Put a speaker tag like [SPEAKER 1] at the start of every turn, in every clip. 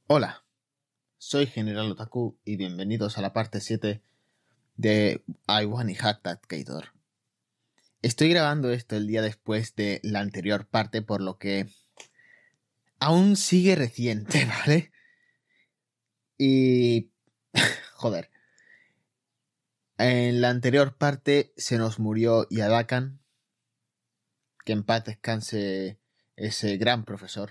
[SPEAKER 1] Hola, soy General Otaku y bienvenidos a la parte 7 de I Want Hack That Gator. Estoy grabando esto el día después de la anterior parte, por lo que aún sigue reciente, ¿vale? Y... joder. En la anterior parte se nos murió Yadakan, que en paz descanse ese gran profesor.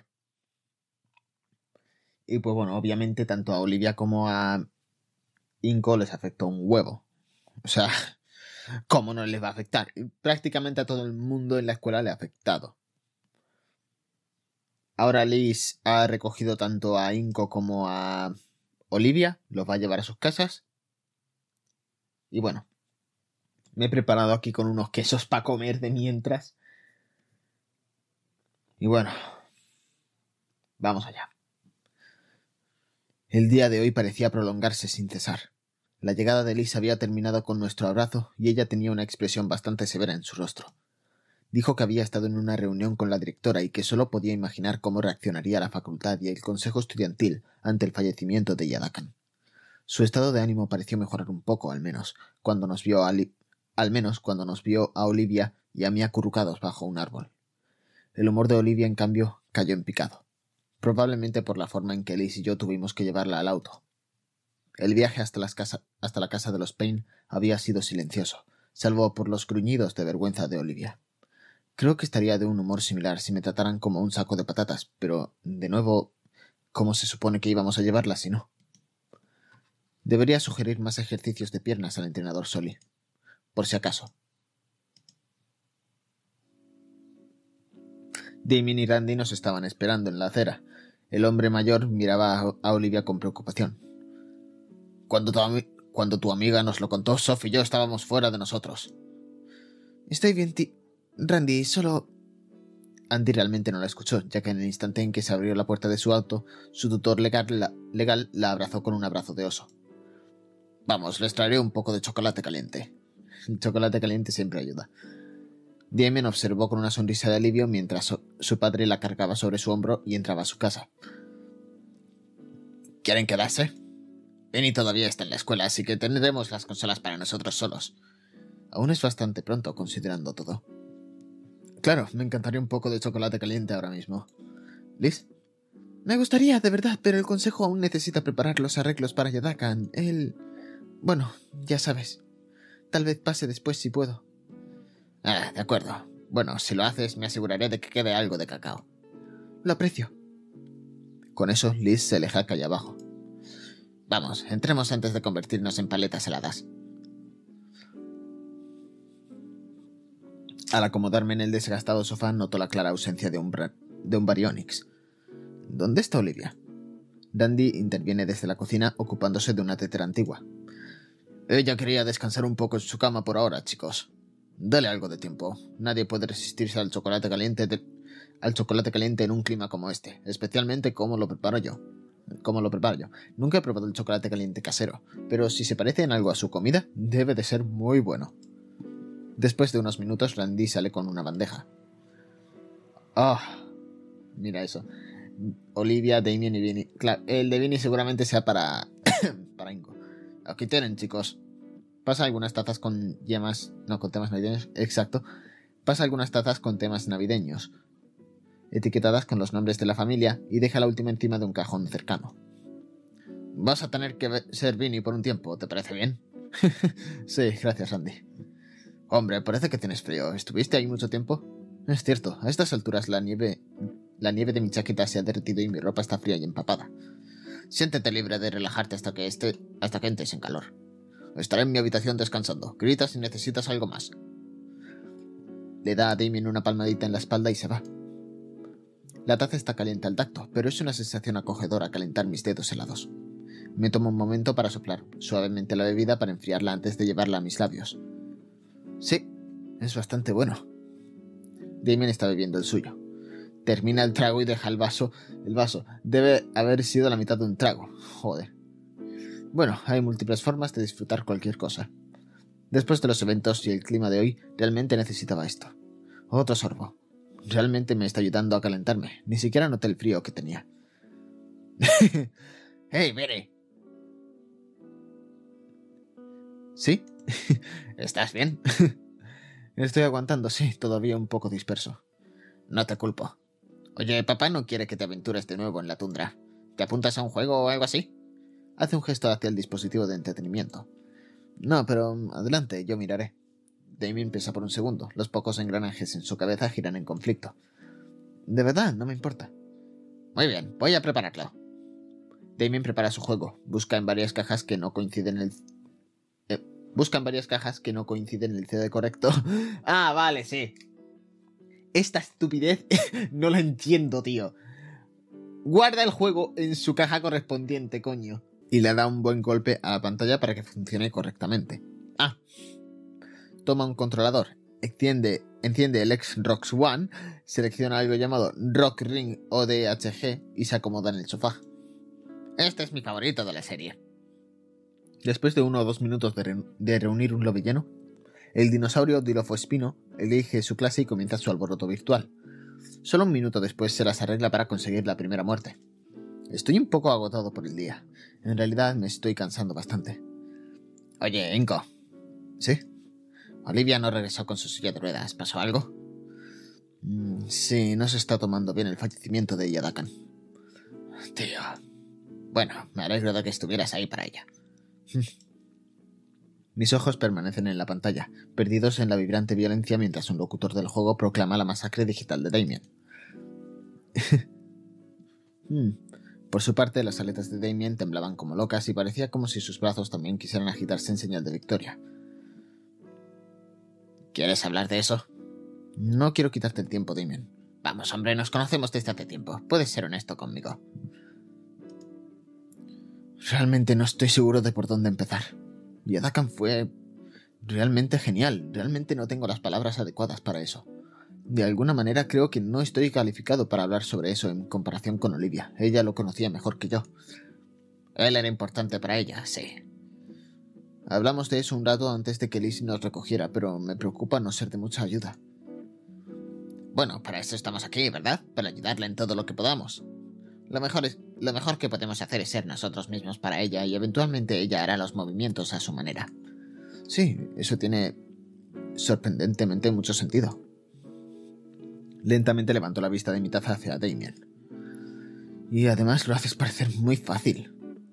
[SPEAKER 1] Y pues bueno, obviamente tanto a Olivia como a Inko les afectó un huevo. O sea, ¿cómo no les va a afectar? Prácticamente a todo el mundo en la escuela le ha afectado. Ahora Liz ha recogido tanto a Inko como a Olivia, los va a llevar a sus casas. Y bueno, me he preparado aquí con unos quesos para comer de mientras. Y bueno, vamos allá. El día de hoy parecía prolongarse sin cesar. La llegada de Liz había terminado con nuestro abrazo y ella tenía una expresión bastante severa en su rostro. Dijo que había estado en una reunión con la directora y que solo podía imaginar cómo reaccionaría la facultad y el consejo estudiantil ante el fallecimiento de Yadakan. Su estado de ánimo pareció mejorar un poco, al menos cuando nos vio a Olivia y a mí acurrucados bajo un árbol. El humor de Olivia, en cambio, cayó en picado, probablemente por la forma en que Liz y yo tuvimos que llevarla al auto. El viaje hasta la casa de los Payne había sido silencioso, salvo por los gruñidos de vergüenza de Olivia. Creo que estaría de un humor similar si me trataran como un saco de patatas, pero, de nuevo, ¿cómo se supone que íbamos a llevarla si no? Debería sugerir más ejercicios de piernas al entrenador Soli, por si acaso. Damien y Randy nos estaban esperando en la acera. El hombre mayor miraba a Olivia con preocupación. Cuando tu amiga nos lo contó, Sophie y yo estábamos fuera de nosotros. Estoy bien, Randy, solo... Andy realmente no la escuchó, ya que en el instante en que se abrió la puerta de su auto, su tutor legal la abrazó con un abrazo de oso. Vamos, les traeré un poco de chocolate caliente. El chocolate caliente siempre ayuda. Damien observó con una sonrisa de alivio mientras su padre la cargaba sobre su hombro y entraba a su casa. ¿Quieren quedarse? Penny todavía está en la escuela, así que tendremos las consolas para nosotros solos. Aún es bastante pronto, considerando todo. Claro, me encantaría un poco de chocolate caliente ahora mismo. ¿Liz? Me gustaría, de verdad, pero el consejo aún necesita preparar los arreglos para Yadakan. Bueno, ya sabes. Tal vez pase después si puedo. Ah, de acuerdo. Bueno, si lo haces, me aseguraré de que quede algo de cacao. Lo aprecio. Con eso, Liz se aleja calle abajo. Vamos, entremos antes de convertirnos en paletas heladas. Al acomodarme en el desgastado sofá, noto la clara ausencia de un baryonyx. ¿Dónde está Olivia? Dandy interviene desde la cocina, ocupándose de una tetera antigua. Ella quería descansar un poco en su cama por ahora, chicos. Dale algo de tiempo. Nadie puede resistirse al chocolate caliente en un clima como este, especialmente como lo preparo yo. Nunca he probado el chocolate caliente casero, pero si se parece en algo a su comida, debe de ser muy bueno. Después de unos minutos, Randy sale con una bandeja. Mira eso. Olivia, Damien y Vinny. Claro, el de Vinny seguramente sea para Ingo. Aquí tienen, chicos. Pasa algunas tazas con yemas... No, con temas navideños. Exacto. Pasa algunas tazas con temas navideños, etiquetadas con los nombres de la familia, y deja la última encima de un cajón cercano. Vas a tener que ser Vinny por un tiempo, ¿te parece bien? Sí, gracias, Randy. Hombre, parece que tienes frío. ¿Estuviste ahí mucho tiempo? Es cierto, a estas alturas la nieve de mi chaqueta se ha derretido y mi ropa está fría y empapada. Siéntete libre de relajarte hasta que entres en calor. Estaré en mi habitación descansando. Grita si necesitas algo más. Le da a Damien una palmadita en la espalda y se va. La taza está caliente al tacto, pero es una sensación acogedora calentar mis dedos helados. Me tomo un momento para soplar suavemente la bebida para enfriarla antes de llevarla a mis labios. Sí, es bastante bueno. Damien está bebiendo el suyo. Termina el trago y deja el vaso. El vaso debe haber sido la mitad de un trago. Joder. Bueno, hay múltiples formas de disfrutar cualquier cosa. Después de los eventos y el clima de hoy, realmente necesitaba esto. Otro sorbo. Realmente me está ayudando a calentarme. Ni siquiera noté el frío que tenía. ¡Hey, Mary! ¿Sí? ¿Estás bien? Estoy aguantando, sí, todavía un poco disperso. No te culpo. Oye, papá no quiere que te aventures de nuevo en la tundra. ¿Te apuntas a un juego o algo así? Hace un gesto hacia el dispositivo de entretenimiento. No, pero adelante, yo miraré. Damien piensa por un segundo. Los pocos engranajes en su cabeza giran en conflicto. De verdad, no me importa. Muy bien, voy a prepararlo. Damien prepara su juego. Busca en varias cajas que no coinciden el CD correcto. Ah, vale, sí. Esta estupidez no la entiendo, tío. Guarda el juego en su caja correspondiente, coño. Y le da un buen golpe a la pantalla para que funcione correctamente. Ah. Toma un controlador. Enciende el Xbox One, selecciona algo llamado Rock Ring ODHG y se acomoda en el sofá. Este es mi favorito de la serie. Después de 1 o 2 minutos de reunir un lobby lleno, el dinosaurio Dilophospino elige su clase y comienza su alboroto virtual. Solo un minuto después se las arregla para conseguir la primera muerte. Estoy un poco agotado por el día. En realidad me estoy cansando bastante. Oye, Inco. ¿Sí? Olivia no regresó con su silla de ruedas. ¿Pasó algo? Sí, no se está tomando bien el fallecimiento de Yadakan. Tío. Bueno, me alegro de que estuvieras ahí para ella. Mis ojos permanecen en la pantalla, perdidos en la vibrante violencia mientras un locutor del juego proclama la masacre digital de Damien. Por su parte, las aletas de Damien temblaban como locas y parecía como si sus brazos también quisieran agitarse en señal de victoria. ¿Quieres hablar de eso? No quiero quitarte el tiempo, Damien. Vamos, hombre, nos conocemos desde hace tiempo. Puedes ser honesto conmigo. Realmente no estoy seguro de por dónde empezar. Yadakan fue realmente genial. Realmente no tengo las palabras adecuadas para eso. De alguna manera creo que no estoy calificado para hablar sobre eso en comparación con Olivia. Ella lo conocía mejor que yo. Él era importante para ella, sí. Hablamos de eso un rato antes de que Lizzie nos recogiera, pero me preocupa no ser de mucha ayuda. Bueno, para eso estamos aquí, ¿verdad? Para ayudarla en todo lo que podamos. Lo mejor que podemos hacer es ser nosotros mismos para ella y eventualmente ella hará los movimientos a su manera. Sí, eso tiene sorprendentemente mucho sentido. Lentamente levantó la vista de mi taza hacia Damien. Y además lo haces parecer muy fácil.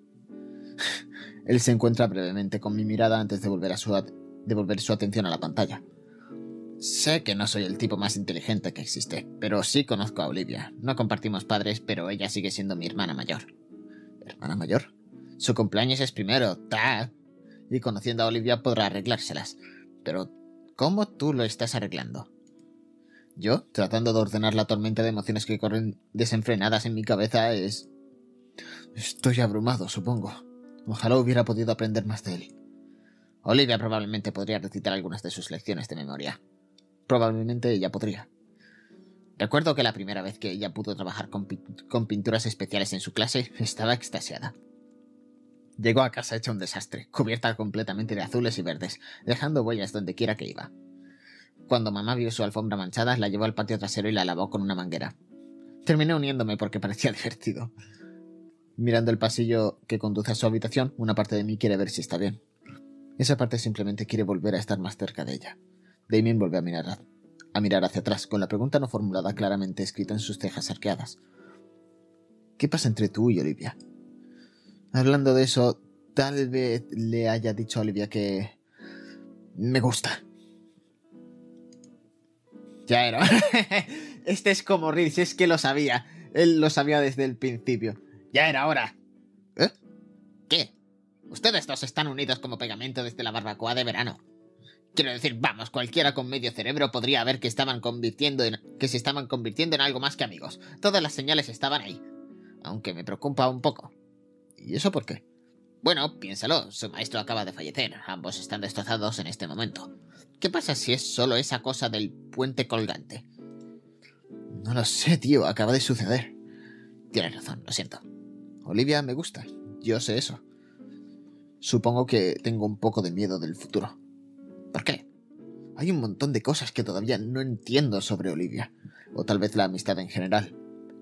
[SPEAKER 1] Él se encuentra brevemente con mi mirada antes de volver su atención a la pantalla. Sé que no soy el tipo más inteligente que existe, pero sí conozco a Olivia. No compartimos padres, pero ella sigue siendo mi hermana mayor. ¿Hermana mayor? Su cumpleaños es primero, ¡ta! Y conociendo a Olivia podrá arreglárselas. Pero, ¿cómo tú lo estás arreglando? Yo, tratando de ordenar la tormenta de emociones que corren desenfrenadas en mi cabeza, Estoy abrumado, supongo. Ojalá hubiera podido aprender más de él. Olivia probablemente podría recitar algunas de sus lecciones de memoria. Probablemente ella podría. Recuerdo que la primera vez que ella pudo trabajar con pinturas especiales en su clase, estaba extasiada. Llegó a casa hecha un desastre, cubierta completamente de azules y verdes, dejando huellas donde quiera que iba. Cuando mamá vio su alfombra manchada, la llevó al patio trasero y la lavó con una manguera. Terminé uniéndome porque parecía divertido. Mirando el pasillo que conduce a su habitación, una parte de mí quiere ver si está bien. Esa parte simplemente quiere volver a estar más cerca de ella. Damien vuelve a mirar hacia atrás, con la pregunta no formulada claramente escrita en sus cejas arqueadas. ¿Qué pasa entre tú y Olivia? Hablando de eso, tal vez le haya dicho a Olivia que... me gusta. Ya era. Este es como Reese, es que lo sabía. Él lo sabía desde el principio. Ya era hora. ¿Eh? ¿Qué? Ustedes dos están unidos como pegamento desde la barbacoa de verano. Quiero decir, vamos, cualquiera con medio cerebro podría ver que se estaban convirtiendo en algo más que amigos. Todas las señales estaban ahí. Aunque me preocupa un poco. ¿Y eso por qué? Bueno, piénsalo, su maestro acaba de fallecer. Ambos están destrozados en este momento. ¿Qué pasa si es solo esa cosa del puente colgante? No lo sé, tío, acaba de suceder. Tienes razón, lo siento. Olivia me gusta, yo sé eso. Supongo que tengo un poco de miedo del futuro. ¿Por qué? Hay un montón de cosas que todavía no entiendo sobre Olivia, o tal vez la amistad en general.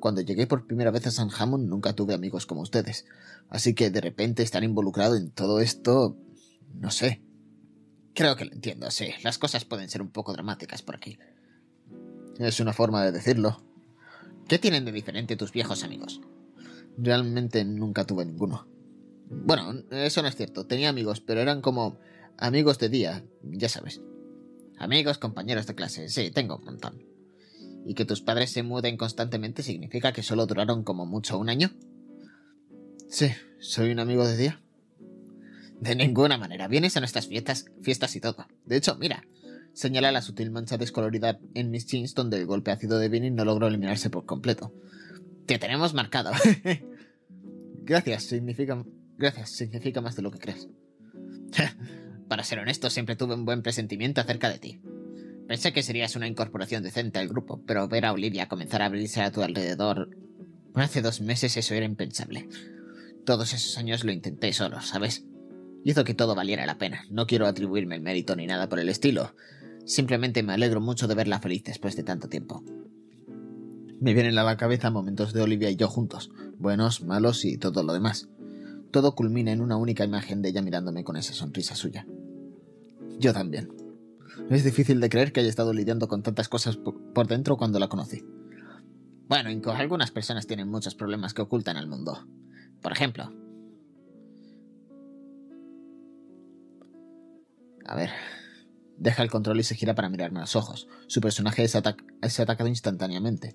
[SPEAKER 1] Cuando llegué por primera vez a San Hammond nunca tuve amigos como ustedes. Así que de repente estar involucrado en todo esto... no sé. Creo que lo entiendo, sí. Las cosas pueden ser un poco dramáticas por aquí. Es una forma de decirlo. ¿Qué tienen de diferente tus viejos amigos? Realmente nunca tuve ninguno. Bueno, eso no es cierto. Tenía amigos, pero eran como amigos de día, ya sabes. Amigos, compañeros de clase. Sí, tengo un montón. ¿Y que tus padres se muden constantemente significa que solo duraron como mucho un año? Sí, soy un amigo de día. De ninguna manera. Vienes a nuestras fiestas y todo. De hecho, mira, señala la sutil mancha descolorida en mis jeans donde el golpe ácido de Vinny no logró eliminarse por completo. Te tenemos marcado. Gracias, significa más de lo que crees. Para ser honesto, siempre tuve un buen presentimiento acerca de ti. Pensé que serías una incorporación decente al grupo, pero ver a Olivia comenzar a abrirse a tu alrededor... Hace 2 meses eso era impensable. Todos esos años lo intenté solo, ¿sabes? Hizo que todo valiera la pena. No quiero atribuirme el mérito ni nada por el estilo. Simplemente me alegro mucho de verla feliz después de tanto tiempo. Me vienen a la cabeza momentos de Olivia y yo juntos, buenos, malos y todo lo demás. Todo culmina en una única imagen de ella mirándome con esa sonrisa suya. Yo también. Es difícil de creer que haya estado lidiando con tantas cosas por dentro cuando la conocí. Bueno, Inco, algunas personas tienen muchos problemas que ocultan al mundo. Por ejemplo... A ver... Deja el control y se gira para mirarme a los ojos. Su personaje es atacado instantáneamente.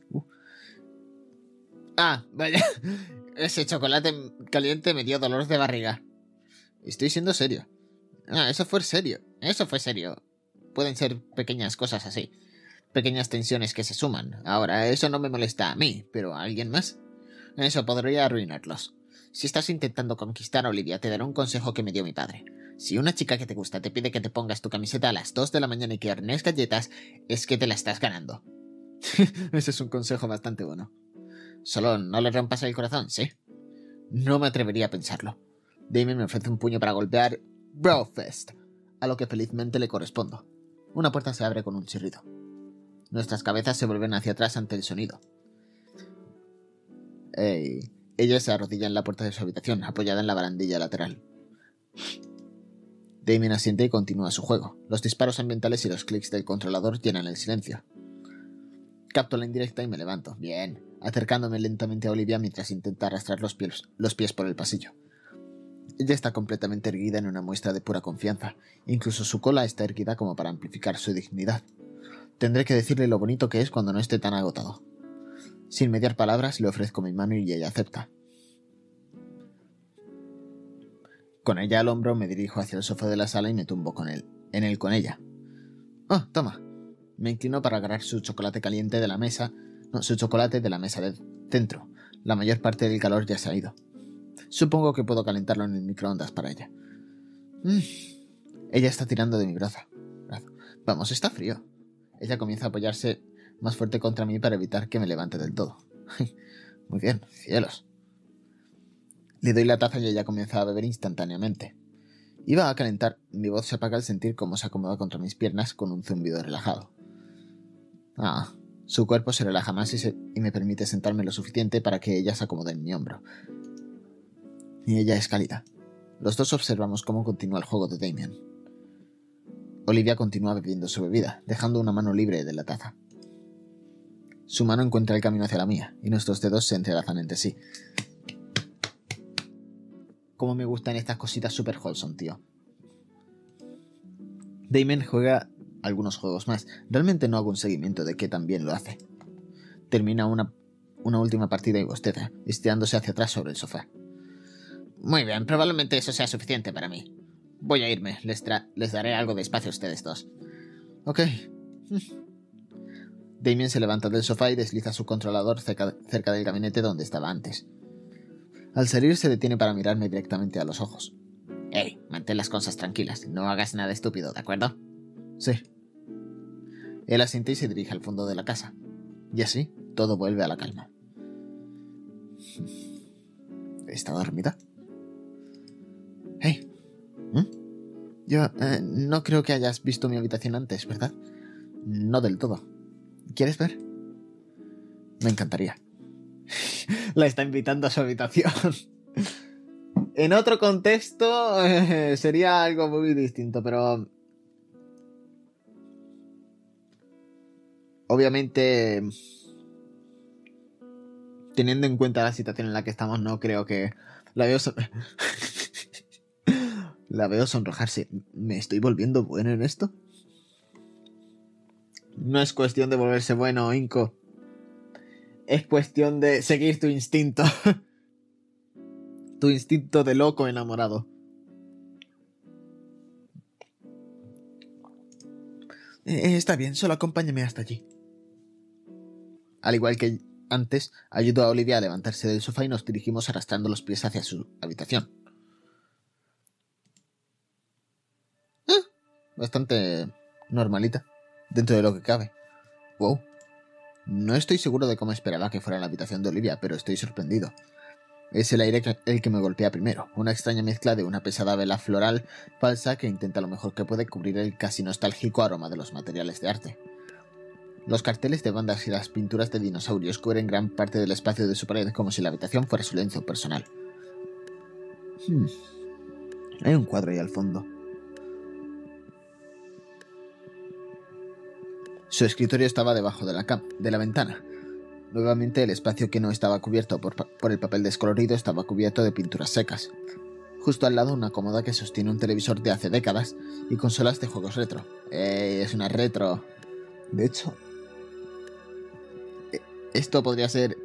[SPEAKER 1] Ah, vaya. Ese chocolate caliente me dio dolor de barriga. Estoy siendo serio. Ah, eso fue serio. Pueden ser pequeñas cosas así. Pequeñas tensiones que se suman. Ahora, eso no me molesta a mí, pero a alguien más. Eso podría arruinarlos. Si estás intentando conquistar a Olivia, te daré un consejo que me dio mi padre. Si una chica que te gusta te pide que te pongas tu camiseta a las 2 de la mañana y que hornees galletas, es que te la estás ganando. Ese es un consejo bastante bueno. Solo no le rompas el corazón, ¿sí? No me atrevería a pensarlo. Damien me ofrece un puño para golpear Brofest, a lo que felizmente le correspondo. Una puerta se abre con un chirrido. Nuestras cabezas se vuelven hacia atrás ante el sonido. Ella se arrodilla en la puerta de su habitación, apoyada en la barandilla lateral. Damien asiente y continúa su juego. Los disparos ambientales y los clics del controlador llenan el silencio. Capto la indirecta y me levanto. Bien, acercándome lentamente a Olivia mientras intenta arrastrar los pies por el pasillo. Ella está completamente erguida en una muestra de pura confianza. Incluso su cola está erguida como para amplificar su dignidad. Tendré que decirle lo bonito que es cuando no esté tan agotado. Sin mediar palabras, le ofrezco mi mano y ella acepta. Con ella al hombro me dirijo hacia el sofá de la sala y me tumbo con ella. ¡Oh, toma! Me inclino para agarrar su chocolate caliente de la mesa. No, su chocolate de la mesa de dentro. La mayor parte del calor ya se ha ido. Supongo que puedo calentarlo en el microondas para ella. Ella está tirando de mi brazo. Vamos, está frío. Ella comienza a apoyarse más fuerte contra mí para evitar que me levante del todo. Muy bien, cielos. Le doy la taza y ella comienza a beber instantáneamente. Iba a calentar. Mi voz se apaga al sentir cómo se acomoda contra mis piernas con un zumbido relajado. Su cuerpo se relaja más y me permite sentarme lo suficiente para que ella se acomode en mi hombro. Y ella es cálida. Los dos observamos cómo continúa el juego de Damien. Olivia continúa bebiendo su bebida, dejando una mano libre de la taza. Su mano encuentra el camino hacia la mía, y nuestros dedos se entrelazan entre sí. Cómo me gustan estas cositas super wholesome, tío. Damien juega algunos juegos más. Realmente no hago un seguimiento de qué tan bien lo hace. Termina una última partida y bosteza, estirándose hacia atrás sobre el sofá. Muy bien, probablemente eso sea suficiente para mí. Voy a irme, les daré algo de espacio a ustedes dos. Ok. Damien se levanta del sofá y desliza su controlador cerca del gabinete donde estaba antes. Al salir se detiene para mirarme directamente a los ojos. Hey, mantén las cosas tranquilas, no hagas nada estúpido, ¿de acuerdo? Sí. Él asiente y se dirige al fondo de la casa. Y así, todo vuelve a la calma. ¿Está dormida? Hey. Yo no creo que hayas visto mi habitación antes, ¿verdad? No del todo. ¿Quieres ver? Me encantaría. la está invitando a su habitación. En otro contexto sería algo muy distinto, pero obviamente, teniendo en cuenta la situación en la que estamos, no creo que la veo la veo sonrojarse. ¿Me estoy volviendo bueno en esto? No es cuestión de volverse bueno, Inco. Es cuestión de seguir tu instinto. Tu instinto de loco enamorado. Está bien, solo acompáñame hasta allí. Al igual que antes, ayudó a Olivia a levantarse del sofá y nos dirigimos arrastrando los pies hacia su habitación. Bastante normalita, dentro de lo que cabe. Wow. No estoy seguro de cómo esperaba que fuera la habitación de Olivia, pero estoy sorprendido. Es el aire el que me golpea primero, una extraña mezcla de una pesada vela floral falsa que intenta lo mejor que puede cubrir el casi nostálgico aroma de los materiales de arte. Los carteles de bandas y las pinturas de dinosaurios cubren gran parte del espacio de su pared como si la habitación fuera su lienzo personal. Hay un cuadro ahí al fondo. Su escritorio estaba debajo de la ventana. Nuevamente el espacio que no estaba cubierto por el papel descolorido estaba cubierto de pinturas secas. Justo al lado una cómoda que sostiene un televisor de hace décadas y consolas de juegos retro. Es una retro. De hecho, esto podría ser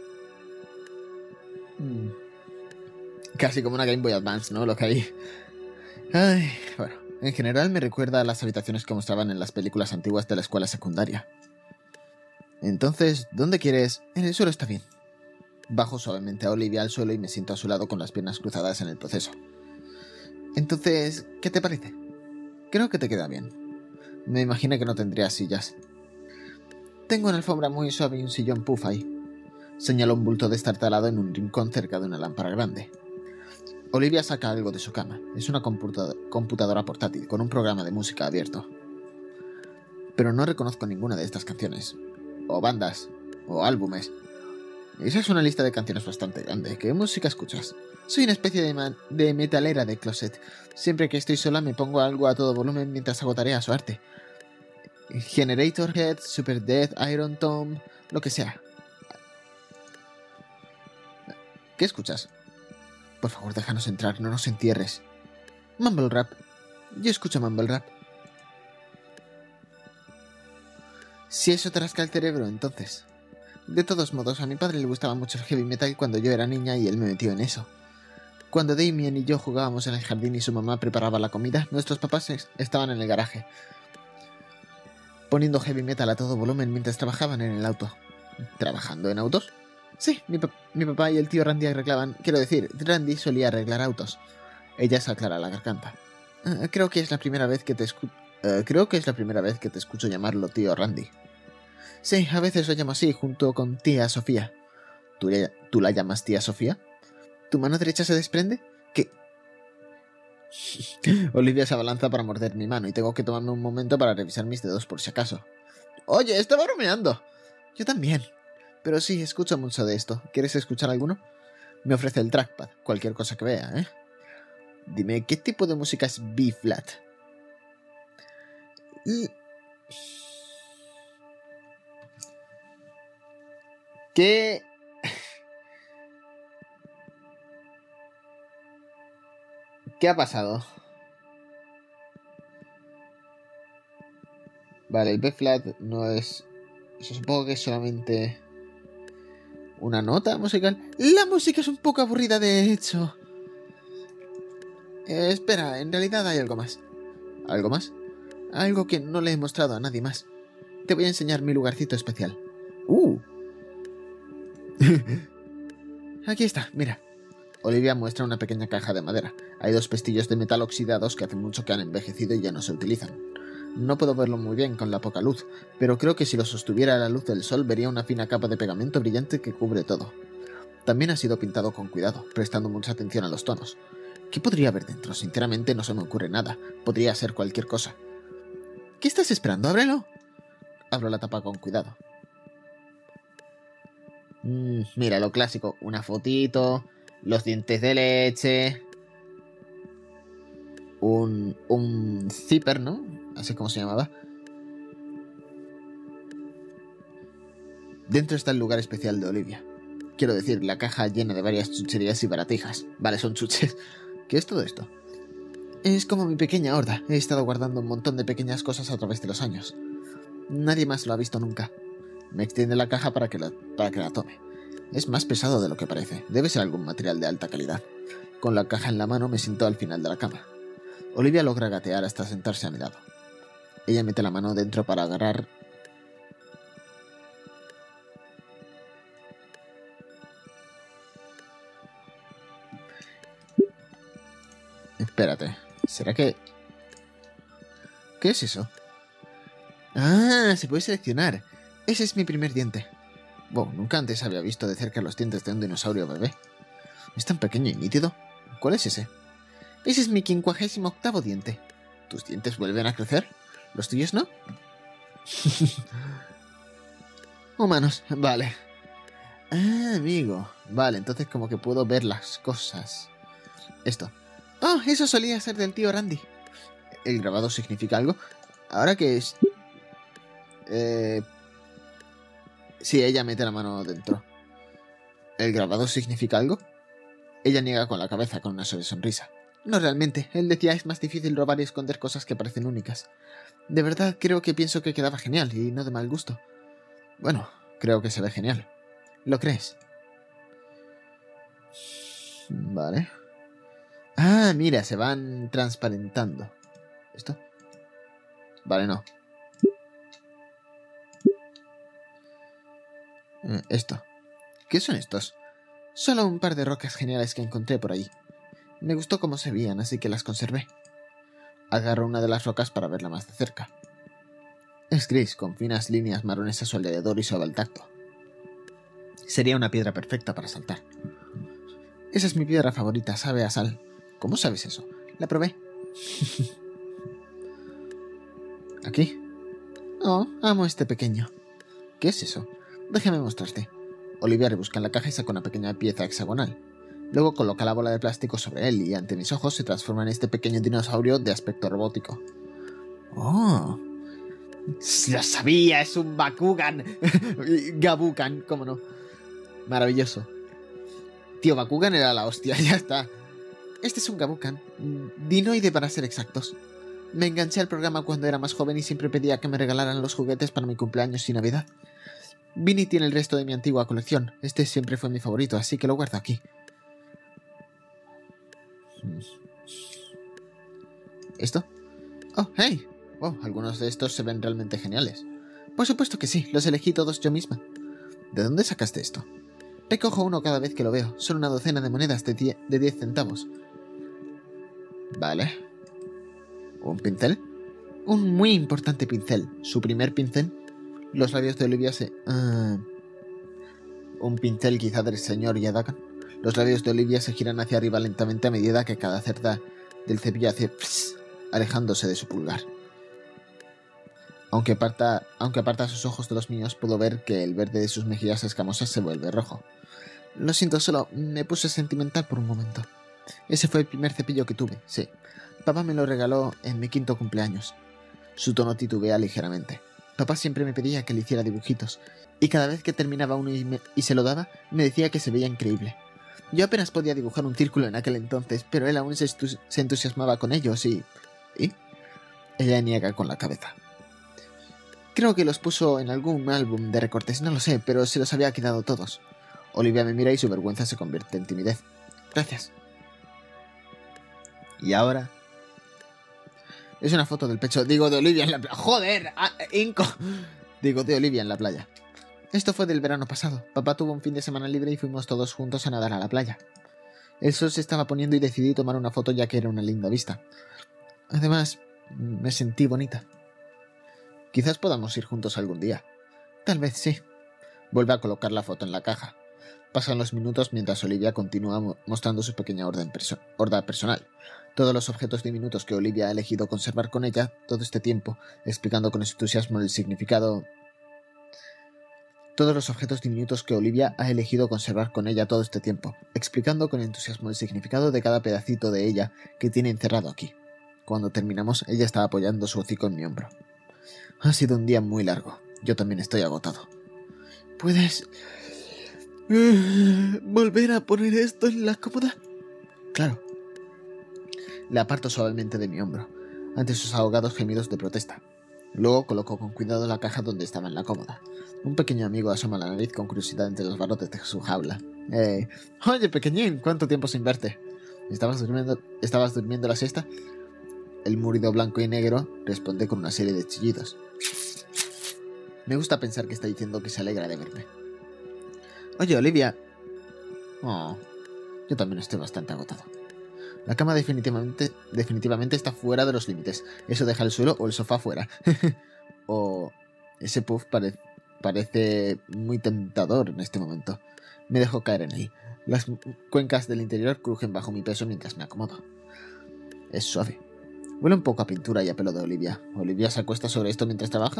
[SPEAKER 1] casi como una Game Boy Advance, ¿no? Lo que hay. Ay, bueno, en general me recuerda a las habitaciones que mostraban en las películas antiguas de la escuela secundaria. Entonces, ¿dónde quieres? En el suelo está bien. Bajo suavemente a Olivia al suelo y me siento a su lado con las piernas cruzadas en el proceso. Entonces, ¿qué te parece? Creo que te queda bien. Me imaginé que no tendrías sillas. Tengo una alfombra muy suave y un sillón puff ahí. Señaló un bulto destartalado en un rincón cerca de una lámpara grande. Olivia saca algo de su cama. Es una computadora portátil con un programa de música abierto. Pero no reconozco ninguna de estas canciones. O bandas. O álbumes. Esa es una lista de canciones bastante grande. ¿Qué música escuchas? Soy una especie de metalera de closet. Siempre que estoy sola me pongo algo a todo volumen mientras hago tareas o arte. Generatorhead, Super Death, Iron Tomb, lo que sea. ¿Qué escuchas? Por favor, déjanos entrar, no nos entierres. Mumble Rap. Yo escucho Mumble Rap. Si eso te rasca el cerebro, entonces. De todos modos, a mi padre le gustaba mucho el heavy metal cuando yo era niña y él me metió en eso. Cuando Damien y yo jugábamos en el jardín y su mamá preparaba la comida, nuestros papás estaban en el garaje, poniendo heavy metal a todo volumen mientras trabajaban en el auto. ¿Trabajando en autos? Sí, mi papá y el tío Randy arreglaban... Quiero decir, Randy solía arreglar autos. Ella se aclara la garganta. Creo que es la primera vez que te escucho llamarlo tío Randy. Sí, a veces lo llamo así, junto con tía Sofía. ¿Tú la llamas tía Sofía? ¿Tu mano derecha se desprende? ¿Qué? Olivia se abalanza para morder mi mano y tengo que tomarme un momento para revisar mis dedos por si acaso. Oye, estaba bromeando. Yo también. Pero sí, escucho mucho de esto. ¿Quieres escuchar alguno? Me ofrece el trackpad, cualquier cosa que vea, ¿eh? Dime, ¿qué tipo de música es B-flat? ¿Qué? ¿Qué ha pasado? Vale, el B-flat no es... Supongo que es solamente una nota musical. La música es un poco aburrida, de hecho. Espera, en realidad hay algo más. ¿Algo más? Algo que no le he mostrado a nadie más. Te voy a enseñar mi lugarcito especial. Aquí está, mira. Olivia muestra una pequeña caja de madera. Hay 2 pestillos de metal oxidados que hace mucho que han envejecido y ya no se utilizan. No puedo verlo muy bien con la poca luz, pero creo que si lo sostuviera a la luz del sol vería una fina capa de pegamento brillante que cubre todo. También ha sido pintado con cuidado, prestando mucha atención a los tonos. ¿Qué podría haber dentro? Sinceramente no se me ocurre nada. Podría ser cualquier cosa. ¿Qué estás esperando? ¡Ábrelo! Abro la tapa con cuidado. Mira, lo clásico. Una fotito, los dientes de leche, un zipper, ¿no? Así como se llamaba. Dentro está el lugar especial de Olivia. Quiero decir, la caja llena de varias chucherías y baratijas. Vale, son chuches. ¿Qué es todo esto? Es como mi pequeña horda. He estado guardando un montón de pequeñas cosas a través de los años. Nadie más lo ha visto nunca. Me extiende la caja para que la tome. Es más pesado de lo que parece. Debe ser algún material de alta calidad. Con la caja en la mano me siento al final de la cama. Olivia logra gatear hasta sentarse a mi lado. Ella mete la mano dentro para agarrar... Espérate. ¿Será que...? ¿Qué es eso? ¡Ah! Se puede seleccionar. Ese es mi primer diente. Wow, nunca antes había visto de cerca los dientes de un dinosaurio bebé. Es tan pequeño y nítido. ¿Cuál es ese? Ese es mi 58º diente. ¿Tus dientes vuelven a crecer? ¿Los tuyos no? Humanos, vale. Ah, amigo. Vale, entonces como que puedo ver las cosas. Esto. Oh, eso solía ser del tío Randy. ¿El grabado significa algo? Ahora que es... Sí, ella mete la mano dentro. ¿El grabado significa algo? Ella niega con la cabeza con una suave sonrisa. No realmente. Él decía es más difícil robar y esconder cosas que parecen únicas. De verdad creo que pienso que quedaba genial y no de mal gusto. Bueno, creo que se ve genial. ¿Lo crees? Vale. Ah, mira, se van transparentando. ¿Esto? Vale, no. Esto. ¿Qué son estos? Solo un par de rocas geniales que encontré por ahí. Me gustó cómo se veían, así que las conservé. Agarro una de las rocas para verla más de cerca. Es gris, con finas líneas marrones a su alrededor y suave al tacto. Sería una piedra perfecta para saltar. Esa es mi piedra favorita, sabe a sal. ¿Cómo sabes eso? La probé. ¿Aquí? Oh, amo este pequeño. ¿Qué es eso? Déjame mostrarte. Olivia rebusca en la caja y saca una pequeña pieza hexagonal. Luego coloca la bola de plástico sobre él y ante mis ojos se transforma en este pequeño dinosaurio de aspecto robótico. ¡Oh! ¡Lo sabía! ¡Es un Bakugan! Gabukan, cómo no. Maravilloso. Tío, Bakugan era la hostia, ya está. Este es un Gabukan. Dinoide para ser exactos. Me enganché al programa cuando era más joven y siempre pedía que me regalaran los juguetes para mi cumpleaños y Navidad. Vinny tiene el resto de mi antigua colección. Este siempre fue mi favorito, así que lo guardo aquí. ¿Esto? Oh, hey. Oh, algunos de estos se ven realmente geniales. Por supuesto que sí, los elegí todos yo misma. ¿De dónde sacaste esto? Recojo uno cada vez que lo veo. Son una docena de monedas de 10 centavos. Vale. ¿Un pincel? Un muy importante pincel. ¿Su primer pincel? Los labios de Olivia se... un pincel quizá del señor Yadakan. Los labios de Olivia se giran hacia arriba lentamente a medida que cada cerda del cepillo hace... alejándose de su pulgar. Aunque aparta sus ojos de los míos, puedo ver que el verde de sus mejillas escamosas se vuelve rojo. Lo siento, solo me puse sentimental por un momento. Ese fue el primer cepillo que tuve, sí. Papá me lo regaló en mi 5º cumpleaños. Su tono titubea ligeramente. Papá siempre me pedía que le hiciera dibujitos, y cada vez que terminaba uno y se lo daba, me decía que se veía increíble. Yo apenas podía dibujar un círculo en aquel entonces, pero él aún se entusiasmaba con ellos y... ¿Y? Ella niega con la cabeza. Creo que los puso en algún álbum de recortes, no lo sé, pero se los había quedado todos. Olivia me mira y su vergüenza se convierte en timidez. Gracias. ¿Y ahora? Es una foto del pecho, digo, de Olivia en la playa. ¡Joder! ¡Inco! Digo, de Olivia en la playa. Esto fue del verano pasado. Papá tuvo un fin de semana libre y fuimos todos juntos a nadar a la playa. El sol se estaba poniendo y decidí tomar una foto ya que era una linda vista. Además, me sentí bonita. Quizás podamos ir juntos algún día. Tal vez sí. Vuelve a colocar la foto en la caja. Pasan los minutos mientras Olivia continúa mostrando su pequeña horda personal. Todos los objetos diminutos que Olivia ha elegido conservar con ella todo este tiempo, explicando con entusiasmo el significado... todos los objetos diminutos que Olivia ha elegido conservar con ella todo este tiempo, explicando con entusiasmo el significado de cada pedacito de ella que tiene encerrado aquí. Cuando terminamos, ella estaba apoyando su hocico en mi hombro. Ha sido un día muy largo. Yo también estoy agotado. ¿Puedes volver a poner esto en la cómoda? Claro. Le aparto suavemente de mi hombro, ante sus ahogados gemidos de protesta. Luego colocó con cuidado la caja donde estaba en la cómoda. Un pequeño amigo asoma la nariz con curiosidad entre los barrotes de su jaula. Oye, pequeñín, ¿cuánto tiempo sin verte? ¿Estabas durmiendo la siesta? El murido blanco y negro responde con una serie de chillidos. Me gusta pensar que está diciendo que se alegra de verme. Oye, Olivia. Oh, yo también estoy bastante agotado. La cama definitivamente está fuera de los límites. Eso deja el suelo o el sofá fuera. O ese puff parece muy tentador en este momento. Me dejo caer en él. Las cuencas del interior crujen bajo mi peso mientras me acomodo. Es suave. Huele un poco a pintura y a pelo de Olivia. ¿Olivia se acuesta sobre esto mientras trabaja?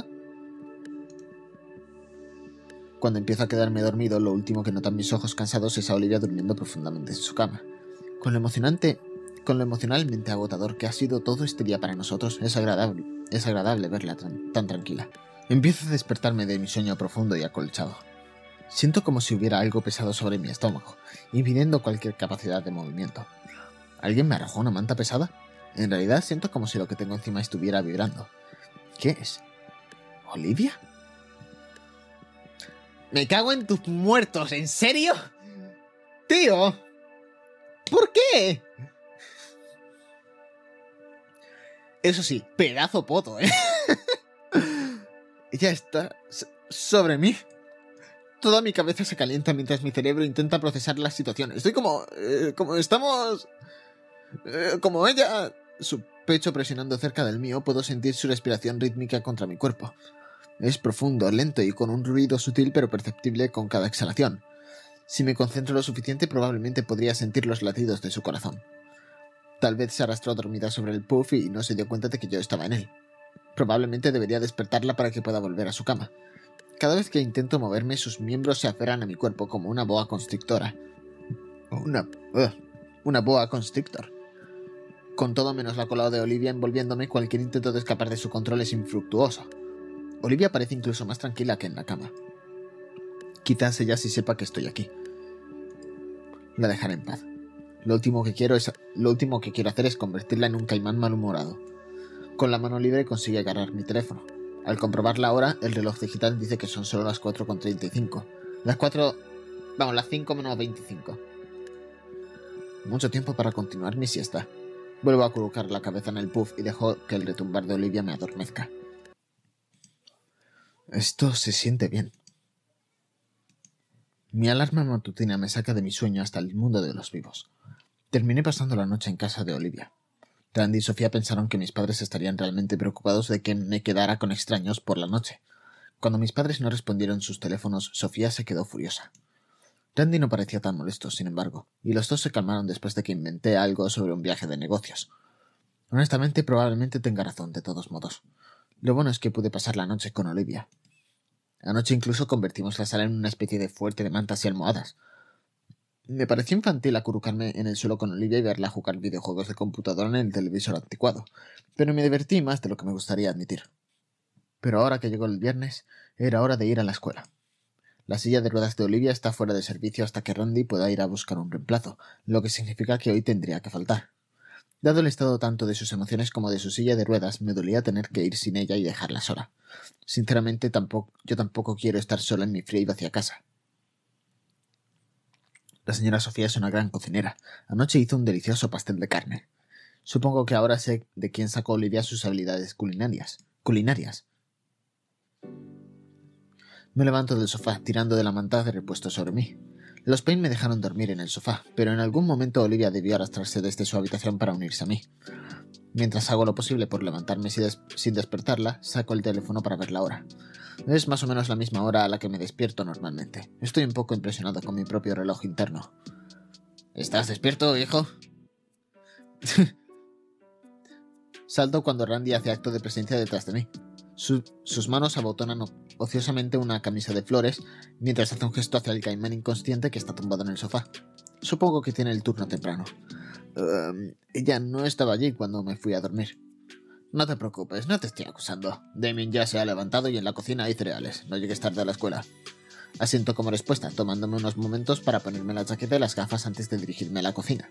[SPEAKER 1] Cuando empiezo a quedarme dormido, lo último que notan mis ojos cansados es a Olivia durmiendo profundamente en su cama. Con lo emocionalmente agotador que ha sido todo este día para nosotros, es agradable verla tan tranquila. Empiezo a despertarme de mi sueño profundo y acolchado. Siento como si hubiera algo pesado sobre mi estómago, impidiendo cualquier capacidad de movimiento. ¿Alguien me arrojó una manta pesada? En realidad siento como si lo que tengo encima estuviera vibrando. ¿Qué es? ¿Olivia? Me cago en tus muertos, ¿en serio? ¡Tío! ¿Por qué? Eso sí, pedazo poto, ¿eh? Ella está sobre mí. Toda mi cabeza se calienta mientras mi cerebro intenta procesar la situación. Estoy como ella. Su pecho presionando cerca del mío, puedo sentir su respiración rítmica contra mi cuerpo. Es profundo, lento y con un ruido sutil pero perceptible con cada exhalación. Si me concentro lo suficiente, probablemente podría sentir los latidos de su corazón. Tal vez se arrastró dormida sobre el puff y no se dio cuenta de que yo estaba en él. Probablemente debería despertarla para que pueda volver a su cama. Cada vez que intento moverme, sus miembros se aferran a mi cuerpo como una boa constrictora. Una boa constrictor. Con todo menos la cola de Olivia envolviéndome, cualquier intento de escapar de su control es infructuoso. Olivia parece incluso más tranquila que en la cama. Quizás ella sí sepa que estoy aquí. La dejaré en paz. Lo último que quiero hacer es convertirla en un caimán malhumorado. Con la mano libre consigue agarrar mi teléfono. Al comprobar la hora, el reloj digital dice que son solo las 4:35. Las 5 menos 25. Mucho tiempo para continuar mi siesta. Vuelvo a colocar la cabeza en el puff y dejo que el retumbar de Olivia me adormezca. Esto se siente bien. Mi alarma matutina me saca de mi sueño hasta el mundo de los vivos. Terminé pasando la noche en casa de Olivia. Randy y Sofía pensaron que mis padres estarían realmente preocupados de que me quedara con extraños por la noche. Cuando mis padres no respondieron sus teléfonos, Sofía se quedó furiosa. Randy no parecía tan molesto, sin embargo, y los dos se calmaron después de que inventé algo sobre un viaje de negocios. Honestamente, probablemente tenga razón, de todos modos. Lo bueno es que pude pasar la noche con Olivia. Anoche incluso convertimos la sala en una especie de fuerte de mantas y almohadas. Me pareció infantil acurrucarme en el suelo con Olivia y verla jugar videojuegos de computadora en el televisor anticuado, pero me divertí más de lo que me gustaría admitir. Pero ahora que llegó el viernes, era hora de ir a la escuela. La silla de ruedas de Olivia está fuera de servicio hasta que Randy pueda ir a buscar un reemplazo, lo que significa que hoy tendría que faltar. Dado el estado tanto de sus emociones como de su silla de ruedas, me dolía tener que ir sin ella y dejarla sola. Sinceramente, yo tampoco quiero estar sola en mi fría y vacía casa. La señora Sofía es una gran cocinera. Anoche hizo un delicioso pastel de carne. Supongo que ahora sé de quién sacó Olivia sus habilidades culinarias. Me levanto del sofá, tirando de la manta de repuesto sobre mí. Los Payne me dejaron dormir en el sofá, pero en algún momento Olivia debió arrastrarse desde su habitación para unirse a mí. Mientras hago lo posible por levantarme sin despertarla, saco el teléfono para ver la hora. Es más o menos la misma hora a la que me despierto normalmente. Estoy un poco impresionado con mi propio reloj interno. ¿Estás despierto, hijo? Salto cuando Randy hace acto de presencia detrás de mí. Sus manos abotonan ociosamente una camisa de flores mientras hace un gesto hacia el caimán inconsciente que está tumbado en el sofá. Supongo que tiene el turno temprano. Ella no estaba allí cuando me fui a dormir. No te preocupes, no te estoy acusando. Damien ya se ha levantado y en la cocina hay cereales. No llegues tarde a la escuela. Asiento como respuesta, tomándome unos momentos para ponerme la chaqueta y las gafas antes de dirigirme a la cocina.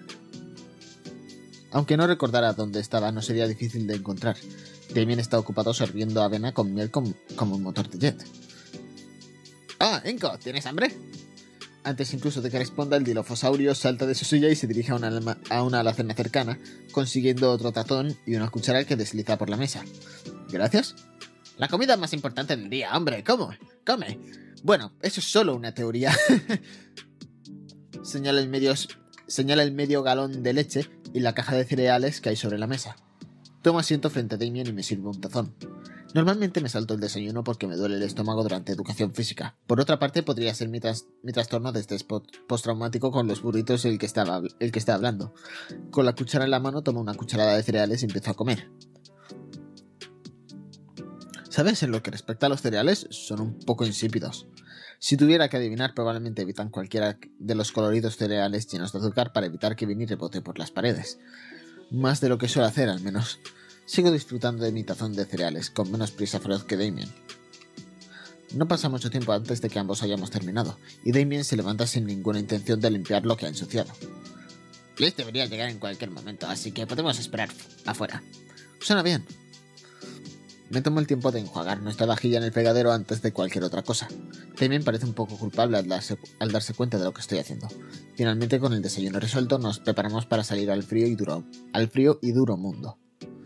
[SPEAKER 1] Aunque no recordara dónde estaba, no sería difícil de encontrar. Damien está ocupado sorbiendo avena con miel como un motor de jet. ¡Ah, Enko! ¿Tienes hambre? Antes incluso de que responda, el dilofosaurio salta de su silla y se dirige a una alacena cercana, consiguiendo otro tatón y una cuchara que desliza por la mesa. ¿Gracias? La comida más importante del día, hombre. ¿Cómo? ¡Come! Bueno, eso es solo una teoría. Señala el medio galón de leche y la caja de cereales que hay sobre la mesa. Tomo asiento frente a Damien y me sirvo un tazón. Normalmente me salto el desayuno porque me duele el estómago durante educación física. Por otra parte, podría ser mi trastorno de estrés postraumático con los burritos el que está hablando. Con la cuchara en la mano tomo una cucharada de cereales y empiezo a comer. ¿Sabes? En lo que respecta a los cereales, son un poco insípidos. Si tuviera que adivinar, probablemente evitan cualquiera de los coloridos cereales llenos de azúcar para evitar que Vinny rebote por las paredes. Más de lo que suele hacer, al menos. Sigo disfrutando de mi tazón de cereales, con menos prisa feroz que Damien. No pasa mucho tiempo antes de que ambos hayamos terminado, y Damien se levanta sin ninguna intención de limpiar lo que ha ensuciado. Liz debería llegar en cualquier momento, así que podemos esperar afuera. Suena bien. Me tomo el tiempo de enjuagar nuestra vajilla en el fregadero antes de cualquier otra cosa. Damien parece un poco culpable al darse cuenta de lo que estoy haciendo. Finalmente, con el desayuno resuelto, nos preparamos para salir al frío y duro mundo.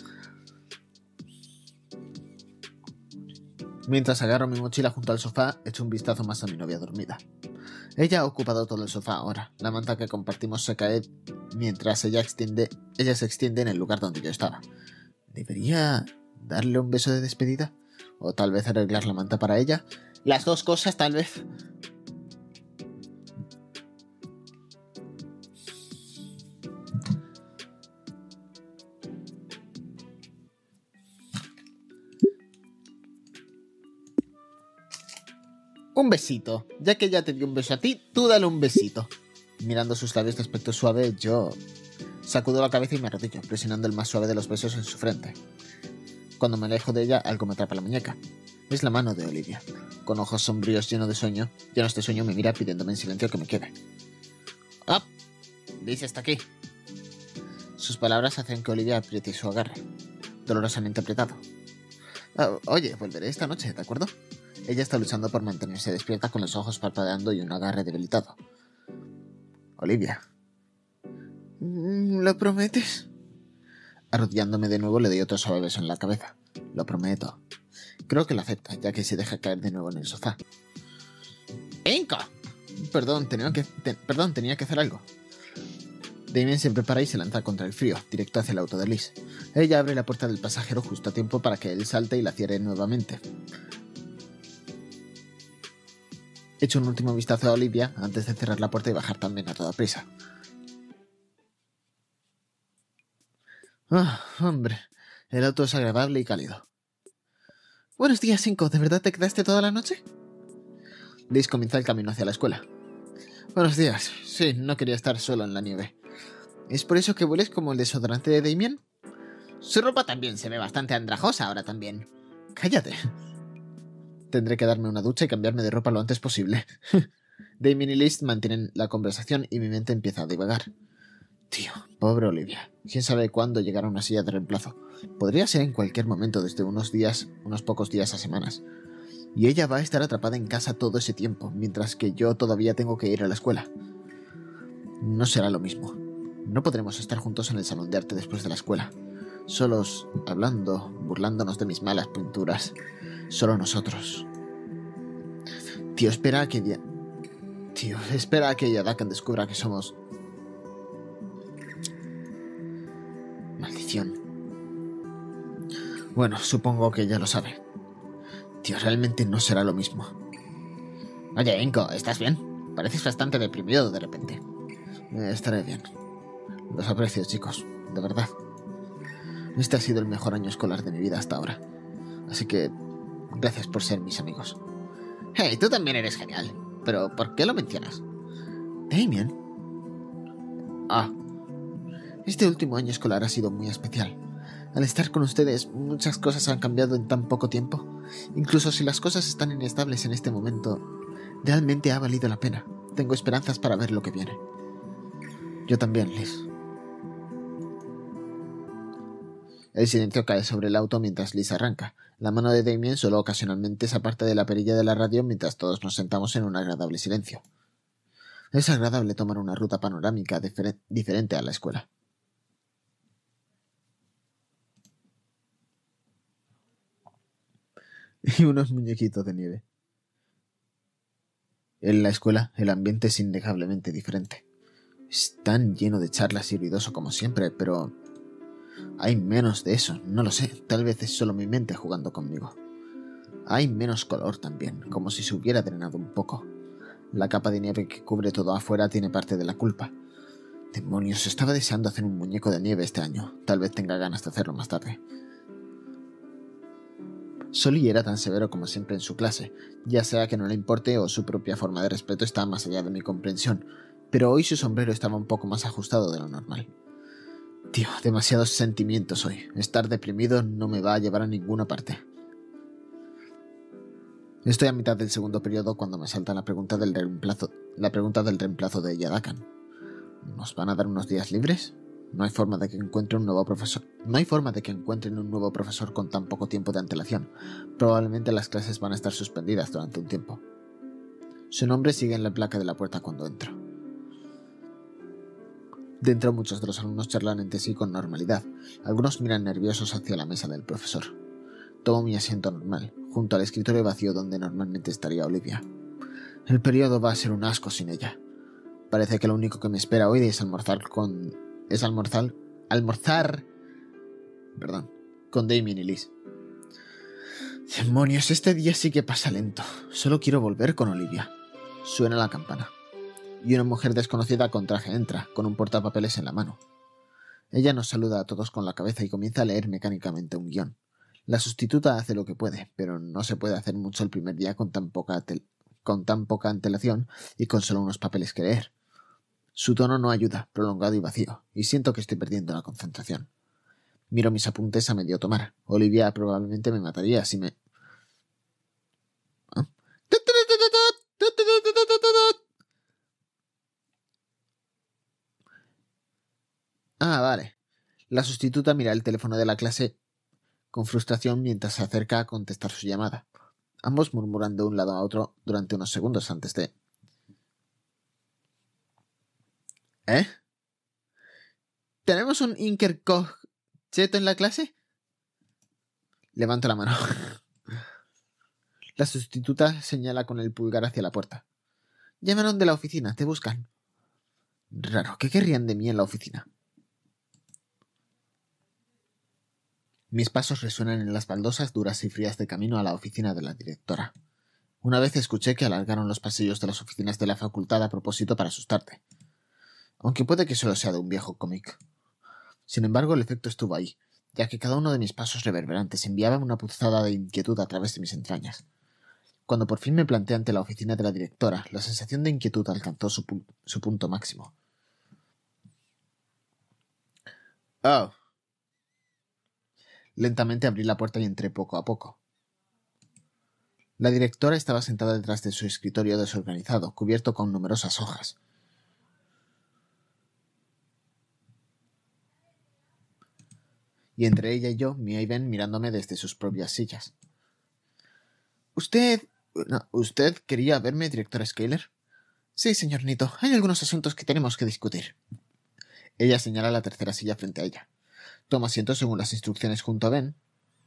[SPEAKER 1] Mientras agarro mi mochila junto al sofá, echo un vistazo más a mi novia dormida. Ella ha ocupado todo el sofá ahora. La manta que compartimos se cae mientras ella se extiende en el lugar donde yo estaba. ¿Debería darle un beso de despedida? ¿O tal vez arreglar la manta para ella? Las dos cosas, tal vez. Un besito. Ya que ella te dio un beso a ti, tú dale un besito. Mirando sus labios de aspecto suave, yo sacudo la cabeza y me arrodillo, presionando el más suave de los besos en su frente. Cuando me alejo de ella, algo me atrapa la muñeca. Es la mano de Olivia. Con ojos sombríos llenos de sueño, me mira pidiéndome en silencio que me quede. ¡Ah! Dice hasta aquí. Sus palabras hacen que Olivia apriete su agarre. Dolorosamente apretado. Oye, volveré esta noche, ¿de acuerdo? Ella está luchando por mantenerse despierta con los ojos parpadeando y un agarre debilitado. Olivia. ¿Lo prometes? Arrodillándome de nuevo le doy otro suave beso en la cabeza. Lo prometo. Creo que lo acepta, ya que se deja caer de nuevo en el sofá. ¡Enko! Perdón, tenía que hacer algo. Damien se prepara y se lanza contra el frío, directo hacia el auto de Liz. Ella abre la puerta del pasajero justo a tiempo para que él salte y la cierre nuevamente. Echo un último vistazo a Olivia antes de cerrar la puerta y bajar también a toda prisa. Hombre, el auto es agradable y cálido. Buenos días, Enko. ¿De verdad te quedaste toda la noche? Liz comienza el camino hacia la escuela. Buenos días. Sí, no quería estar solo en la nieve. ¿Es por eso que hueles como el desodorante de Damien? Su ropa también se ve bastante andrajosa ahora también. Cállate. Tendré que darme una ducha y cambiarme de ropa lo antes posible. Damien y Liz mantienen la conversación y mi mente empieza a divagar. Tío, pobre Olivia. ¿Quién sabe cuándo llegará una silla de reemplazo? Podría ser en cualquier momento desde unos pocos días a semanas. Y ella va a estar atrapada en casa todo ese tiempo, mientras que yo todavía tengo que ir a la escuela. No será lo mismo. No podremos estar juntos en el salón de arte después de la escuela. Solos, hablando, burlándonos de mis malas pinturas. Solo nosotros. Tío, espera a que Yadakan descubra que somos... Maldición. Bueno, supongo que ya lo sabe. Tío, realmente no será lo mismo. Oye, Enko, ¿estás bien? Pareces bastante deprimido de repente. Estaré bien. Los aprecio, chicos, de verdad. Este ha sido el mejor año escolar de mi vida hasta ahora. Así que, gracias por ser mis amigos. Hey, tú también eres genial. Pero, ¿por qué lo mencionas? Damien. Ah, este último año escolar ha sido muy especial. Al estar con ustedes, muchas cosas han cambiado en tan poco tiempo. Incluso si las cosas están inestables en este momento, realmente ha valido la pena. Tengo esperanzas para ver lo que viene. Yo también, Liz. El silencio cae sobre el auto mientras Liz arranca. La mano de Damien solo ocasionalmente se aparta de la perilla de la radio mientras todos nos sentamos en un agradable silencio. Es agradable tomar una ruta panorámica diferente a la escuela. Y unos muñequitos de nieve. En la escuela, el ambiente es innegablemente diferente. Es tan lleno de charlas y ruidoso como siempre, pero hay menos de eso, no lo sé, tal vez es solo mi mente jugando conmigo. Hay menos color también, como si se hubiera drenado un poco. La capa de nieve que cubre todo afuera tiene parte de la culpa. Demonios, estaba deseando hacer un muñeco de nieve este año, tal vez tenga ganas de hacerlo más tarde. Solly era tan severo como siempre en su clase, ya sea que no le importe o su propia forma de respeto está más allá de mi comprensión, pero hoy su sombrero estaba un poco más ajustado de lo normal. Tío, demasiados sentimientos hoy. Estar deprimido no me va a llevar a ninguna parte. Estoy a mitad del segundo periodo cuando me salta la pregunta del reemplazo de Yadakan. ¿Nos van a dar unos días libres? No hay forma de que encuentren un nuevo profesor con tan poco tiempo de antelación. Probablemente las clases van a estar suspendidas durante un tiempo. Su nombre sigue en la placa de la puerta cuando entro. Dentro muchos de los alumnos charlan entre sí con normalidad. Algunos miran nerviosos hacia la mesa del profesor. Tomo mi asiento normal, junto al escritorio vacío donde normalmente estaría Olivia. El periodo va a ser un asco sin ella. Parece que lo único que me espera hoy es almorzar con Damien y Liz. Demonios, este día sí que pasa lento. Solo quiero volver con Olivia. Suena la campana. Y una mujer desconocida con traje entra, con un portapapeles en la mano. Ella nos saluda a todos con la cabeza y comienza a leer mecánicamente un guión. La sustituta hace lo que puede, pero no se puede hacer mucho el primer día con tan poca antelación y con solo unos papeles que leer. Su tono no ayuda, prolongado y vacío, y siento que estoy perdiendo la concentración. Miro mis apuntes a medio tomar. Olivia probablemente me mataría si me... ¿Ah? Ah, vale. La sustituta mira el teléfono de la clase con frustración mientras se acerca a contestar su llamada. Ambos murmuran de un lado a otro durante unos segundos antes de... ¿Eh? ¿Tenemos un Inkercog-cheto en la clase? Levanto la mano. La sustituta señala con el pulgar hacia la puerta. Llamaron de la oficina, te buscan. Raro, ¿qué querrían de mí en la oficina? Mis pasos resuenan en las baldosas duras y frías de camino a la oficina de la directora. Una vez escuché que alargaron los pasillos de las oficinas de la facultad a propósito para asustarte. Aunque puede que solo sea de un viejo cómic. Sin embargo, el efecto estuvo ahí, ya que cada uno de mis pasos reverberantes enviaba una punzada de inquietud a través de mis entrañas. Cuando por fin me planté ante la oficina de la directora, la sensación de inquietud alcanzó su punto máximo. Oh. Lentamente abrí la puerta y entré poco a poco. La directora estaba sentada detrás de su escritorio desorganizado, cubierto con numerosas hojas. Y entre ella y yo, Mia y Ben mirándome desde sus propias sillas. ¿Usted quería verme, directora Scaler? Sí, señor Nito. Hay algunos asuntos que tenemos que discutir. Ella señala la tercera silla frente a ella. Toma asiento según las instrucciones junto a Ben.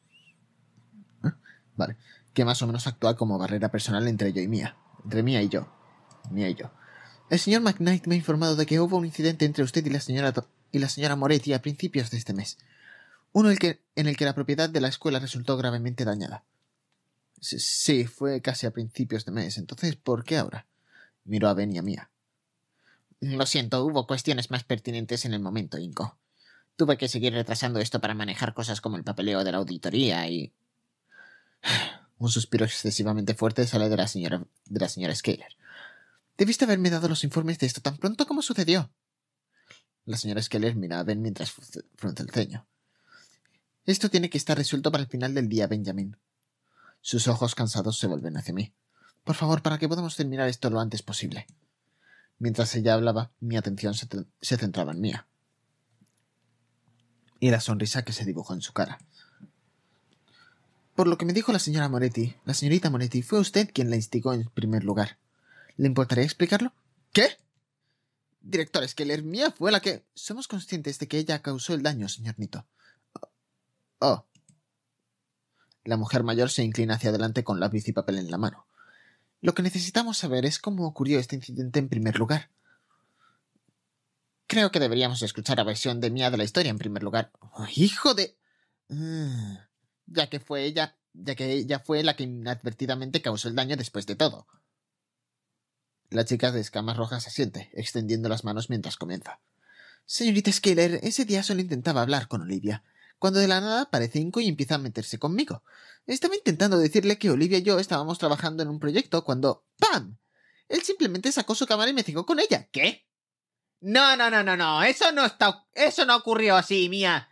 [SPEAKER 1] Vale. Que más o menos actúa como barrera personal entre yo y Mia. Entre Mia y yo. Mia y yo. El señor McKnight me ha informado de que hubo un incidente entre usted y la señora Moretti a principios de este mes. Uno en el que la propiedad de la escuela resultó gravemente dañada. Sí, fue casi a principios de mes. Entonces, ¿por qué ahora? Miró a Ben y a Mia. Lo siento, hubo cuestiones más pertinentes en el momento, Inco. Tuve que seguir retrasando esto para manejar cosas como el papeleo de la auditoría y... Un suspiro excesivamente fuerte sale de la señora Scaler. Debiste haberme dado los informes de esto tan pronto como sucedió. La señora Scaler mira a Ben mientras frunce el ceño. Esto tiene que estar resuelto para el final del día, Benjamin. Sus ojos cansados se vuelven hacia mí. Por favor, para que podamos terminar esto lo antes posible. Mientras ella hablaba, mi atención se centraba en Mia. Y la sonrisa que se dibujó en su cara. Por lo que me dijo la señorita Moretti, fue usted quien la instigó en primer lugar. ¿Le importaría explicarlo? ¿Qué? Director Scaler, Mia fue la que... Somos conscientes de que ella causó el daño, señor Nito. Oh. La mujer mayor se inclina hacia adelante con lápiz y papel en la mano. Lo que necesitamos saber es cómo ocurrió este incidente en primer lugar. Creo que deberíamos escuchar la versión de Mia de la historia en primer lugar. Oh, ¡hijo de...! Ya que ella fue la que inadvertidamente causó el daño después de todo. La chica de escamas rojas asiente, extendiendo las manos mientras comienza. Señorita Scaler, ese día solo intentaba hablar con Olivia, cuando de la nada aparece Inco y empieza a meterse conmigo. Estaba intentando decirle que Olivia y yo estábamos trabajando en un proyecto cuando... ¡Pam! Él simplemente sacó su cámara y me cegó con ella. ¿Qué? No. Eso no ocurrió así, Mia.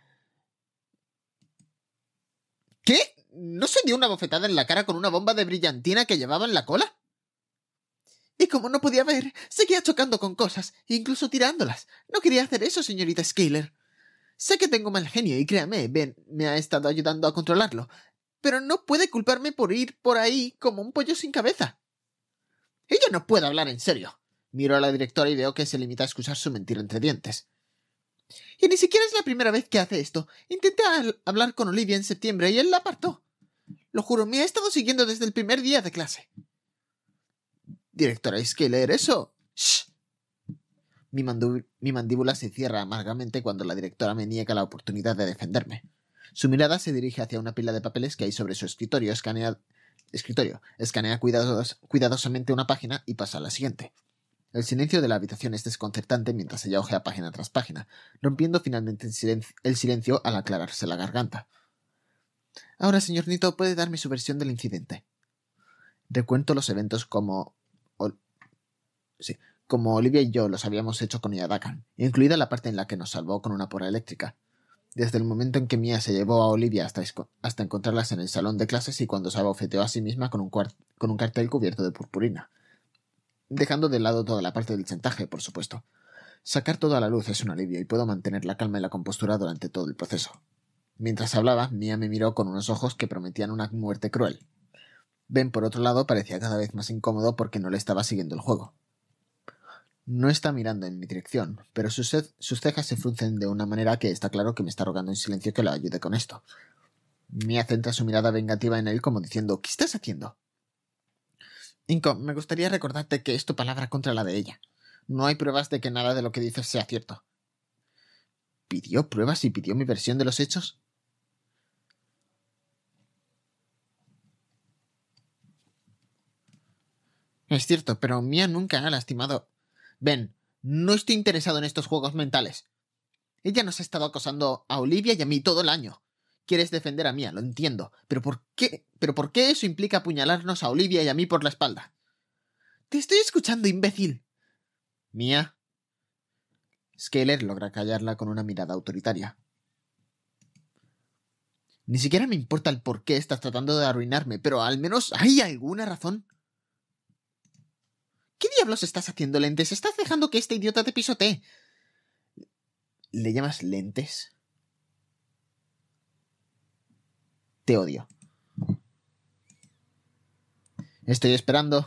[SPEAKER 1] ¿Qué? ¿No se dio una bofetada en la cara con una bomba de brillantina que llevaba en la cola? Y como no podía ver, seguía chocando con cosas, incluso tirándolas. No quería hacer eso, señorita Scaler. Sé que tengo mal genio y créame, Ben me ha estado ayudando a controlarlo, pero no puede culparme por ir por ahí como un pollo sin cabeza. Ella no puede hablar en serio. Miro a la directora y veo que se limita a excusar su mentira entre dientes. Y ni siquiera es la primera vez que hace esto. Intenté hablar con Olivia en septiembre y él la apartó. Lo juro, me ha estado siguiendo desde el primer día de clase. Directora Scaler, eso... ¡Shh! Mi mandíbula se cierra amargamente cuando la directora me niega la oportunidad de defenderme. Su mirada se dirige hacia una pila de papeles que hay sobre su escritorio, escanea cuidadosamente una página y pasa a la siguiente. El silencio de la habitación es desconcertante mientras ella hojea página tras página, rompiendo finalmente el silencio al aclararse la garganta. Ahora, señor Nito, puede darme su versión del incidente. Recuento los eventos como Olivia y yo los habíamos hecho con Yadakan, incluida la parte en la que nos salvó con una porra eléctrica. Desde el momento en que Mia se llevó a Olivia hasta encontrarlas en el salón de clases y cuando se abofeteó a sí misma con un cartel cubierto de purpurina. Dejando de lado toda la parte del chantaje, por supuesto. Sacar todo a la luz es un alivio y puedo mantener la calma y la compostura durante todo el proceso. Mientras hablaba, Mia me miró con unos ojos que prometían una muerte cruel. Ben, por otro lado, parecía cada vez más incómodo porque no le estaba siguiendo el juego. No está mirando en mi dirección, pero sus cejas se fruncen de una manera que está claro que me está rogando en silencio que lo ayude con esto. Mia centra su mirada vengativa en él como diciendo, ¿qué estás haciendo? Inco, me gustaría recordarte que es tu palabra contra la de ella. No hay pruebas de que nada de lo que dices sea cierto. ¿Pidió pruebas y pidió mi versión de los hechos? Es cierto, pero Mia nunca ha lastimado... Ben, no estoy interesado en estos juegos mentales. Ella nos ha estado acosando a Olivia y a mí todo el año. Quieres defender a Mia, lo entiendo. ¿Pero por qué eso implica apuñalarnos a Olivia y a mí por la espalda? Te estoy escuchando, imbécil. Mia. Scaler logra callarla con una mirada autoritaria. Ni siquiera me importa el por qué estás tratando de arruinarme, pero al menos ¿hay alguna razón? ¿Qué diablos estás haciendo, Lentes? Estás dejando que este idiota te pisotee. ¿Le llamas Lentes? Te odio. Estoy esperando.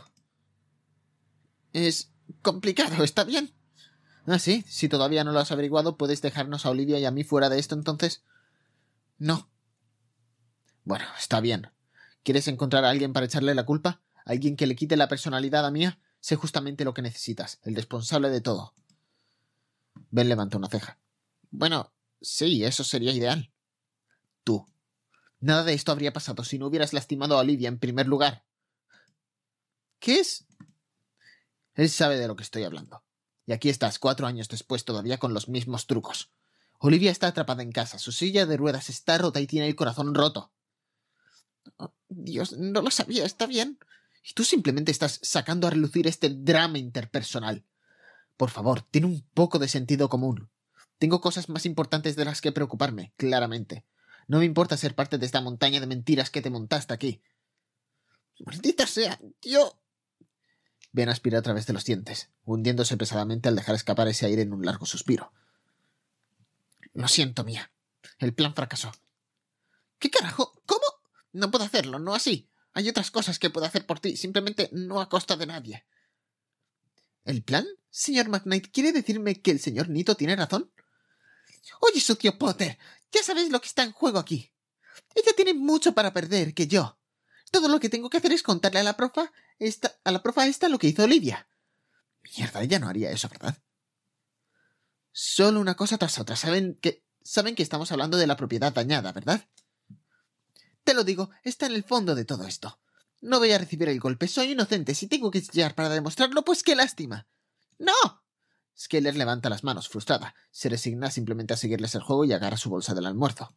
[SPEAKER 1] Es complicado, ¿está bien? Ah, sí, si todavía no lo has averiguado, ¿puedes dejarnos a Olivia y a mí fuera de esto entonces? No. Bueno, está bien. ¿Quieres encontrar a alguien para echarle la culpa? ¿Alguien que le quite la personalidad a Mia? Sé justamente lo que necesitas, el responsable de todo. Ben levantó una ceja. Bueno, sí, eso sería ideal. Tú. Nada de esto habría pasado si no hubieras lastimado a Olivia en primer lugar. ¿Qué es? Él sabe de lo que estoy hablando. Y aquí estás, 4 años después, todavía con los mismos trucos. Olivia está atrapada en casa, su silla de ruedas está rota y tiene el corazón roto. Dios, no lo sabía, está bien. Y tú simplemente estás sacando a relucir este drama interpersonal. Por favor, tiene un poco de sentido común. Tengo cosas más importantes de las que preocuparme, claramente. No me importa ser parte de esta montaña de mentiras que te montaste aquí. ¡Maldita sea! ¡Yo! Ben aspira a través de los dientes, hundiéndose pesadamente al dejar escapar ese aire en un largo suspiro. Lo siento, Mia. El plan fracasó. ¿Qué carajo? ¿Cómo? No puedo hacerlo, no así. Hay otras cosas que puedo hacer por ti, simplemente no a costa de nadie. ¿El plan? Señor McKnight, ¿quiere decirme que el señor Nito tiene razón? Oye, su tío Potter, ya sabes lo que está en juego aquí. Ella tiene mucho para perder que yo. Todo lo que tengo que hacer es contarle a la profa esta lo que hizo Olivia. Mierda, ella no haría eso, ¿verdad? Solo una cosa tras otra. Saben que estamos hablando de la propiedad dañada, ¿verdad? Te lo digo, está en el fondo de todo esto. No voy a recibir el golpe, soy inocente. Si tengo que chillar para demostrarlo, pues qué lástima. ¡No! Skyler levanta las manos, frustrada. Se resigna simplemente a seguirles el juego y agarra su bolsa del almuerzo.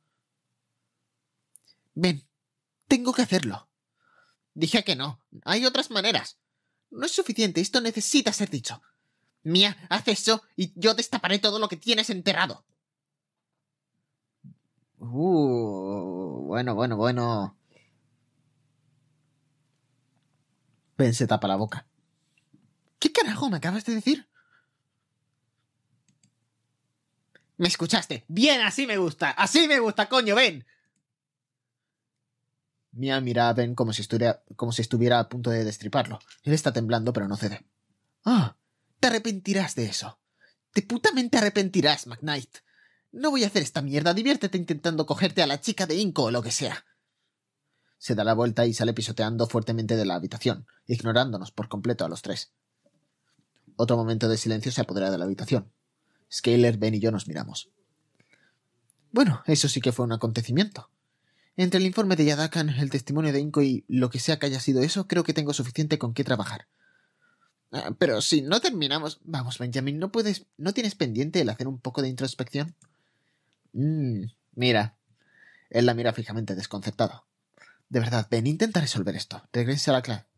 [SPEAKER 1] Ven, tengo que hacerlo. Dije que no. Hay otras maneras. No es suficiente, esto necesita ser dicho. Mia, haz eso y yo destaparé todo lo que tienes enterrado. Bueno. Ben se tapa la boca. ¿Qué carajo me acabas de decir? ¿Me escuchaste? Bien, así me gusta, coño, Ben. Mia mira a Ben como si estuviera a punto de destriparlo. Él está temblando, pero no cede. Te arrepentirás de eso. Te putamente arrepentirás, McKnight. No voy a hacer esta mierda, diviértete intentando cogerte a la chica de Inco o lo que sea. Se da la vuelta y sale pisoteando fuertemente de la habitación, ignorándonos por completo a los tres. Otro momento de silencio se apodera de la habitación. Skyler, Ben y yo nos miramos. Bueno, eso sí que fue un acontecimiento. Entre el informe de Yadakan, el testimonio de Inco y lo que sea que haya sido eso, creo que tengo suficiente con qué trabajar. Pero si no terminamos... Vamos, Benjamin, ¿no tienes pendiente el hacer un poco de introspección? Mira. Él la mira fijamente, desconcertado. De verdad, Ben, intenta resolver esto. Regresen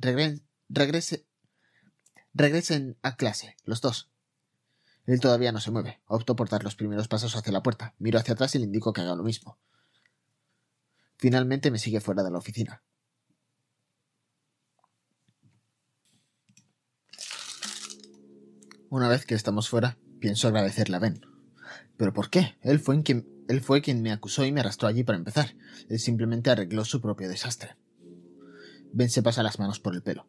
[SPEAKER 1] a clase, los dos. Él todavía no se mueve. Opto por dar los primeros pasos hacia la puerta. Miro hacia atrás y le indico que haga lo mismo. Finalmente me sigue fuera de la oficina. Una vez que estamos fuera, pienso agradecerle a Ben. ¿Pero por qué? Él fue quien me acusó y me arrastró allí para empezar. Él simplemente arregló su propio desastre. Ben se pasa las manos por el pelo.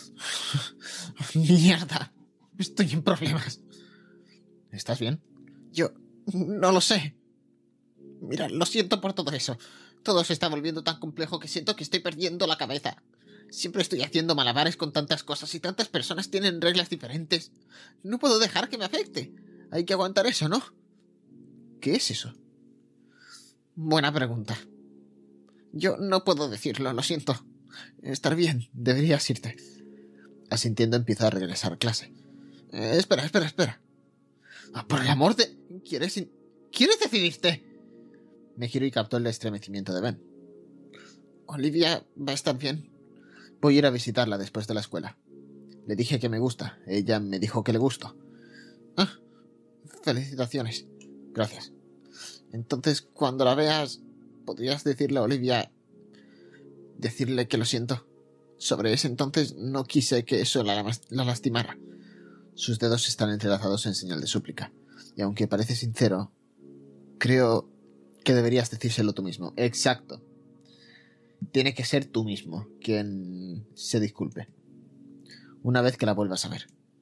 [SPEAKER 1] ¡Mierda! Estoy en problemas. ¿Estás bien? Yo no lo sé. Mira, lo siento por todo eso. Todo se está volviendo tan complejo que siento que estoy perdiendo la cabeza. Siempre estoy haciendo malabares con tantas cosas y tantas personas tienen reglas diferentes. No puedo dejar que me afecte. Hay que aguantar eso, ¿no? ¿Qué es eso? Buena pregunta. Yo no puedo decirlo, lo siento. Estar bien, deberías irte. Asintiendo empiezo a regresar a clase. Espera. Por el amor de... ¿Quieres decidirte? Me giro y capto el estremecimiento de Ben. Olivia va a estar bien. Voy a ir a visitarla después de la escuela. Le dije que me gusta. Ella me dijo que le gusto. Felicitaciones. Gracias. Entonces, cuando la veas, podrías decirle a Olivia... Decirle que lo siento. Sobre ese entonces no quise que eso la lastimara. Sus dedos están entrelazados en señal de súplica. Y aunque parece sincero, creo que deberías decírselo tú mismo. Exacto. Tiene que ser tú mismo quien se disculpe. Una vez que la vuelvas a ver.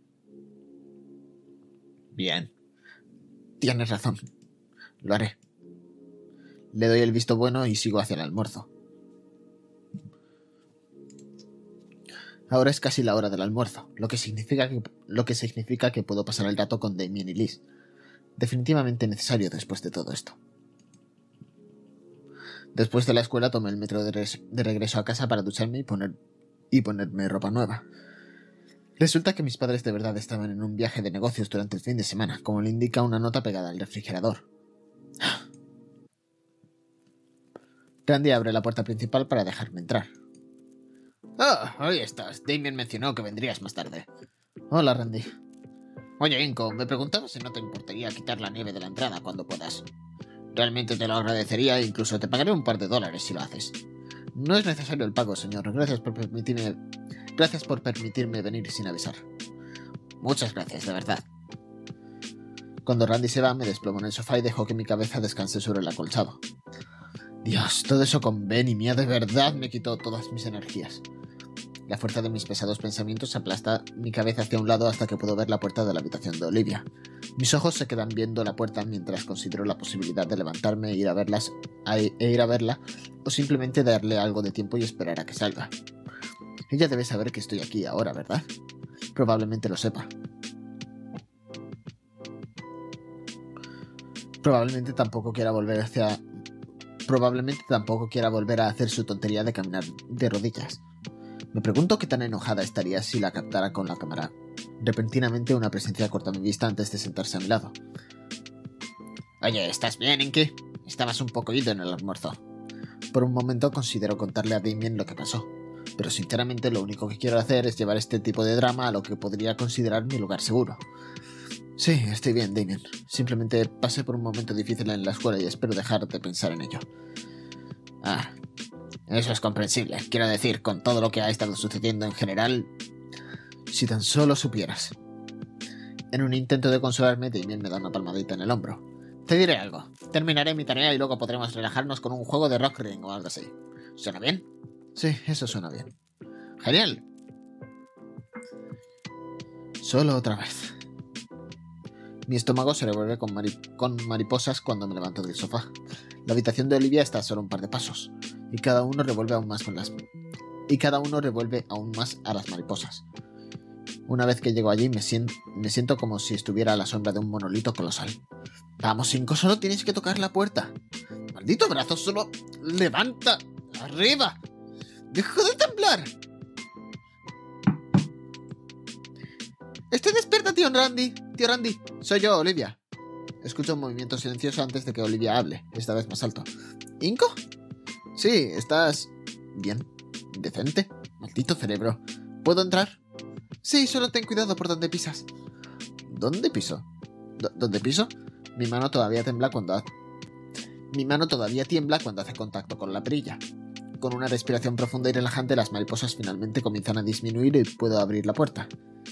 [SPEAKER 1] Bien. Tienes razón. Lo haré. Le doy el visto bueno y sigo hacia el almuerzo. Ahora es casi la hora del almuerzo, lo que significa que puedo pasar el rato con Damien y Liz. Definitivamente necesario después de todo esto. Después de la escuela tomé el metro de regreso a casa para ducharme y ponerme ropa nueva. Resulta que mis padres de verdad estaban en un viaje de negocios durante el fin de semana, como le indica una nota pegada al refrigerador. Randy abre la puerta principal para dejarme entrar. Ah, ahí estás. Damien mencionó que vendrías más tarde. Hola, Randy. Oye, Inco, me preguntaba si no te importaría quitar la nieve de la entrada cuando puedas. Realmente te lo agradecería e incluso te pagaré un par de dólares si lo haces. No es necesario el pago, señor. Gracias por permitirme venir sin avisar. Muchas gracias, de verdad. Cuando Randy se va, me desplomo en el sofá y dejo que mi cabeza descanse sobre el acolchado. Dios, todo eso con Ben y Mia de verdad me quitó todas mis energías. La fuerza de mis pesados pensamientos aplasta mi cabeza hacia un lado hasta que puedo ver la puerta de la habitación de Olivia. Mis ojos se quedan viendo la puerta mientras considero la posibilidad de levantarme e ir a verla, o simplemente darle algo de tiempo y esperar a que salga. Ella debe saber que estoy aquí ahora, ¿verdad? Probablemente lo sepa. Probablemente tampoco quiera volver a hacer su tontería de caminar de rodillas. Me pregunto qué tan enojada estaría si la captara con la cámara. Repentinamente una presencia corta mi vista antes de sentarse a mi lado. Oye, ¿estás bien, Inky? Estabas un poco ido en el almuerzo. Por un momento considero contarle a Damien lo que pasó, pero sinceramente lo único que quiero hacer es llevar este tipo de drama a lo que podría considerar mi lugar seguro. Sí, estoy bien, Damien. Simplemente pasé por un momento difícil en la escuela y espero dejar de pensar en ello. Ah, eso es comprensible. Quiero decir, con todo lo que ha estado sucediendo en general, si tan solo supieras. En un intento de consolarme, Damien me da una palmadita en el hombro. Te diré algo. Terminaré mi tarea y luego podremos relajarnos con un juego de Rock Ring o algo así. ¿Suena bien? Sí, eso suena bien. ¡Genial! Solo otra vez. Mi estómago se revuelve con mariposas cuando me levanto del sofá. La habitación de Olivia está a solo un par de pasos, y cada uno revuelve aún más a las mariposas. Una vez que llego allí me siento como si estuviera a la sombra de un monolito colosal. Vamos, 5, solo tienes que tocar la puerta. Maldito brazo, solo levanta. ¡Arriba! ¡Deja de temblar! Estoy despierta, tío Randy. Tío Randy, soy yo, Olivia. Escucho un movimiento silencioso antes de que Olivia hable, esta vez más alto. ¿Inco? Sí, ¿estás bien? ¿Decente? Maldito cerebro. ¿Puedo entrar? Sí, solo ten cuidado por donde pisas. ¿Dónde piso? ¿Dónde piso? Mi mano todavía tiembla cuando hace contacto con la perilla. Con una respiración profunda y relajante, las mariposas finalmente comienzan a disminuir y puedo abrir la puerta.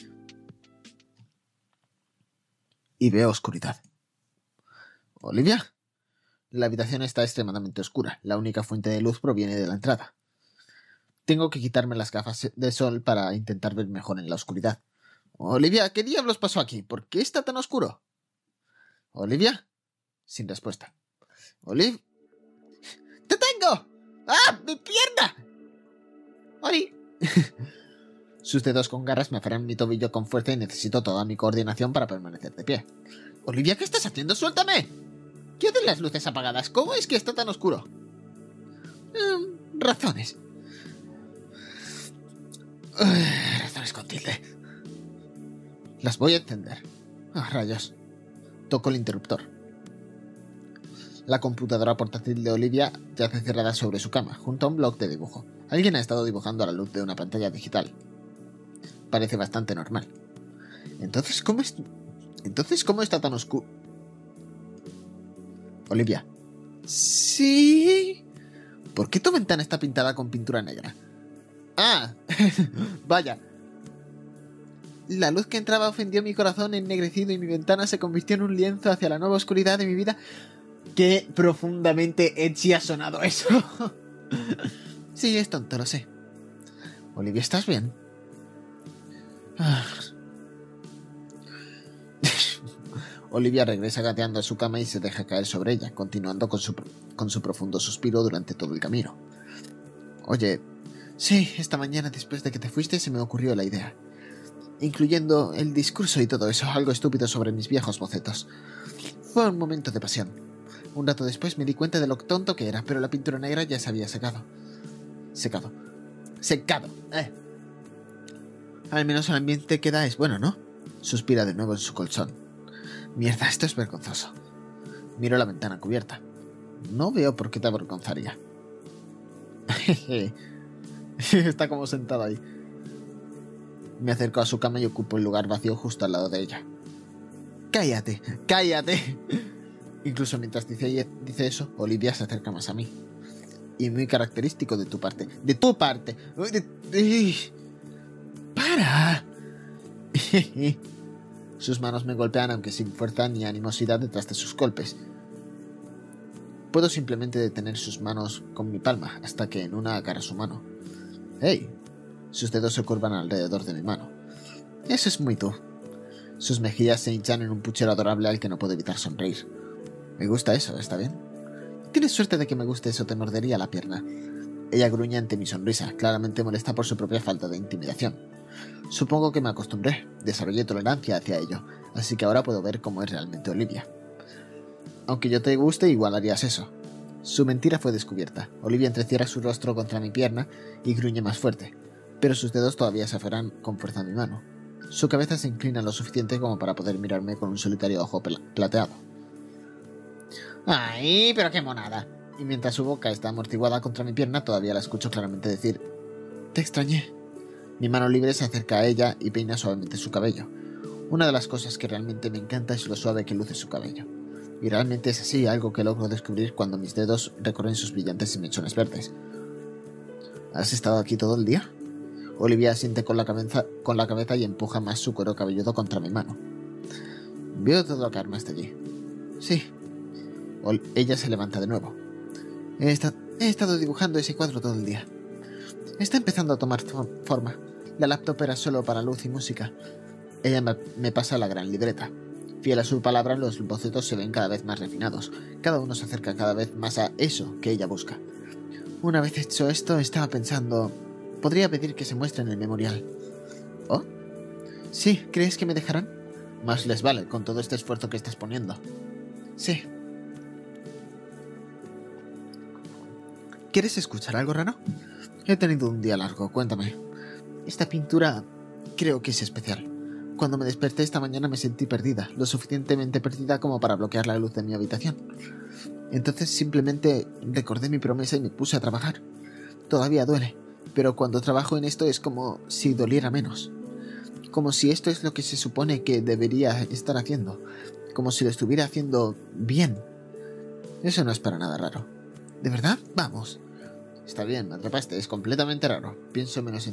[SPEAKER 1] Y veo oscuridad. ¿Olivia? La habitación está extremadamente oscura. La única fuente de luz proviene de la entrada. Tengo que quitarme las gafas de sol para intentar ver mejor en la oscuridad. Olivia, ¿qué diablos pasó aquí? ¿Por qué está tan oscuro? ¿Olivia? Sin respuesta. ¡Oliv! ¡Te tengo! ¡Ah! ¡Mi pierna! ¡Oli! Sus dedos con garras me aferran mi tobillo con fuerza y necesito toda mi coordinación para permanecer de pie. Olivia, ¿qué estás haciendo? ¡Suéltame! ¿Qué hacen las luces apagadas? ¿Cómo es que está tan oscuro? Razones. Razones con tilde. Las voy a encender. Ah, rayos. Toco el interruptor. La computadora portátil de Olivia yace cerrada sobre su cama, junto a un bloc de dibujo. Alguien ha estado dibujando a la luz de una pantalla digital. Parece bastante normal. Entonces, ¿cómo está tan oscuro? Olivia. Sí. ¿Por qué tu ventana está pintada con pintura negra? Ah, vaya. La luz que entraba ofendió mi corazón ennegrecido y mi ventana se convirtió en un lienzo hacia la nueva oscuridad de mi vida. Qué profundamente edgy ha sonado eso. Sí, es tonto, lo sé. Olivia, ¿estás bien? Olivia regresa gateando a su cama y se deja caer sobre ella, continuando con su profundo suspiro durante todo el camino. Oye, sí, esta mañana después de que te fuiste se me ocurrió la idea. Incluyendo el discurso y todo eso, algo estúpido sobre mis viejos bocetos. Fue un momento de pasión. Un rato después me di cuenta de lo tonto que era, pero la pintura negra ya se había secado. Secado. Al menos el ambiente que da es bueno, ¿no? Suspira de nuevo en su colchón. Mierda, esto es vergonzoso. Miro la ventana cubierta. No veo por qué te avergonzaría. Está como sentado ahí. Me acerco a su cama y ocupo el lugar vacío justo al lado de ella. ¡Cállate! ¡Cállate! Incluso mientras dice eso, Olivia se acerca más a mí. Y muy característico de tu parte. ¡De tu parte! ¡Para! Sus manos me golpean, aunque sin fuerza ni animosidad detrás de sus golpes. Puedo simplemente detener sus manos con mi palma, hasta que en una agarra su mano. ¡Hey! Sus dedos se curvan alrededor de mi mano. Eso es muy tú. Sus mejillas se hinchan en un puchero adorable al que no puedo evitar sonreír. Me gusta eso, ¿está bien? Tienes suerte de que me guste eso, te mordería la pierna. Ella gruñe ante mi sonrisa, claramente molesta por su propia falta de intimidación. Supongo que me acostumbré, desarrollé tolerancia hacia ello, así que ahora puedo ver cómo es realmente Olivia. Aunque yo te guste, igual harías eso. Su mentira fue descubierta. Olivia entrecierra su rostro contra mi pierna y gruñe más fuerte, pero sus dedos todavía se aferran con fuerza a mi mano. Su cabeza se inclina lo suficiente como para poder mirarme con un solitario ojo plateado. ¡Ay, pero qué monada! Y mientras su boca está amortiguada contra mi pierna, todavía la escucho claramente decir: «Te extrañé». Mi mano libre se acerca a ella y peina suavemente su cabello. Una de las cosas que realmente me encanta es lo suave que luce su cabello. Y realmente es así, algo que logro descubrir cuando mis dedos recorren sus brillantes mechones verdes. ¿Has estado aquí todo el día? Olivia asiente con la cabeza y empuja más su cuero cabelludo contra mi mano. Veo todo lo que armaste allí. Sí. Ella se levanta de nuevo. He estado dibujando ese cuadro todo el día. Está empezando a tomar forma. La laptop era solo para luz y música. Ella me pasa la gran libreta. Fiel a su palabra, los bocetos se ven cada vez más refinados. Cada uno se acerca cada vez más a eso que ella busca. Una vez hecho esto, estaba pensando... Podría pedir que se muestre en el memorial. ¿Oh? Sí, ¿crees que me dejarán? Más les vale, con todo este esfuerzo que estás poniendo. Sí. ¿Quieres escuchar algo raro? He tenido un día largo, cuéntame. Esta pintura creo que es especial. Cuando me desperté esta mañana me sentí perdida, lo suficientemente perdida como para bloquear la luz de mi habitación. Entonces simplemente recordé mi promesa y me puse a trabajar. Todavía duele, pero cuando trabajo en esto es como si doliera menos. Como si esto es lo que se supone que debería estar haciendo. Como si lo estuviera haciendo bien. Eso no es para nada raro. ¿De verdad? Vamos. Está bien, me atrapaste, es completamente raro. Pienso menos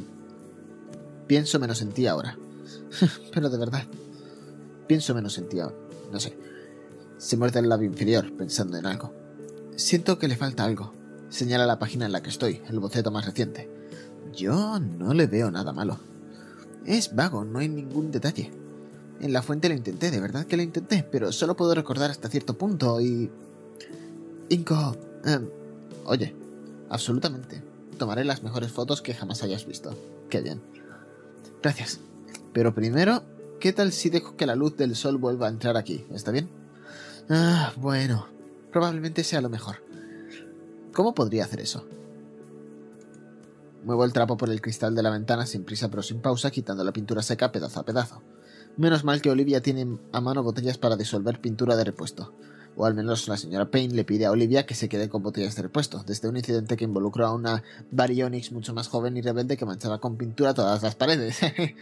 [SPEAKER 1] en ti ahora. Pero de verdad. Pienso menos en ti ahora. No sé. Se muerde el labio inferior, pensando en algo. Siento que le falta algo. Señala la página en la que estoy, el boceto más reciente. Yo no le veo nada malo. Es vago, no hay ningún detalle. En la fuente lo intenté, de verdad que lo intenté, pero solo puedo recordar hasta cierto punto y... Inco... oye, absolutamente. Tomaré las mejores fotos que jamás hayas visto. Qué bien. Gracias. Pero primero, ¿qué tal si dejo que la luz del sol vuelva a entrar aquí? ¿Está bien? Ah, bueno. Probablemente sea lo mejor. ¿Cómo podría hacer eso? Muevo el trapo por el cristal de la ventana sin prisa pero sin pausa, quitando la pintura seca pedazo a pedazo. Menos mal que Olivia tiene a mano botellas para disolver pintura de repuesto. O al menos la señora Payne le pide a Olivia que se quede con botellas de repuesto, desde un incidente que involucró a una Baryonyx mucho más joven y rebelde que manchaba con pintura todas las paredes.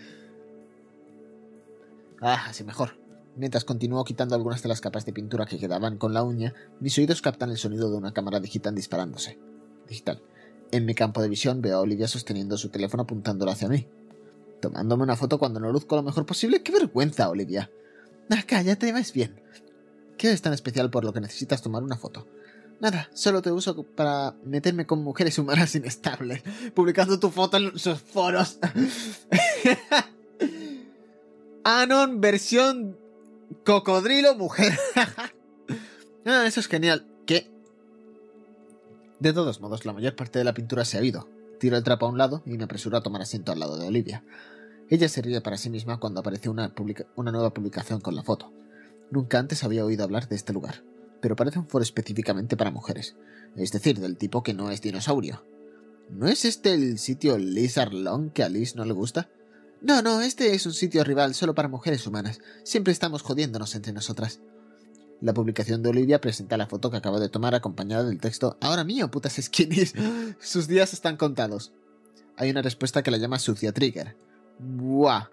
[SPEAKER 1] Ah, así mejor. Mientras continúo quitando algunas de las capas de pintura que quedaban con la uña, mis oídos captan el sonido de una cámara digital disparándose. Digital. En mi campo de visión veo a Olivia sosteniendo su teléfono apuntándolo hacia mí. ¿Tomándome una foto cuando no luzco lo mejor posible? ¡Qué vergüenza, Olivia! Ah, cállate, ves bien. ¿Qué es tan especial por lo que necesitas tomar una foto? Nada, solo te uso para meterme con mujeres humanas inestables, publicando tu foto en sus foros. Anon versión cocodrilo mujer. Ah, eso es genial. ¿Qué? De todos modos, la mayor parte de la pintura se ha ido. Tiro el trapo a un lado y me apresuro a tomar asiento al lado de Olivia. Ella se ríe para sí misma cuando aparece una nueva publicación con la foto. Nunca antes había oído hablar de este lugar, pero parece un foro específicamente para mujeres, es decir, del tipo que no es dinosaurio. ¿No es este el sitio Lizard Long que a Liz no le gusta? No, este es un sitio rival solo para mujeres humanas. Siempre estamos jodiéndonos entre nosotras. La publicación de Olivia presenta la foto que acabo de tomar acompañada del texto: «Ahora mío, putas skinnies, sus días están contados». hay una respuesta que la llama sucia Trigger. ¡Buah!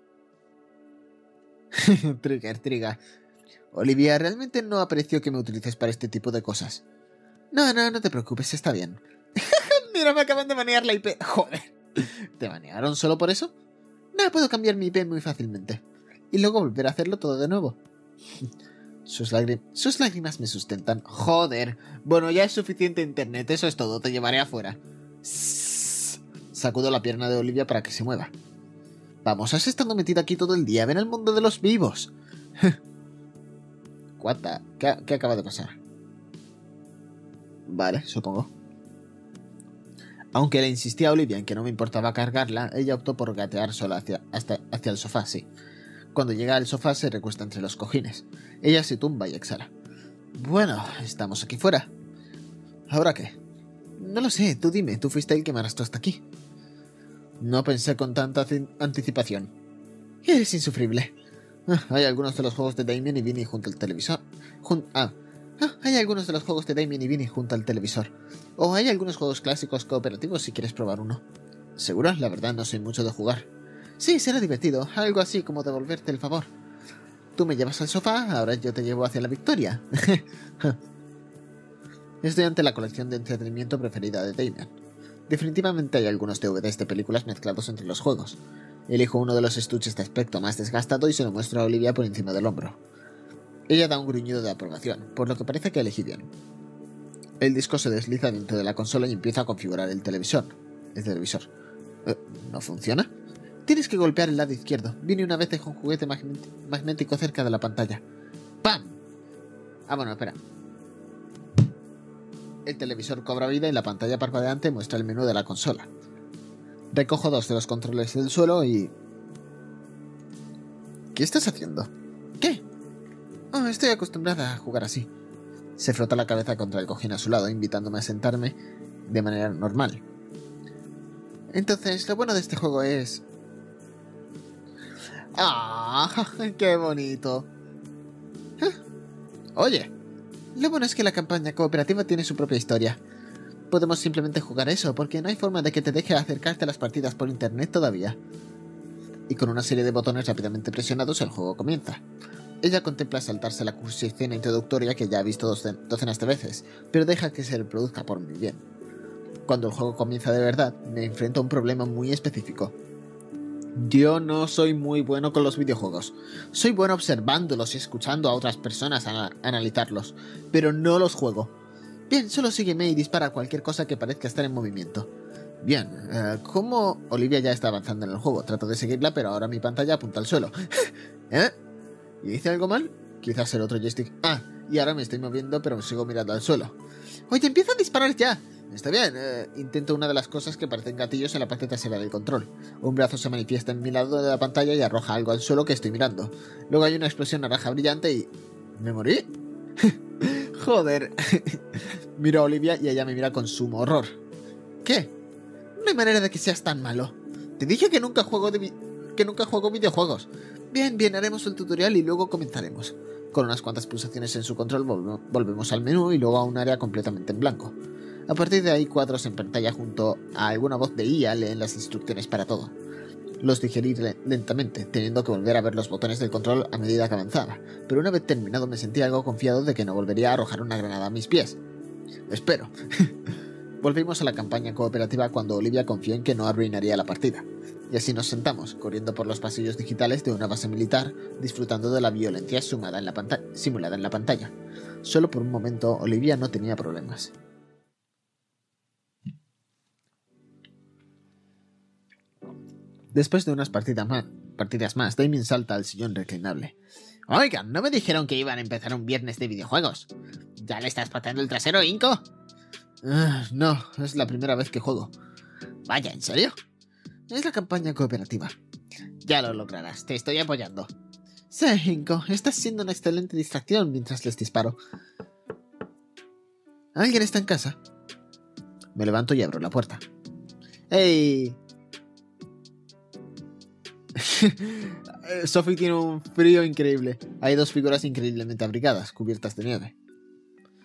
[SPEAKER 1] Trigger. Olivia, realmente no aprecio que me utilices para este tipo de cosas. No te preocupes, está bien. Mira, me acaban de banear la IP. Joder. ¿Te banearon solo por eso? No, puedo cambiar mi IP muy fácilmente. Y luego volver a hacerlo todo de nuevo. Sus lágrimas me sustentan. Joder. Bueno, ya es suficiente internet, eso es todo, te llevaré afuera. Sacudo la pierna de Olivia para que se mueva. Vamos, has estado metida aquí todo el día, ven al mundo de los vivos. ¿Qué acaba de pasar? Vale, supongo. Aunque le insistía a Olivia en que no me importaba cargarla, ella optó por gatear sola hacia el sofá, sí. Cuando llega al sofá se recuesta entre los cojines. Ella se tumba y exhala. Bueno, estamos aquí fuera. ¿Ahora qué? No lo sé, tú dime, tú fuiste el que me arrastró hasta aquí. No pensé con tanta anticipación. Eres insufrible. Hay algunos de los juegos de Damien y Vinny junto al televisor. Hay algunos de los juegos de Damien y Vinny junto al televisor. O hay algunos juegos clásicos cooperativos si quieres probar uno. ¿Seguro? La verdad no soy mucho de jugar. Sí, será divertido. Algo así como devolverte el favor. Tú me llevas al sofá, ahora yo te llevo hacia la victoria. Estoy ante la colección de entretenimiento preferida de Damien. Definitivamente hay algunos DVDs de películas mezclados entre los juegos. Elijo uno de los estuches de aspecto más desgastado y se lo muestro a Olivia por encima del hombro. Ella da un gruñido de aprobación, por lo que parece que elegí bien. El disco se desliza dentro de la consola y empieza a configurar el televisor. ¿No funciona? Tienes que golpear el lado izquierdo. Vine una vez dejó un juguete magnético cerca de la pantalla. ¡Pam! Bueno, espera. El televisor cobra vida y la pantalla parpadeante muestra el menú de la consola. Recojo dos de los controles del suelo y... ¿Qué estás haciendo? ¿Qué? Estoy acostumbrada a jugar así. Se frota la cabeza contra el cojín a su lado, invitándome a sentarme de manera normal. Entonces, lo bueno de este juego es... ¡Qué bonito! Oye, lo bueno es que la campaña cooperativa tiene su propia historia. Podemos simplemente jugar eso, porque no hay forma de que te deje acercarte a las partidas por internet todavía. Y con una serie de botones rápidamente presionados, el juego comienza. Ella contempla saltarse la cursi escena introductoria que ya ha visto docenas de veces, pero deja que se reproduzca por mi bien. Cuando el juego comienza de verdad, me enfrento a un problema muy específico. Yo no soy muy bueno con los videojuegos. Soy bueno observándolos y escuchando a otras personas analizarlos, pero no los juego. Bien, solo sígueme y dispara cualquier cosa que parezca estar en movimiento. Bien, ¿cómo? Olivia ya está avanzando en el juego. Trato de seguirla, pero ahora mi pantalla apunta al suelo. ¿Y hice algo mal? Quizás el otro joystick... y ahora me estoy moviendo, pero sigo mirando al suelo. Oye, empieza a disparar ya. Está bien, intento una de las cosas que parecen gatillos en la parte trasera del control. Un brazo se manifiesta en mi lado de la pantalla y arroja algo al suelo que estoy mirando. Luego hay una explosión naranja brillante y... ¿Me morí? Joder. Miro a Olivia y ella me mira con sumo horror. ¿Qué? No hay manera de que seas tan malo. Te dije que nunca juego videojuegos. Bien, haremos el tutorial y luego comenzaremos. Con unas cuantas pulsaciones en su control volvemos al menú y luego a un área completamente en blanco. A partir de ahí, cuadros en pantalla junto a alguna voz de IA leen las instrucciones para todo. Los digerí lentamente, teniendo que volver a ver los botones del control a medida que avanzaba, pero una vez terminado me sentí algo confiado de que no volvería a arrojar una granada a mis pies. Espero. Volvimos a la campaña cooperativa cuando Olivia confió en que no arruinaría la partida. Y así nos sentamos, corriendo por los pasillos digitales de una base militar, disfrutando de la violencia simulada en la pantalla. Solo por un momento, Olivia no tenía problemas. Después de unas partidas más, Damien salta al sillón reclinable. Oigan, ¿no me dijeron que iban a empezar un viernes de videojuegos? ¿Ya le estás pateando el trasero, Inco? No, es la primera vez que juego. Vaya, ¿en serio? Es la campaña cooperativa. Ya lo lograrás, te estoy apoyando. Sí, Inco, estás siendo una excelente distracción mientras les disparo. ¿Alguien está en casa? Me levanto y abro la puerta. ¡Hey! Sophie tiene un frío increíble. Hay dos figuras increíblemente abrigadas, cubiertas de nieve.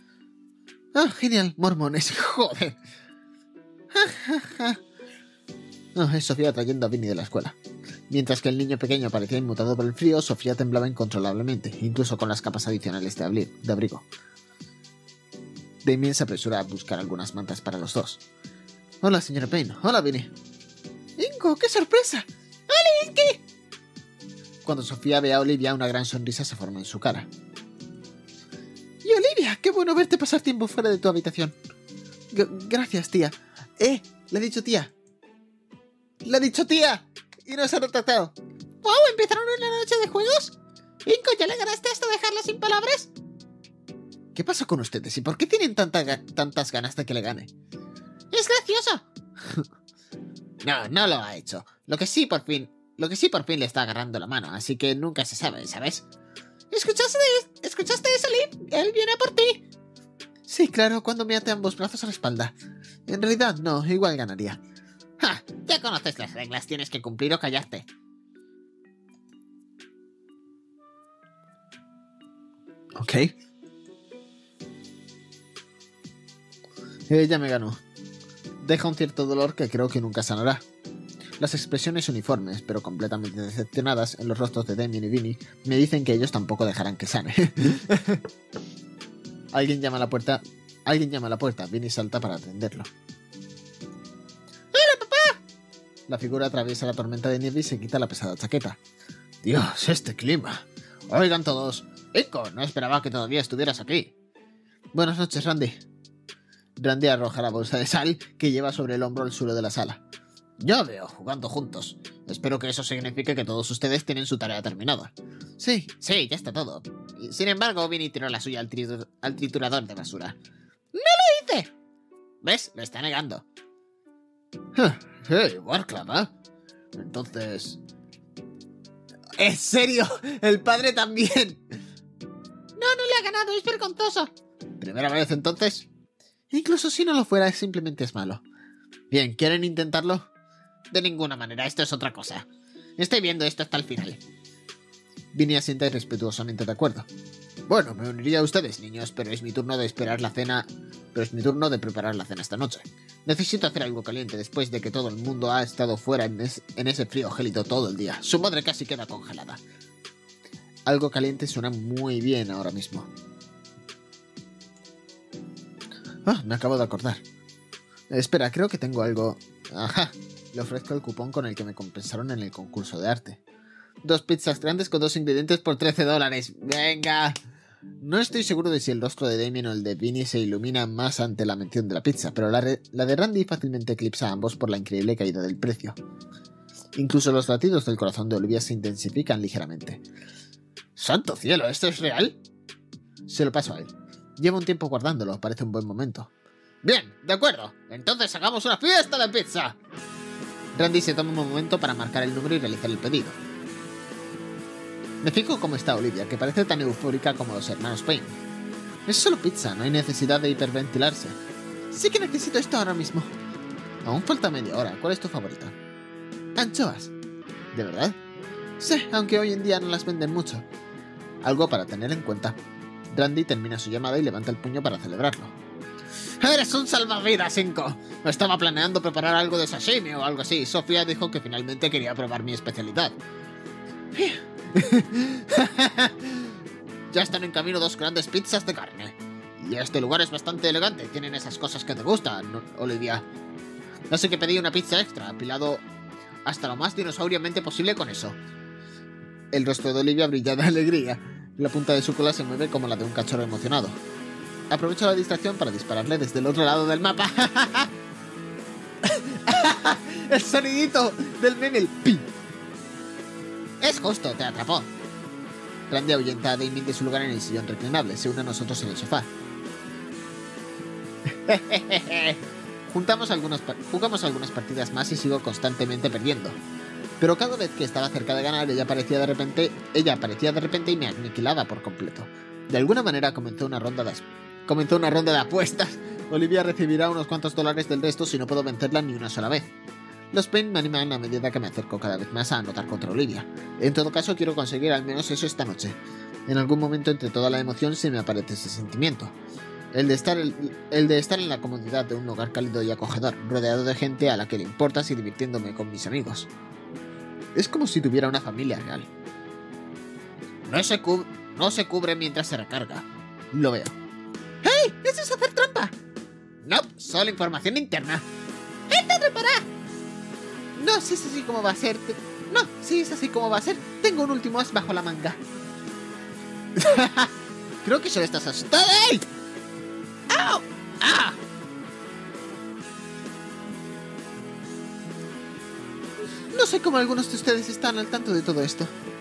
[SPEAKER 1] Genial, mormones, joder. Oh, es Sofía trayendo a Vinny de la escuela. Mientras que el niño pequeño parecía inmutado por el frío, Sofía temblaba incontrolablemente, incluso con las capas adicionales de abrigo. Damien se apresura a buscar algunas mantas para los dos. Hola, señora Payne. Hola, Vinny. ¡Ingo, qué sorpresa! ¡Hola, Inky! Cuando Sofía ve a Olivia, una gran sonrisa se forma en su cara. ¡Y Olivia! ¡Qué bueno verte pasar tiempo fuera de tu habitación! Gracias, tía. Le he dicho tía. ¡Le he dicho tía! Y no se ha retractado. ¡Wow! ¿Empezaron una noche de juegos? Ingo, ¿ya le ganaste hasta dejarla sin palabras? ¿Qué pasa con ustedes? ¿Y por qué tienen tantas ganas de que le gane? ¡Es gracioso! No lo ha hecho. Lo que sí por fin le está agarrando la mano, así que nunca se sabe, ¿sabes? ¿Escuchaste eso, Liv? Él viene a por ti. Sí, claro, cuando me ate ambos brazos a la espalda. En realidad, no, igual ganaría. ¡Ja! Ya conoces las reglas, tienes que cumplir o callarte. Ok. Ella me ganó. Deja un cierto dolor que creo que nunca sanará. Las expresiones uniformes, pero completamente decepcionadas en los rostros de Damien y Vinny me dicen que ellos tampoco dejarán que sane. Alguien llama a la puerta. Vinny salta para atenderlo. ¡Hola, papá! La figura atraviesa la tormenta de nieve y se quita la pesada chaqueta. Dios, este clima. Oigan todos. Ingo, no esperaba que todavía estuvieras aquí. Buenas noches, Randy. Randy arroja la bolsa de sal que lleva sobre el hombro al suelo de la sala. Ya veo, jugando juntos. Espero que eso signifique que todos ustedes tienen su tarea terminada. Sí, ya está todo. Sin embargo, Vinny tiró la suya al triturador de basura. ¡No lo hice! ¿Ves? Lo está negando. Hey, Warclub, ¿eh? Entonces... ¿En serio? ¿El padre también? No le ha ganado, es vergonzoso. ¿Primera vez entonces? Incluso si no lo fuera, simplemente es malo. Bien, ¿quieren intentarlo? De ninguna manera, esto es otra cosa. Estoy viendo esto hasta el final. Vinny asienta irrespetuosamente de acuerdo. Bueno, me uniría a ustedes, niños, pero es mi turno de preparar la cena esta noche. Necesito hacer algo caliente después de que todo el mundo ha estado fuera en ese frío gélido todo el día. Su madre casi queda congelada. Algo caliente suena muy bien ahora mismo. Ah, me acabo de acordar. Espera, creo que tengo algo... Ajá, le ofrezco el cupón con el que me compensaron en el concurso de arte. 2 pizzas grandes con 2 ingredientes por $13. ¡Venga! No estoy seguro de si el rostro de Damien o el de Vinny se ilumina más ante la mención de la pizza, pero la de Randy fácilmente eclipsa a ambos por la increíble caída del precio. Incluso los latidos del corazón de Olivia se intensifican ligeramente. ¡Santo cielo! ¿Esto es real? Se lo paso a él. Lleva un tiempo guardándolo, parece un buen momento. Bien, de acuerdo. Entonces hagamos una fiesta de pizza. Randy se toma un momento para marcar el número y realizar el pedido. Me fijo cómo está Olivia, que parece tan eufórica como los hermanos Payne. Es solo pizza, no hay necesidad de hiperventilarse. Sí que necesito esto ahora mismo. Aún falta media hora. ¿Cuál es tu favorita? Anchoas. ¿De verdad? Sí, aunque hoy en día no las venden mucho. Algo para tener en cuenta. Randy termina su llamada y levanta el puño para celebrarlo. ¡Eres un salvavidas, Ingo! Estaba planeando preparar algo de sashimi o algo así. Sofía dijo que finalmente quería probar mi especialidad. Ya están en camino 2 grandes pizzas de carne. Y este lugar es bastante elegante. Tienen esas cosas que te gustan, Olivia. Así que pedí una pizza extra, apilado hasta lo más dinosauriamente posible con eso. El rostro de Olivia brilla de alegría. La punta de su cola se mueve como la de un cachorro emocionado. Aprovecho la distracción para dispararle desde el otro lado del mapa. El sonidito del meme, el pi. Es justo, te atrapó. Randy ahuyenta a Damien de su lugar en el sillón reclinable. Se une a nosotros en el sofá. Jugamos algunas partidas más y sigo constantemente perdiendo. Pero cada vez que estaba cerca de ganar, ella aparecía de repente y me aniquilaba por completo. De alguna manera comenzó una ronda de apuestas. Olivia recibirá unos cuantos dólares del resto si no puedo vencerla ni una sola vez. Los Payne me animan a medida que me acerco cada vez más a anotar contra Olivia. En todo caso, quiero conseguir al menos eso esta noche. En algún momento entre toda la emoción se me aparece ese sentimiento. El de estar en la comodidad de un hogar cálido y acogedor, rodeado de gente a la que le importas y divirtiéndome con mis amigos. Es como si tuviera una familia real. No se cubre mientras se recarga. Lo veo. ¡Hey! ¡Eso es hacer trampa! No, solo información interna. ¡Él te atrapará! No, si es así como va a ser. No, si es así como va a ser. Tengo un último as bajo la manga. Creo que solo estás asustado. ¡Ey! ¡Au! ¡Ah! No sé cómo algunos de ustedes están al tanto de todo esto.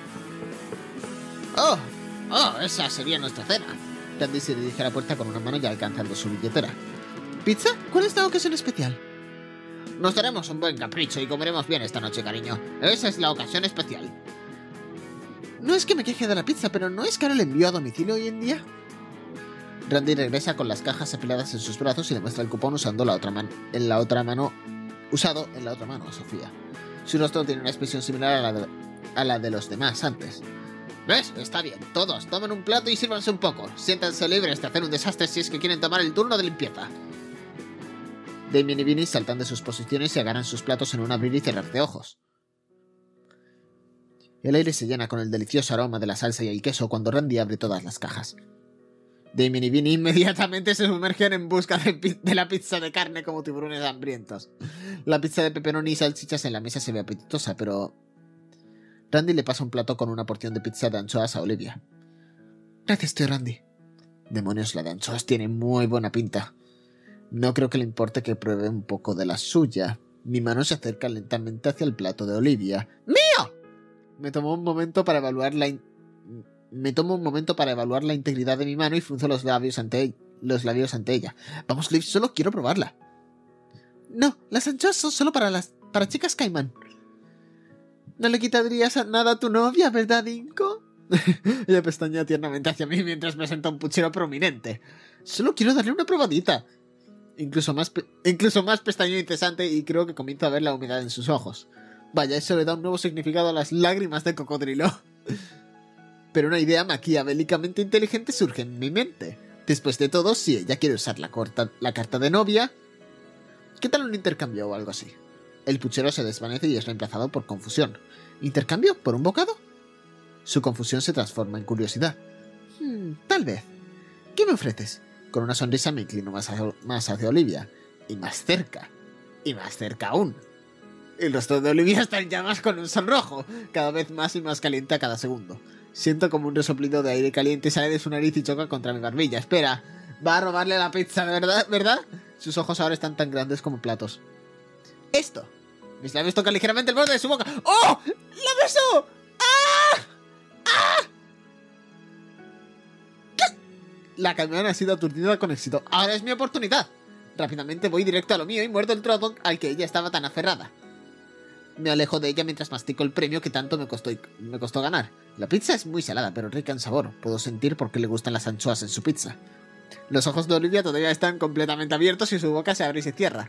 [SPEAKER 1] ¡Oh! ¡Oh! Esa sería nuestra cena. Randy se dirige a la puerta con una mano y alcanzando su billetera. ¿Pizza? ¿Cuál es la ocasión especial? Nos daremos un buen capricho y comeremos bien esta noche, cariño. Esa es la ocasión especial. No es que me queje de la pizza, pero ¿no es caro el envío a domicilio hoy en día? Randy regresa con las cajas apiladas en sus brazos y le muestra el cupón usando usado en la otra mano a Sofía. Su rostro tiene una expresión similar a la de los demás antes. ¿Ves? Está bien. Todos, tomen un plato y sírvanse un poco. Siéntanse libres de hacer un desastre si es que quieren tomar el turno de limpieza. Damien y Vinny saltan de sus posiciones y agarran sus platos en un abrir y cerrar de ojos. El aire se llena con el delicioso aroma de la salsa y el queso cuando Randy abre todas las cajas. Damien y Vinny inmediatamente se sumergen en busca de la pizza de carne como tiburones hambrientos. La pizza de pepperoni y salchichas en la mesa se ve apetitosa, pero Randy le pasa un plato con una porción de pizza de anchoas a Olivia. Gracias, tío Randy. Demonios, la de anchoas tiene muy buena pinta. No creo que le importe que pruebe un poco de la suya. Mi mano se acerca lentamente hacia el plato de Olivia. ¡Mío! Me tomo un momento para evaluar la integridad de mi mano y frunzo los labios ante ella. Vamos, Liv, solo quiero probarla. No, las anchoas son solo para chicas caimán. No le quitarías nada a tu novia, ¿verdad, Inco? Ella pestañea tiernamente hacia mí mientras presenta un puchero prominente. Solo quiero darle una probadita. Incluso más pestañeo incesante y creo que comienzo a ver la humedad en sus ojos. Vaya, eso le da un nuevo significado a las lágrimas de cocodrilo. Pero una idea maquiavélicamente inteligente surge en mi mente. Después de todo, si ella quiere usar la carta de novia, ¿qué tal un intercambio o algo así? El puchero se desvanece y es reemplazado por confusión. ¿Intercambio? ¿Por un bocado? Su confusión se transforma en curiosidad. Tal vez. ¿Qué me ofreces? Con una sonrisa me inclino más hacia Olivia. Y más cerca. Y más cerca aún. El rostro de Olivia está en llamas con un sonrojo, cada vez más y más caliente a cada segundo. Siento como un resoplido de aire caliente sale de su nariz y choca contra mi barbilla. Espera, va a robarle la pizza, ¿verdad? Sus ojos ahora están tan grandes como platos. Esto. Mis labios tocan ligeramente el borde de su boca. ¡Oh! ¡La besó! ¡Ah! ¡Ah! La camión ha sido aturdida con éxito. Ahora es mi oportunidad. Rápidamente voy directo a lo mío y muerdo el trozo al que ella estaba tan aferrada. Me alejo de ella mientras mastico el premio que tanto me costó ganar. La pizza es muy salada, pero rica en sabor. Puedo sentir por qué le gustan las anchoas en su pizza. Los ojos de Olivia todavía están completamente abiertos y su boca se abre y se cierra.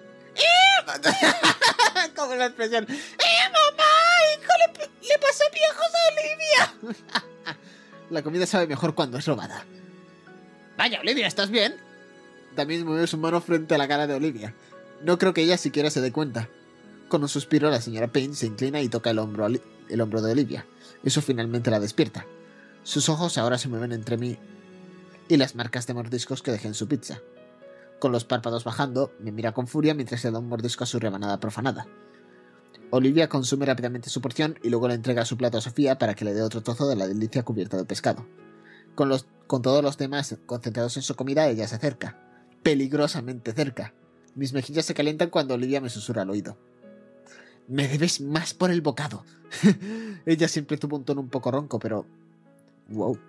[SPEAKER 1] Como la expresión. ¡Mamá! ¡Hijo! ¡Le pasó piojos a Olivia! La comida sabe mejor cuando es robada. Vaya, Olivia, ¿estás bien? También mueve su mano frente a la cara de Olivia. No creo que ella siquiera se dé cuenta. Con un suspiro, la señora Payne se inclina y toca el hombro de Olivia. Eso finalmente la despierta. Sus ojos ahora se mueven entre mí y las marcas de mordiscos que dejé en su pizza. Con los párpados bajando, me mira con furia mientras le da un mordisco a su rebanada profanada. Olivia consume rápidamente su porción y luego le entrega su plato a Sofía para que le dé otro trozo de la delicia cubierta de pescado. Con todos los demás concentrados en su comida, ella se acerca. Peligrosamente cerca. Mis mejillas se calientan cuando Olivia me susurra al oído. Me debes más por el bocado. Ella siempre tuvo un tono un poco ronco, pero... wow.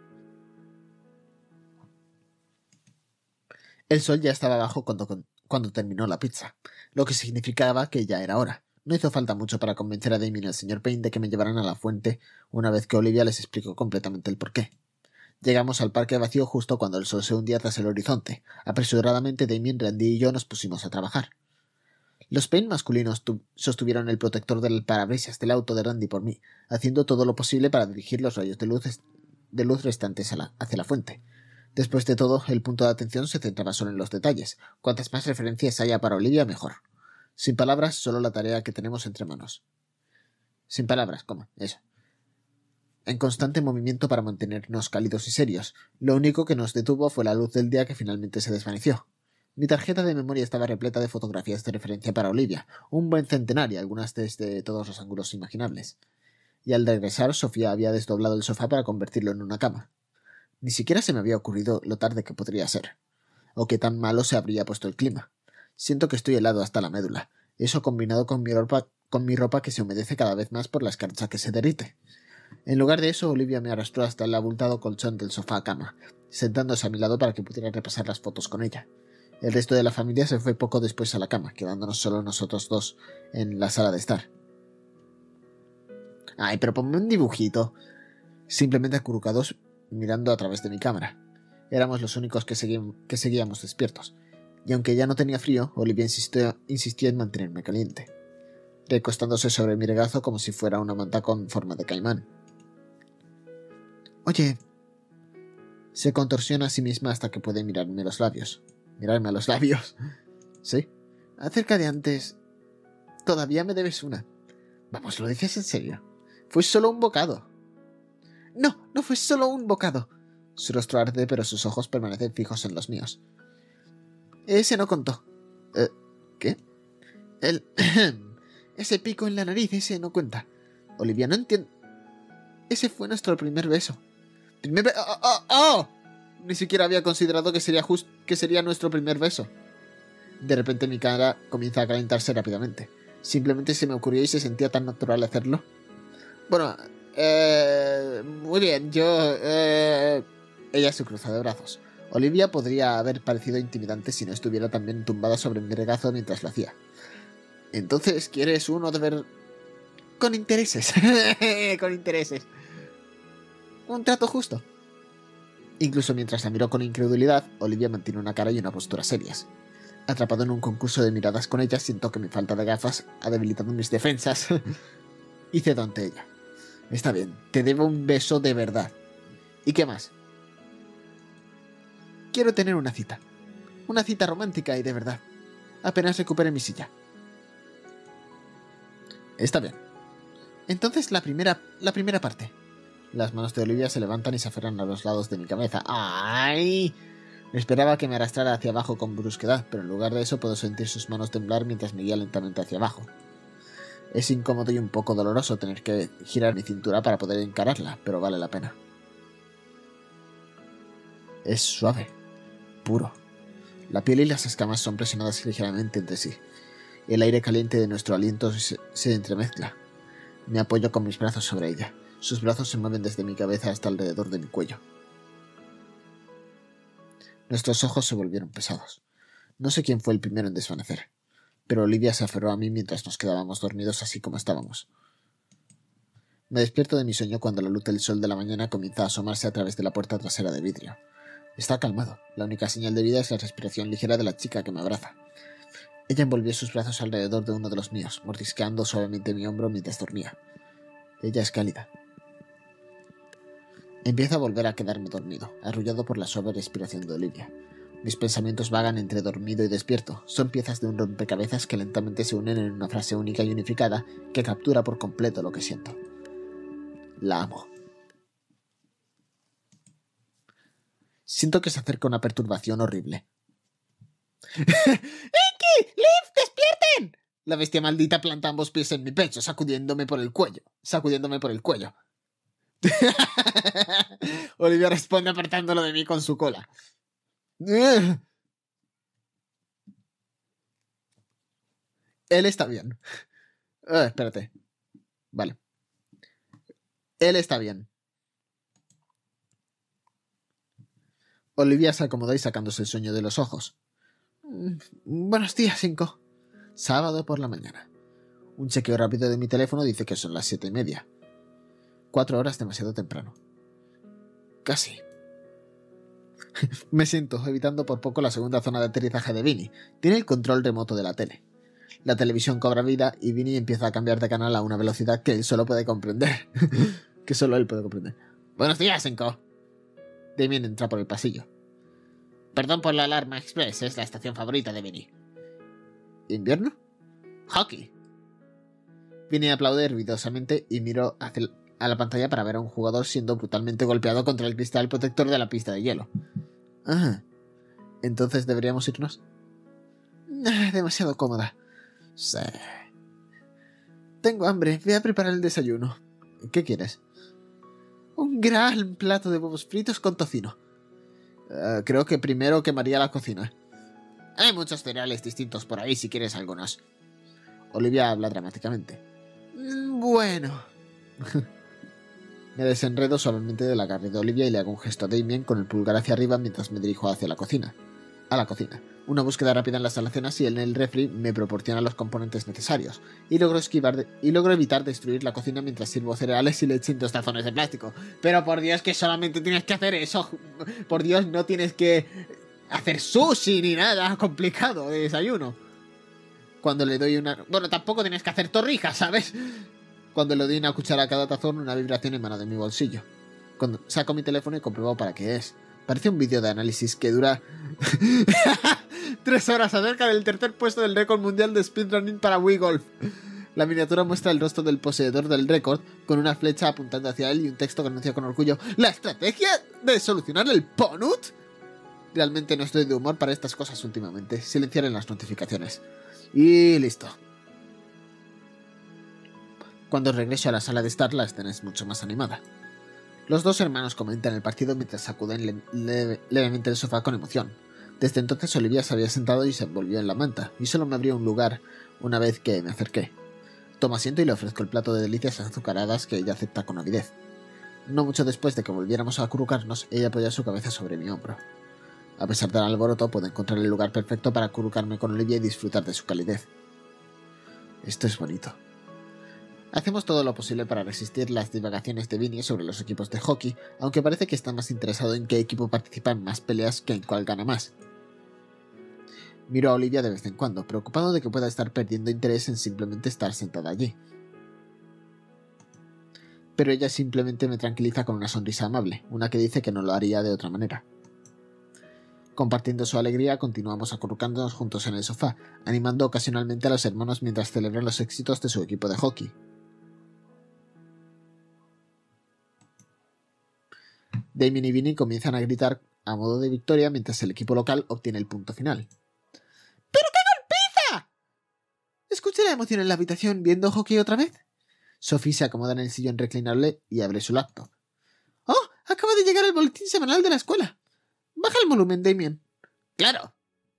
[SPEAKER 1] El sol ya estaba abajo cuando terminó la pizza, lo que significaba que ya era hora. No hizo falta mucho para convencer a Damien y al señor Payne de que me llevaran a la fuente una vez que Olivia les explicó completamente el porqué. Llegamos al parque vacío justo cuando el sol se hundía tras el horizonte. Apresuradamente Damien, Randy y yo nos pusimos a trabajar. Los Payne masculinos sostuvieron el protector del parabrisas del auto de Randy por mí, haciendo todo lo posible para dirigir los rayos de luz restantes hacia la fuente. Después de todo, el punto de atención se centraba solo en los detalles. Cuantas más referencias haya para Olivia, mejor. Sin palabras, solo la tarea que tenemos entre manos. Sin palabras, eso. En constante movimiento para mantenernos cálidos y serios. Lo único que nos detuvo fue la luz del día que finalmente se desvaneció. Mi tarjeta de memoria estaba repleta de fotografías de referencia para Olivia, un buen centenar, algunas desde todos los ángulos imaginables. Y al regresar, Sofía había desdoblado el sofá para convertirlo en una cama. Ni siquiera se me había ocurrido lo tarde que podría ser, o qué tan malo se habría puesto el clima. Siento que estoy helado hasta la médula, eso combinado con mi ropa que se humedece cada vez más por la escarcha que se derrite. En lugar de eso, Olivia me arrastró hasta el abultado colchón del sofá a cama, sentándose a mi lado para que pudiera repasar las fotos con ella. El resto de la familia se fue poco después a la cama, quedándonos solo nosotros dos en la sala de estar. Ay, pero ponme un dibujito. Simplemente acurrucados mirando a través de mi cámara. Éramos los únicos que seguíamos despiertos. Y aunque ya no tenía frío, Olivia insistió en mantenerme caliente, recostándose sobre mi regazo como si fuera una manta con forma de caimán. Oye, se contorsiona a sí misma hasta que puede mirarme a los labios. ¿Sí? Acerca de antes, todavía me debes una. Vamos, ¿lo dices en serio? Fue solo un bocado. No fue solo un bocado. Su rostro arde, pero sus ojos permanecen fijos en los míos. Ese no contó. ¿Qué? Ese pico en la nariz, ese no cuenta. Olivia, no entiende. Ese fue nuestro primer beso. ¡Oh! Ni siquiera había considerado que sería nuestro primer beso. De repente mi cara comienza a calentarse rápidamente. Simplemente se me ocurrió y se sentía tan natural hacerlo. Bueno, muy bien, Ella se cruza de brazos. Olivia podría haber parecido intimidante si no estuviera también tumbada sobre mi regazo mientras lo hacía. Entonces, ¿quieres uno de ver...? Con intereses. Con intereses. Un trato justo. Incluso mientras la miró con incredulidad, Olivia mantiene una cara y una postura serias. Atrapado en un concurso de miradas con ella, siento que mi falta de gafas ha debilitado mis defensas. Y cedo ante ella. Está bien, te debo un beso de verdad. ¿Y qué más? Quiero tener una cita. Una cita romántica y de verdad. Apenas recupere mi silla. Está bien. Entonces la primera parte. Las manos de Olivia se levantan y se aferran a los lados de mi cabeza. ¡Ay! Esperaba que me arrastrara hacia abajo con brusquedad, pero en lugar de eso puedo sentir sus manos temblar mientras me guía lentamente hacia abajo. Es incómodo y un poco doloroso tener que girar mi cintura para poder encararla, pero vale la pena. Es suave, puro. La piel y las escamas son presionadas ligeramente entre sí. El aire caliente de nuestro aliento se entremezcla. Me apoyo con mis brazos sobre ella. Sus brazos se mueven desde mi cabeza hasta alrededor de mi cuello. Nuestros ojos se volvieron pesados. No sé quién fue el primero en desvanecer, pero Olivia se aferró a mí mientras nos quedábamos dormidos así como estábamos. Me despierto de mi sueño cuando la luz del sol de la mañana comienza a asomarse a través de la puerta trasera de vidrio. Está calmado. La única señal de vida es la respiración ligera de la chica que me abraza. Ella envolvió sus brazos alrededor de uno de los míos, mordisqueando suavemente mi hombro mientras dormía. Ella es cálida. Empiezo a volver a quedarme dormido, arrullado por la suave respiración de Olivia. Mis pensamientos vagan entre dormido y despierto. Son piezas de un rompecabezas que lentamente se unen en una frase única y unificada que captura por completo lo que siento. La amo. Siento que se acerca una perturbación horrible. ¡Iki! ¡Liv! ¡Despierten! La bestia maldita planta ambos pies en mi pecho, sacudiéndome por el cuello. Olivia responde apartándolo de mí con su cola. Él está bien. Espérate. Vale. Él está bien. Olivia se acomodó y sacándose el sueño de los ojos. Buenos días, 5. Sábado por la mañana. Un chequeo rápido de mi teléfono dice que son las 7:30. 4 horas demasiado temprano. Casi. Me siento, evitando por poco la segunda zona de aterrizaje de Vinny. Tiene el control remoto de la tele. La televisión cobra vida y Vinny empieza a cambiar de canal a una velocidad que él solo puede comprender. Que solo él puede comprender. Buenos días, 5. Damien entra por el pasillo. Perdón por la alarma express, es la estación favorita de Vinny. ¿Invierno? Hockey. Vinny aplaude ruidosamente y miró a la pantalla para ver a un jugador siendo brutalmente golpeado contra el cristal protector de la pista de hielo. Ah, ¿entonces deberíamos irnos? Demasiado cómoda. Sí. Tengo hambre, voy a preparar el desayuno. ¿Qué quieres? Un gran plato de huevos fritos con tocino. Creo que primero quemaría la cocina. Hay muchos cereales distintos por ahí si quieres algunos. Olivia habla dramáticamente. Bueno. Me desenredo suavemente de la garra de Olivia y le hago un gesto a Damien con el pulgar hacia arriba mientras me dirijo hacia la cocina. A la cocina. Una búsqueda rápida en las almacenas y en el refri me proporciona los componentes necesarios. Y logro evitar destruir la cocina mientras sirvo cereales y leche en 2 tazones de plástico. Pero por Dios que solamente tienes que hacer eso. Por Dios, no tienes que hacer sushi ni nada complicado de desayuno. Cuando le doy una... Bueno, tampoco tienes que hacer torrijas, ¿sabes? Cuando le doy una cuchara a cada tazón, una vibración emana de mi bolsillo. Cuando saco mi teléfono y compruebo para qué es. Parece un vídeo de análisis que dura 3 horas acerca del tercer puesto del récord mundial de speedrunning para Wii Golf. La miniatura muestra el rostro del poseedor del récord con una flecha apuntando hacia él y un texto que anuncia con orgullo ¿La estrategia de solucionar el Ponut? Realmente no estoy de humor para estas cosas últimamente. Silenciar en las notificaciones. Y listo. Cuando regreso a la sala de estar, la escena es mucho más animada. Los 2 hermanos comentan el partido mientras sacuden levemente el sofá con emoción. Desde entonces Olivia se había sentado y se envolvió en la manta, y solo me abrió un lugar una vez que me acerqué. Tomo asiento y le ofrezco el plato de delicias azucaradas que ella acepta con avidez. No mucho después de que volviéramos a acurrucarnos, ella apoya su cabeza sobre mi hombro. A pesar del alboroto, puedo encontrar el lugar perfecto para acurrucarme con Olivia y disfrutar de su calidez. Esto es bonito. Hacemos todo lo posible para resistir las divagaciones de Vinny sobre los equipos de hockey, aunque parece que está más interesado en qué equipo participa en más peleas que en cuál gana más. Miro a Olivia de vez en cuando, preocupado de que pueda estar perdiendo interés en simplemente estar sentada allí. Pero ella simplemente me tranquiliza con una sonrisa amable, una que dice que no lo haría de otra manera. Compartiendo su alegría, continuamos acurrucándonos juntos en el sofá, animando ocasionalmente a los hermanos mientras celebran los éxitos de su equipo de hockey. Damien y Vinny comienzan a gritar a modo de victoria mientras el equipo local obtiene el punto final. ¡Pero qué golpiza! ¿Escuché la emoción en la habitación viendo hockey otra vez? Sophie se acomoda en el sillón reclinable y abre su laptop. ¡Oh! Acaba de llegar el boletín semanal de la escuela. Baja el volumen, Damien. ¡Claro!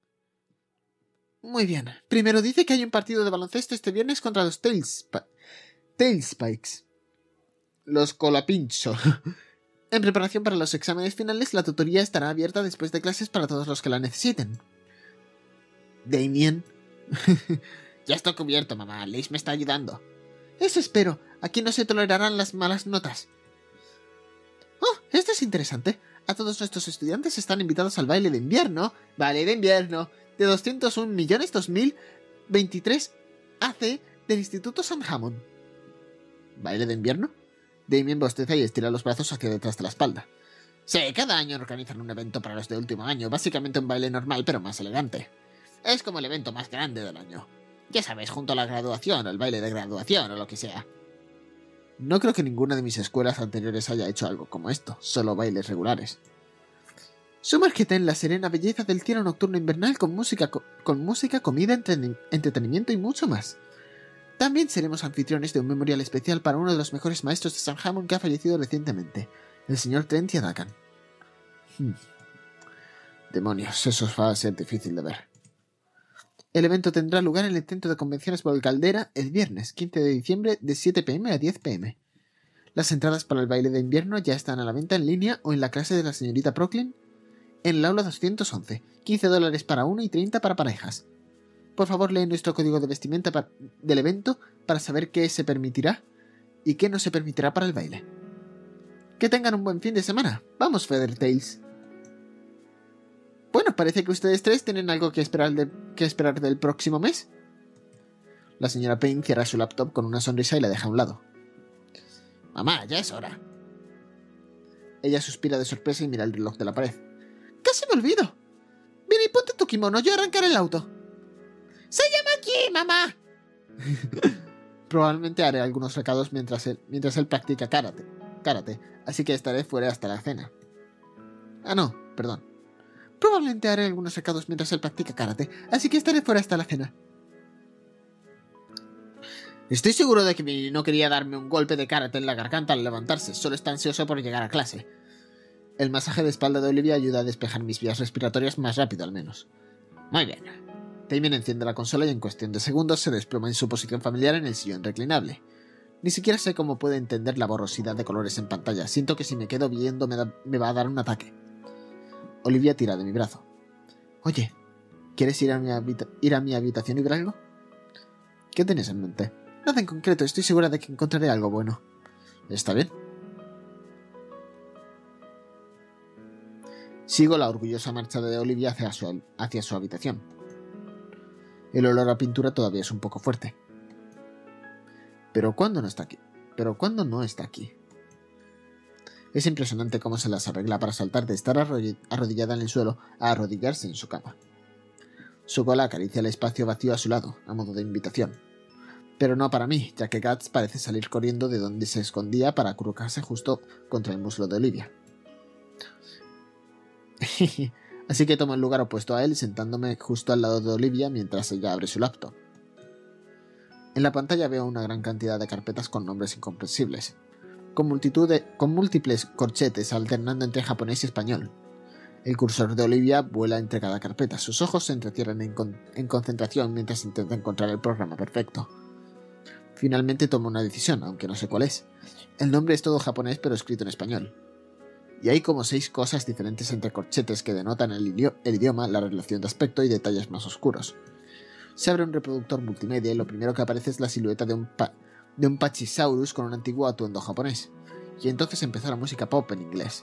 [SPEAKER 1] Muy bien. Primero dice que hay un partido de baloncesto este viernes contra los Tailspikes. Los Colapincho. En preparación para los exámenes finales, la tutoría estará abierta después de clases para todos los que la necesiten. Damien. Ya está cubierto, mamá. Liz me está ayudando. Eso espero. Aquí no se tolerarán las malas notas. Oh, esto es interesante. A todos nuestros estudiantes están invitados al baile de invierno. Baile de invierno de 201.2023 AC del Instituto San Hammond. ¿Baile de invierno? Damien bosteza y estira los brazos hacia detrás de la espalda. Sí, cada año organizan un evento para los de último año, básicamente un baile normal pero más elegante. Es como el evento más grande del año. Ya sabes, junto a la graduación o el baile de graduación o lo que sea. No creo que ninguna de mis escuelas anteriores haya hecho algo como esto, solo bailes regulares. Sumérgete en la serena belleza del cielo nocturno invernal con música, comida, entretenimiento y mucho más. También seremos anfitriones de un memorial especial para uno de los mejores maestros de San Hammond que ha fallecido recientemente, el señor Trent Yadakan. Demonios, eso va a ser difícil de ver. El evento tendrá lugar en el Centro de Convenciones por Caldera el viernes 15 de diciembre de 7 p.m. a 10 p.m. Las entradas para el baile de invierno ya están a la venta en línea o en la clase de la señorita Procklin en el aula 211, $15 para uno y 30 para parejas. Por favor, lee nuestro código de vestimenta del evento para saber qué se permitirá y qué no se permitirá para el baile. Que tengan un buen fin de semana. ¡Vamos, Feathertails! Bueno, parece que ustedes 3 tienen algo que esperar del próximo mes. La señora Payne cierra su laptop con una sonrisa y la deja a un lado. Mamá, ya es hora. Ella suspira de sorpresa y mira el reloj de la pared. ¡Casi me olvido! ponte tu kimono, yo arrancaré el auto. ¡Se llama aquí, mamá! Probablemente haré algunos recados mientras él practica karate, así que estaré fuera hasta la cena. Ah, no, perdón. Probablemente haré algunos recados mientras él practica karate, así que estaré fuera hasta la cena. Estoy seguro de que Vinny no quería darme un golpe de karate en la garganta al levantarse, solo está ansioso por llegar a clase. El masaje de espalda de Olivia ayuda a despejar mis vías respiratorias más rápido al menos. Muy bien. Damien enciende la consola y en cuestión de segundos se desploma en su posición familiar en el sillón reclinable. Ni siquiera sé cómo puede entender la borrosidad de colores en pantalla. Siento que si me quedo viendo me va a dar un ataque. Olivia tira de mi brazo. Oye, ¿quieres ir a mi habitación y ver algo? ¿Qué tienes en mente? Nada en concreto, estoy segura de que encontraré algo bueno. ¿Está bien? Sigo la orgullosa marcha de Olivia hacia su habitación. El olor a pintura todavía es un poco fuerte. ¿Pero cuándo no está aquí? Es impresionante cómo se las arregla para saltar de estar arrodillada en el suelo a arrodillarse en su cama. Su cola acaricia el espacio vacío a su lado, a modo de invitación. Pero no para mí, ya que Guts parece salir corriendo de donde se escondía para acurrucarse justo contra el muslo de Olivia. Así que tomo el lugar opuesto a él, sentándome justo al lado de Olivia mientras ella abre su laptop. En la pantalla veo una gran cantidad de carpetas con nombres incomprensibles, con múltiples corchetes alternando entre japonés y español. El cursor de Olivia vuela entre cada carpeta, sus ojos se entrecierran en concentración mientras intenta encontrar el programa perfecto. Finalmente tomo una decisión, aunque no sé cuál es. El nombre es todo japonés pero escrito en español. Y hay como 6 cosas diferentes entre corchetes que denotan el idioma, la relación de aspecto y detalles más oscuros. Se abre un reproductor multimedia y lo primero que aparece es la silueta de un Pachysaurus con un antiguo atuendo japonés. Y entonces empezó la música pop en inglés.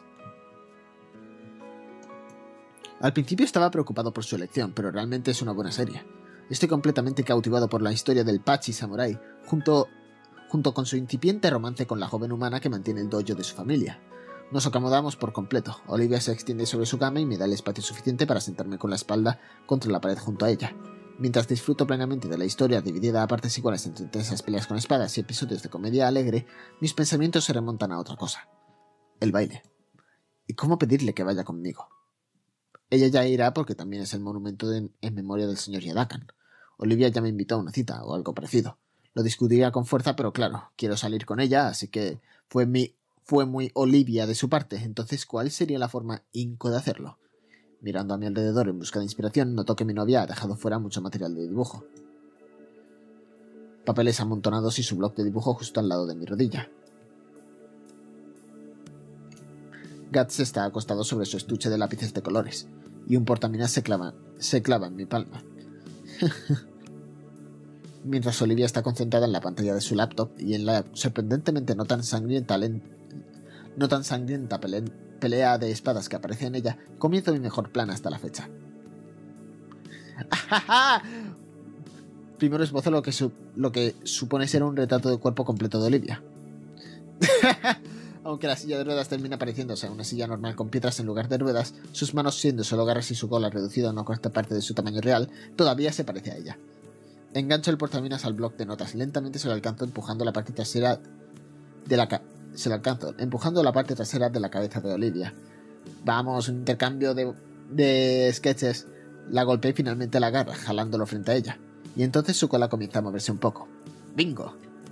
[SPEAKER 1] Al principio estaba preocupado por su elección, pero realmente es una buena serie. Estoy completamente cautivado por la historia del Pachi Samurai, junto con su incipiente romance con la joven humana que mantiene el dojo de su familia. Nos acomodamos por completo. Olivia se extiende sobre su cama y me da el espacio suficiente para sentarme con la espalda contra la pared junto a ella. Mientras disfruto plenamente de la historia dividida a partes iguales entre intensas peleas con espadas y episodios de comedia alegre, mis pensamientos se remontan a otra cosa. El baile. ¿Y cómo pedirle que vaya conmigo? Ella ya irá porque también es el monumento en memoria del señor Yadakan. Olivia ya me invitó a una cita o algo parecido. Lo discutiría con fuerza, pero claro, quiero salir con ella, así que fue muy Olivia de su parte. Entonces, ¿cuál sería la forma inco de hacerlo? Mirando a mi alrededor en busca de inspiración, noto que mi novia ha dejado fuera mucho material de dibujo. Papeles amontonados y su bloc de dibujo justo al lado de mi rodilla. Guts está acostado sobre su estuche de lápices de colores, y un portaminas se clava en mi palma. Mientras Olivia está concentrada en la pantalla de su laptop y en la sorprendentemente no tan sangrienta pelea de espadas que aparece en ella, comienzo mi mejor plan hasta la fecha. Primero esbozo lo que supone ser un retrato de cuerpo completo de Olivia. Aunque la silla de ruedas termina pareciéndose a una silla normal con piedras en lugar de ruedas, sus manos siendo solo garras y su cola reducida a una cuarta parte de su tamaño real, todavía se parece a ella. Engancho el portaminas al bloc de notas. Lentamente se lo alcanzo empujando la parte trasera de la cabeza de Olivia. Vamos, un intercambio de sketches. La golpeé y finalmente la agarra, jalándolo frente a ella. Y entonces su cola comienza a moverse un poco. ¡Bingo!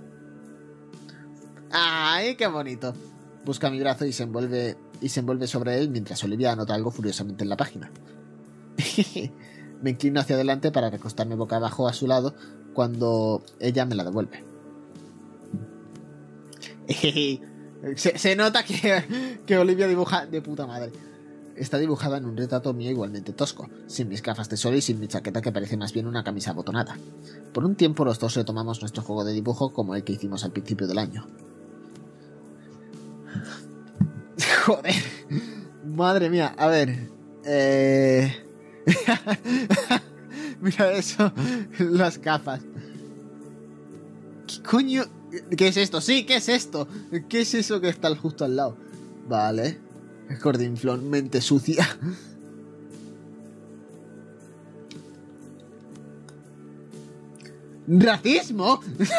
[SPEAKER 1] ¡Ay, qué bonito! Busca mi brazo y se envuelve sobre él mientras Olivia anota algo furiosamente en la página. Me inclino hacia adelante para recostarme boca abajo a su lado cuando ella me la devuelve. Se nota que Olivia dibuja de puta madre. Está dibujada en un retrato mío igualmente tosco, sin mis gafas de sol y sin mi chaqueta que parece más bien una camisa abotonada. Por un tiempo los dos retomamos nuestro juego de dibujo como el que hicimos al principio del año. Joder. Madre mía, a ver. Mira eso. Las gafas. ¿Qué coño? ¿Qué es esto? Sí, ¿qué es esto? ¿Qué es eso que está justo al lado? Vale. Gordinflón, mente sucia. ¿Racismo?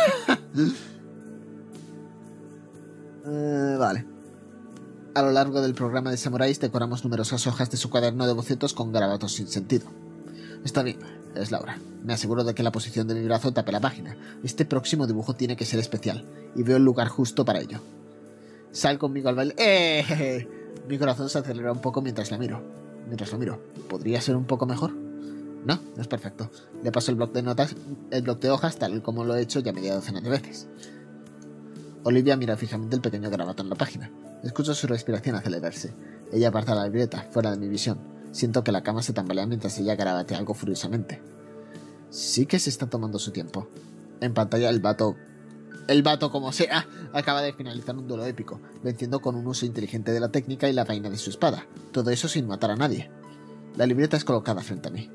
[SPEAKER 1] Vale. A lo largo del programa de Samuráis decoramos numerosas hojas de su cuaderno de bocetos con garabatos sin sentido. Está bien, es Laura. Me aseguro de que la posición de mi brazo tape la página. Este próximo dibujo tiene que ser especial, y veo el lugar justo para ello. Sal conmigo al baile. Mi corazón se acelera un poco mientras lo miro. ¿Podría ser un poco mejor? No, es perfecto. Le paso el bloc de hojas tal como lo he hecho ya media docena de veces. Olivia mira fijamente el pequeño garabato en la página. Escucho su respiración acelerarse. Ella aparta la libreta, fuera de mi visión. Siento que la cama se tambalea mientras ella garabatea algo furiosamente. Sí que se está tomando su tiempo. En pantalla el vato como sea, acaba de finalizar un duelo épico, venciendo con un uso inteligente de la técnica y la vaina de su espada. Todo eso sin matar a nadie. La libreta es colocada frente a mí.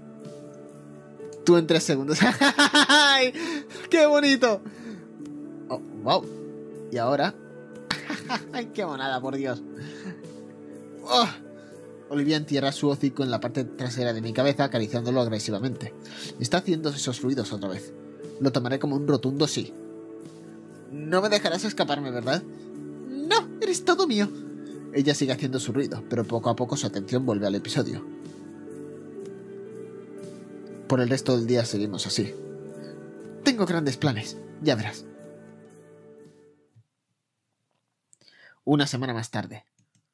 [SPEAKER 1] Tú en 3 segundos. ¡Ay! ¡Qué bonito! Oh, wow. Y ahora... ¡Ay, qué monada, por Dios! Oh. Olivia entierra su hocico en la parte trasera de mi cabeza, acariciándolo agresivamente. Está haciendo esos ruidos otra vez. Lo tomaré como un rotundo sí. No me dejarás escaparme, ¿verdad? No, eres todo mío. Ella sigue haciendo su ruido, pero poco a poco su atención vuelve al episodio. Por el resto del día seguimos así. Tengo grandes planes, ya verás. Una semana más tarde.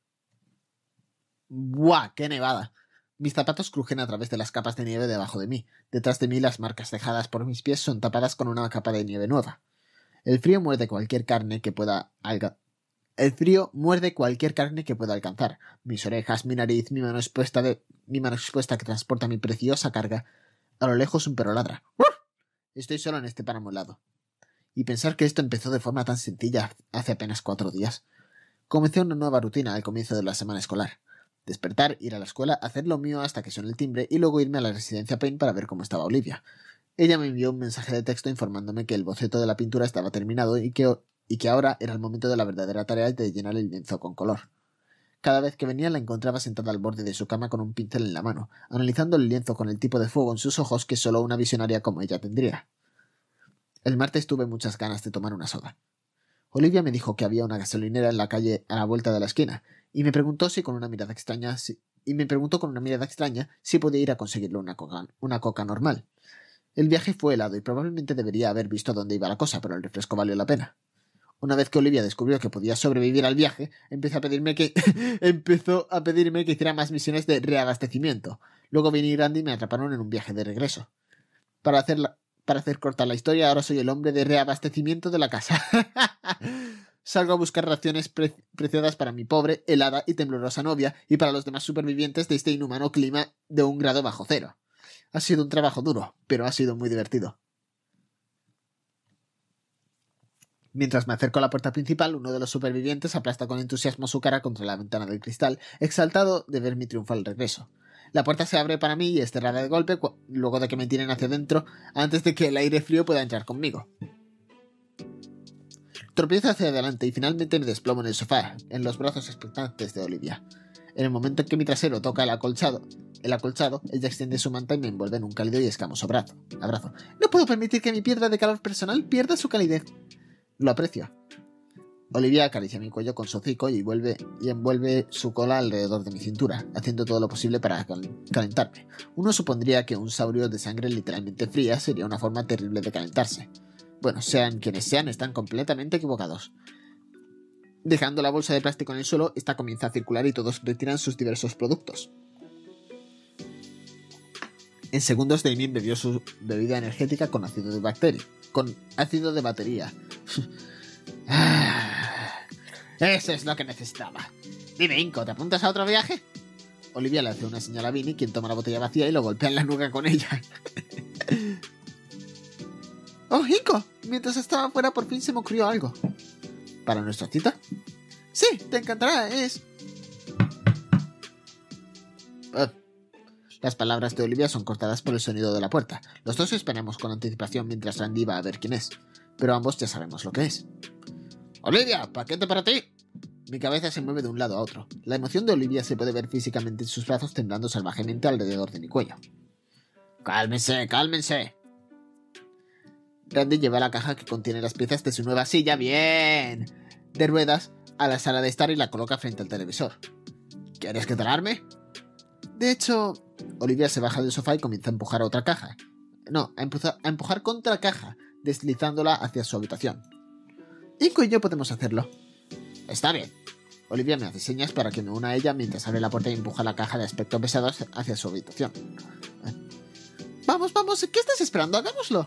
[SPEAKER 1] ¡Buah! ¡Qué nevada! Mis zapatos crujen a través de las capas de nieve debajo de mí. Detrás de mí las marcas dejadas por mis pies son tapadas con una capa de nieve nueva. El frío muerde cualquier carne que pueda alcanzar. Mis orejas, mi nariz, mi mano expuesta que transporta mi preciosa carga. A lo lejos un perro ladra. ¡Uf! Estoy solo en este páramo helado. Y pensar que esto empezó de forma tan sencilla hace apenas 4 días. Comencé una nueva rutina al comienzo de la semana escolar. Despertar, ir a la escuela, hacer lo mío hasta que suene el timbre y luego irme a la residencia Payne para ver cómo estaba Olivia. Ella me envió un mensaje de texto informándome que el boceto de la pintura estaba terminado y que ahora era el momento de la verdadera tarea de llenar el lienzo con color. Cada vez que venía la encontraba sentada al borde de su cama con un pincel en la mano, analizando el lienzo con el tipo de fuego en sus ojos que solo una visionaria como ella tendría. El martes tuve muchas ganas de tomar una soda. Olivia me dijo que había una gasolinera en la calle a la vuelta de la esquina, y me preguntó con una mirada extraña si podía ir a conseguirle una coca normal. El viaje fue helado y probablemente debería haber visto dónde iba la cosa, pero el refresco valió la pena. Una vez que Olivia descubrió que podía sobrevivir al viaje, empezó a pedirme que hiciera más misiones de reabastecimiento. Luego Vinny y Randy me atraparon en un viaje de regreso. Para hacer corta la historia, ahora soy el hombre de reabastecimiento de la casa. Salgo a buscar raciones preciadas para mi pobre, helada y temblorosa novia y para los demás supervivientes de este inhumano clima de 1 grado bajo cero. Ha sido un trabajo duro, pero ha sido muy divertido. Mientras me acerco a la puerta principal, uno de los supervivientes aplasta con entusiasmo su cara contra la ventana del cristal, exaltado de ver mi triunfal regreso. La puerta se abre para mí y es cerrada de golpe luego de que me tiren hacia adentro antes de que el aire frío pueda entrar conmigo. Tropiezo hacia adelante y finalmente me desplomo en el sofá, en los brazos expectantes de Olivia. En el momento en que mi trasero toca el acolchado, ella extiende su manta y me envuelve en un cálido y escamoso abrazo. No puedo permitir que mi piedra de calor personal pierda su calidez. Lo aprecio. Olivia acaricia mi cuello con su hocico y envuelve su cola alrededor de mi cintura, haciendo todo lo posible para calentarme. Uno supondría que un saurio de sangre literalmente fría sería una forma terrible de calentarse. Bueno, sean quienes sean, están completamente equivocados. Dejando la bolsa de plástico en el suelo, esta comienza a circular y todos retiran sus diversos productos. En segundos, Damien bebió su bebida energética con ácido de batería. Eso es lo que necesitaba. Dime, Inco, ¿te apuntas a otro viaje? Olivia le hace una señal a Vinny, quien toma la botella vacía y lo golpea en la nuca con ella. ¡Oh, Inco! Mientras estaba afuera por fin se me ocurrió algo. ¿Para nuestra cita? Sí, te encantará, es... Las palabras de Olivia son cortadas por el sonido de la puerta. Los dos esperamos con anticipación mientras Randy va a ver quién es. Pero ambos ya sabemos lo que es. ¡Olivia, paquete para ti! Mi cabeza se mueve de un lado a otro. La emoción de Olivia se puede ver físicamente en sus brazos temblando salvajemente alrededor de mi cuello. ¡Cálmense, cálmense! Randy lleva la caja que contiene las piezas de su nueva silla, bien, de ruedas, a la sala de estar y la coloca frente al televisor. ¿Quieres que te la arme? De hecho, Olivia se baja del sofá y comienza a empujar a otra caja. No, a empujar contra caja, deslizándola hacia su habitación. Inco y yo podemos hacerlo. Está bien. Olivia me hace señas para que me una a ella mientras abre la puerta y empuja la caja de aspecto pesado hacia su habitación. Vamos, vamos, ¿qué estás esperando? Hagámoslo.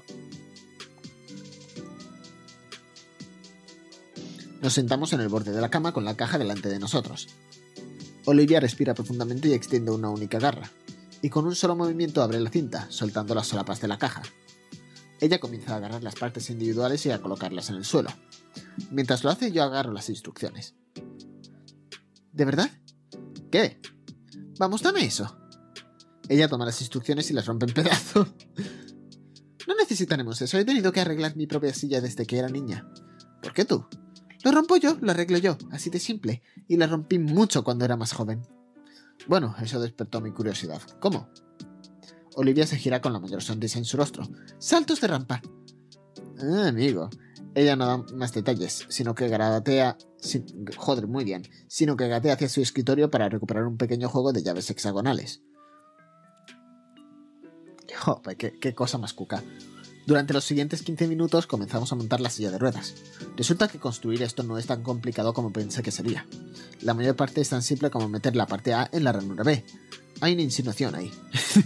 [SPEAKER 1] Nos sentamos en el borde de la cama con la caja delante de nosotros. Olivia respira profundamente y extiende una única garra, y con un solo movimiento abre la cinta, soltando las solapas de la caja. Ella comienza a agarrar las partes individuales y a colocarlas en el suelo. Mientras lo hace, yo agarro las instrucciones. ¿De verdad? ¿Qué? Vamos, dame eso. Ella toma las instrucciones y las rompe en pedazos. No necesitaremos eso, he tenido que arreglar mi propia silla desde que era niña. ¿Por qué tú? Lo rompo yo, lo arreglo yo, así de simple, y la rompí mucho cuando era más joven. Bueno, eso despertó mi curiosidad. ¿Cómo? Olivia se gira con la mayor sonrisa en su rostro. ¡Saltos de rampa! Ah, amigo. Ella no da más detalles, sino que gatea hacia su escritorio para recuperar un pequeño juego de llaves hexagonales. Joder, qué cosa más cuca. Durante los siguientes 15 minutos comenzamos a montar la silla de ruedas. Resulta que construir esto no es tan complicado como pensé que sería. La mayor parte es tan simple como meter la parte A en la ranura B. Hay una insinuación ahí.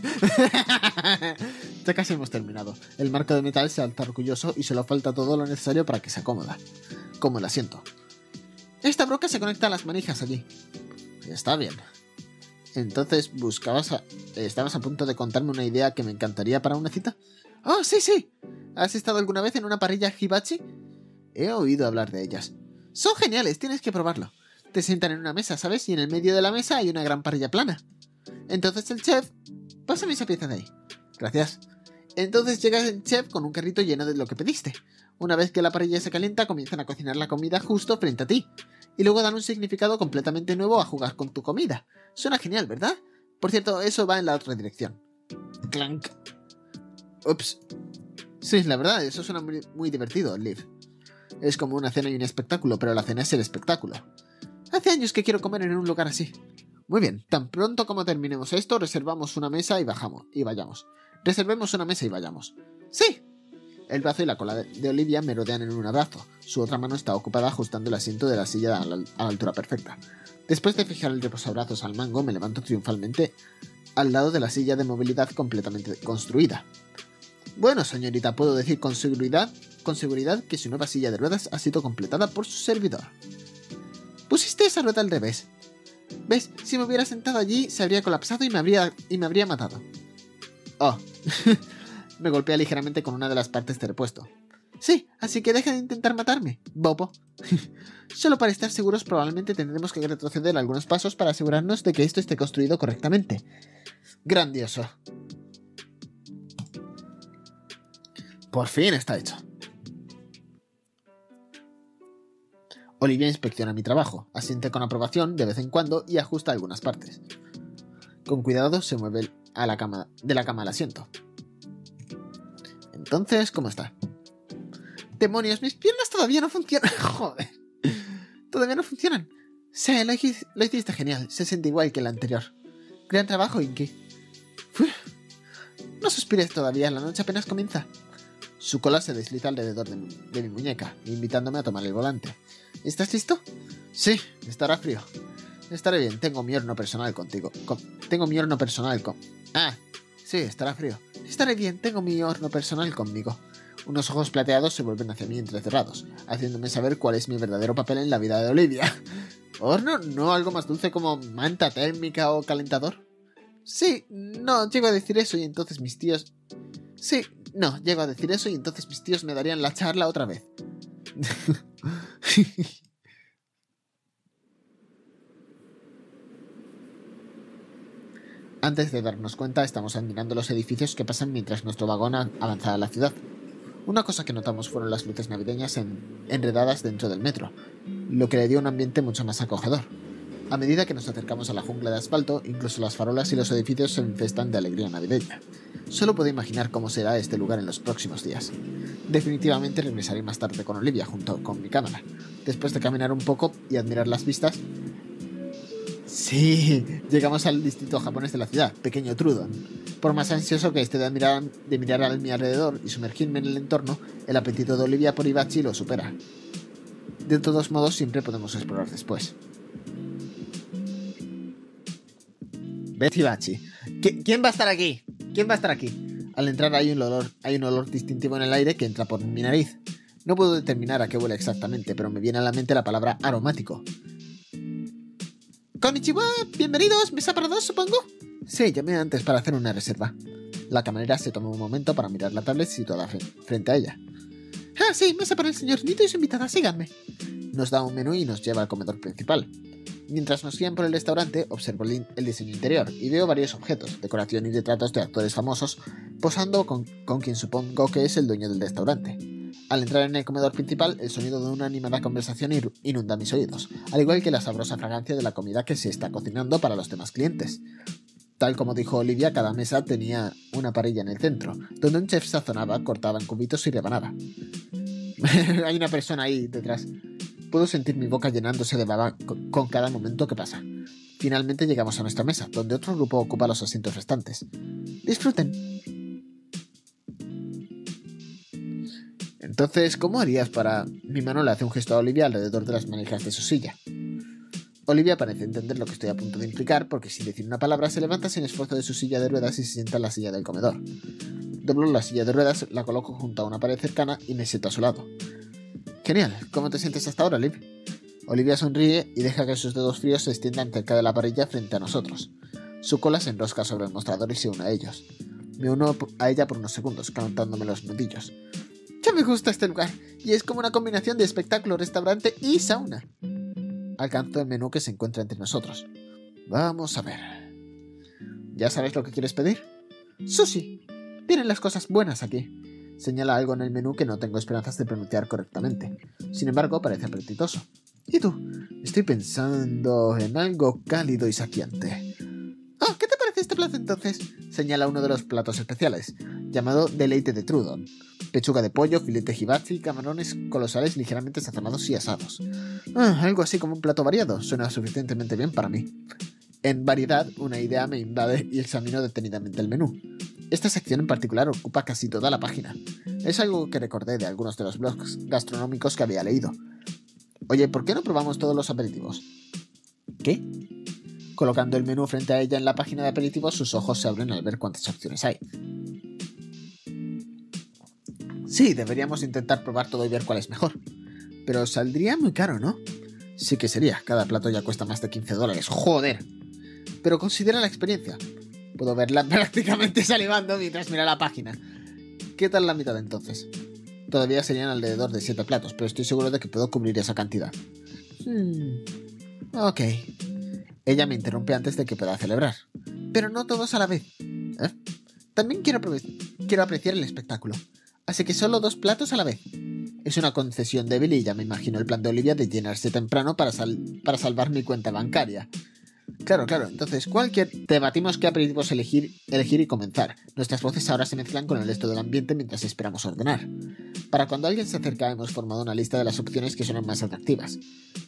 [SPEAKER 1] Ya casi hemos terminado. El marco de metal se alza orgulloso y solo falta todo lo necesario para que se acomoda. Como el asiento. Esta broca se conecta a las manijas allí. Está bien. Entonces, ¿estabas a punto de contarme una idea que me encantaría para una cita? ¡Oh, sí, sí! ¿Has estado alguna vez en una parrilla hibachi? He oído hablar de ellas. Son geniales, tienes que probarlo. Te sientan en una mesa, ¿sabes? Y en el medio de la mesa hay una gran parrilla plana. Entonces el chef... Pásame esa pieza de ahí. Gracias. Entonces llega el chef con un carrito lleno de lo que pediste. Una vez que la parrilla se calienta, comienzan a cocinar la comida justo frente a ti. Y luego dan un significado completamente nuevo a jugar con tu comida. Suena genial, ¿verdad? Por cierto, eso va en la otra dirección. Clank. Ups. Sí, la verdad, eso suena muy, muy divertido, Liv. Es como una cena y un espectáculo, pero la cena es el espectáculo. Hace años que quiero comer en un lugar así. Muy bien, tan pronto como terminemos esto, reservamos una mesa y vayamos. Reservemos una mesa y vayamos. ¡Sí! El brazo y la cola de Olivia merodean en un abrazo. Su otra mano está ocupada ajustando el asiento de la silla a la altura perfecta. Después de fijar el reposabrazos al mango, me levanto triunfalmente al lado de la silla de movilidad completamente construida. Bueno, señorita, puedo decir con seguridad que su nueva silla de ruedas ha sido completada por su servidor. Pusiste esa rueda al revés. ¿Ves? Si me hubiera sentado allí, se habría colapsado y me habría matado. Oh. Me golpea ligeramente con una de las partes de repuesto. Sí, así que deja de intentar matarme, bobo. Solo para estar seguros probablemente tendremos que retroceder algunos pasos para asegurarnos de que esto esté construido correctamente. Grandioso. Por fin está hecho. Olivia inspecciona mi trabajo, asiente con aprobación de vez en cuando y ajusta algunas partes. Con cuidado se mueve de la cama al asiento. Entonces, ¿cómo está? ¡Demonios! ¡Mis piernas todavía no funcionan! ¡Joder! ¿Todavía no funcionan? Sí, lo hiciste genial. Se siente igual que el anterior. Gran trabajo, Inky. Uf. No suspires todavía, la noche apenas comienza. Su cola se desliza alrededor de mi muñeca, invitándome a tomar el volante. ¿Estás listo? Sí, estará frío. Estaré bien, tengo mi horno personal contigo. Ah, sí, estará frío. Estaré bien, tengo mi horno personal conmigo. Unos ojos plateados se vuelven hacia mí entrecerrados, haciéndome saber cuál es mi verdadero papel en la vida de Olivia. ¿Horno? ¿No algo más dulce como manta térmica o calentador? Sí, no, llego a decir eso y entonces mis tíos... Sí, no, llego a decir eso y entonces mis tíos me darían la charla otra vez. Antes de darnos cuenta, estamos admirando los edificios que pasan mientras nuestro vagón avanza a la ciudad. Una cosa que notamos fueron las luces navideñas enredadas dentro del metro, lo que le dio un ambiente mucho más acogedor. A medida que nos acercamos a la jungla de asfalto, incluso las farolas y los edificios se infestan de alegría navideña. Solo puedo imaginar cómo será este lugar en los próximos días. Definitivamente regresaré más tarde con Olivia junto con mi cámara. Después de caminar un poco y admirar las vistas... Sí, llegamos al distrito japonés de la ciudad, pequeño Trudon. Por más ansioso que esté de mirar a mi alrededor y sumergirme en el entorno, el apetito de Olivia por Hibachi lo supera. De todos modos, siempre podemos explorar después. Vete, Hibachi. ¿Quién va a estar aquí? ¿Quién va a estar aquí? Al entrar hay un olor distintivo en el aire que entra por mi nariz. No puedo determinar a qué huele exactamente, pero me viene a la mente la palabra aromático. Konnichiwa, bienvenidos, mesa para dos, supongo. Sí, llamé antes para hacer una reserva. La camarera se tomó un momento para mirar la tablet situada frente a ella. Ah, sí, mesa para el señor Nito y su invitada, síganme. Nos da un menú y nos lleva al comedor principal. Mientras nos guían por el restaurante, observo el diseño interior y veo varios objetos, decoración y retratos de actores famosos, posando con quien supongo que es el dueño del restaurante. Al entrar en el comedor principal, el sonido de una animada conversación inunda mis oídos, al igual que la sabrosa fragancia de la comida que se está cocinando para los demás clientes. Tal como dijo Olivia, cada mesa tenía una parrilla en el centro, donde un chef sazonaba, cortaba en cubitos y rebanaba. Hay una persona ahí detrás. Puedo sentir mi boca llenándose de baba con cada momento que pasa. Finalmente llegamos a nuestra mesa, donde otro grupo ocupa los asientos restantes. ¡Disfruten! Entonces, ¿cómo harías para...? Mi mano le hace un gesto a Olivia alrededor de las manijas de su silla. Olivia parece entender lo que estoy a punto de implicar, porque sin decir una palabra se levanta sin esfuerzo de su silla de ruedas y se sienta en la silla del comedor. Doblo la silla de ruedas, la coloco junto a una pared cercana y me siento a su lado. Genial, ¿cómo te sientes hasta ahora, Liv? Olivia sonríe y deja que sus dedos fríos se extiendan cerca de la parrilla frente a nosotros. Su cola se enrosca sobre el mostrador y se une a ellos. Me uno a ella por unos segundos, calentándome los nudillos. Ya me gusta este lugar, y es como una combinación de espectáculo, restaurante y sauna. Alcanzo el menú que se encuentra entre nosotros. Vamos a ver. ¿Ya sabes lo que quieres pedir? Sushi. Tienen las cosas buenas aquí. Señala algo en el menú que no tengo esperanzas de pronunciar correctamente. Sin embargo, parece apetitoso. ¿Y tú? Estoy pensando en algo cálido y saciante. Oh, ¿qué te parece este plato entonces? Señala uno de los platos especiales, llamado Deleite de Trudon. Pechuga de pollo, filete hibachi y camarones colosales ligeramente sazonados y asados. Algo así como un plato variado. Suena suficientemente bien para mí. En variedad, una idea me invade y examino detenidamente el menú. Esta sección en particular ocupa casi toda la página. Es algo que recordé de algunos de los blogs gastronómicos que había leído. Oye, ¿por qué no probamos todos los aperitivos? ¿Qué? Colocando el menú frente a ella en la página de aperitivos, sus ojos se abren al ver cuántas opciones hay. Sí, deberíamos intentar probar todo y ver cuál es mejor. Pero saldría muy caro, ¿no? Sí que sería, cada plato ya cuesta más de $15. ¡Joder! Pero considera la experiencia. Puedo verla prácticamente salivando mientras mira la página. ¿Qué tal la mitad entonces? Todavía serían alrededor de 7 platos, pero estoy seguro de que puedo cubrir esa cantidad. Ok. Ella me interrumpe antes de que pueda celebrar. Pero no todos a la vez. También quiero apreciar el espectáculo. Así que solo 2 platos a la vez. Es una concesión débil y ya me imagino el plan de Olivia de llenarse temprano para salvar mi cuenta bancaria. Claro, entonces, debatimos qué aperitivos elegir y comenzar. Nuestras voces ahora se mezclan con el resto del ambiente mientras esperamos ordenar. Para cuando alguien se acerca hemos formado una lista de las opciones que suenan más atractivas.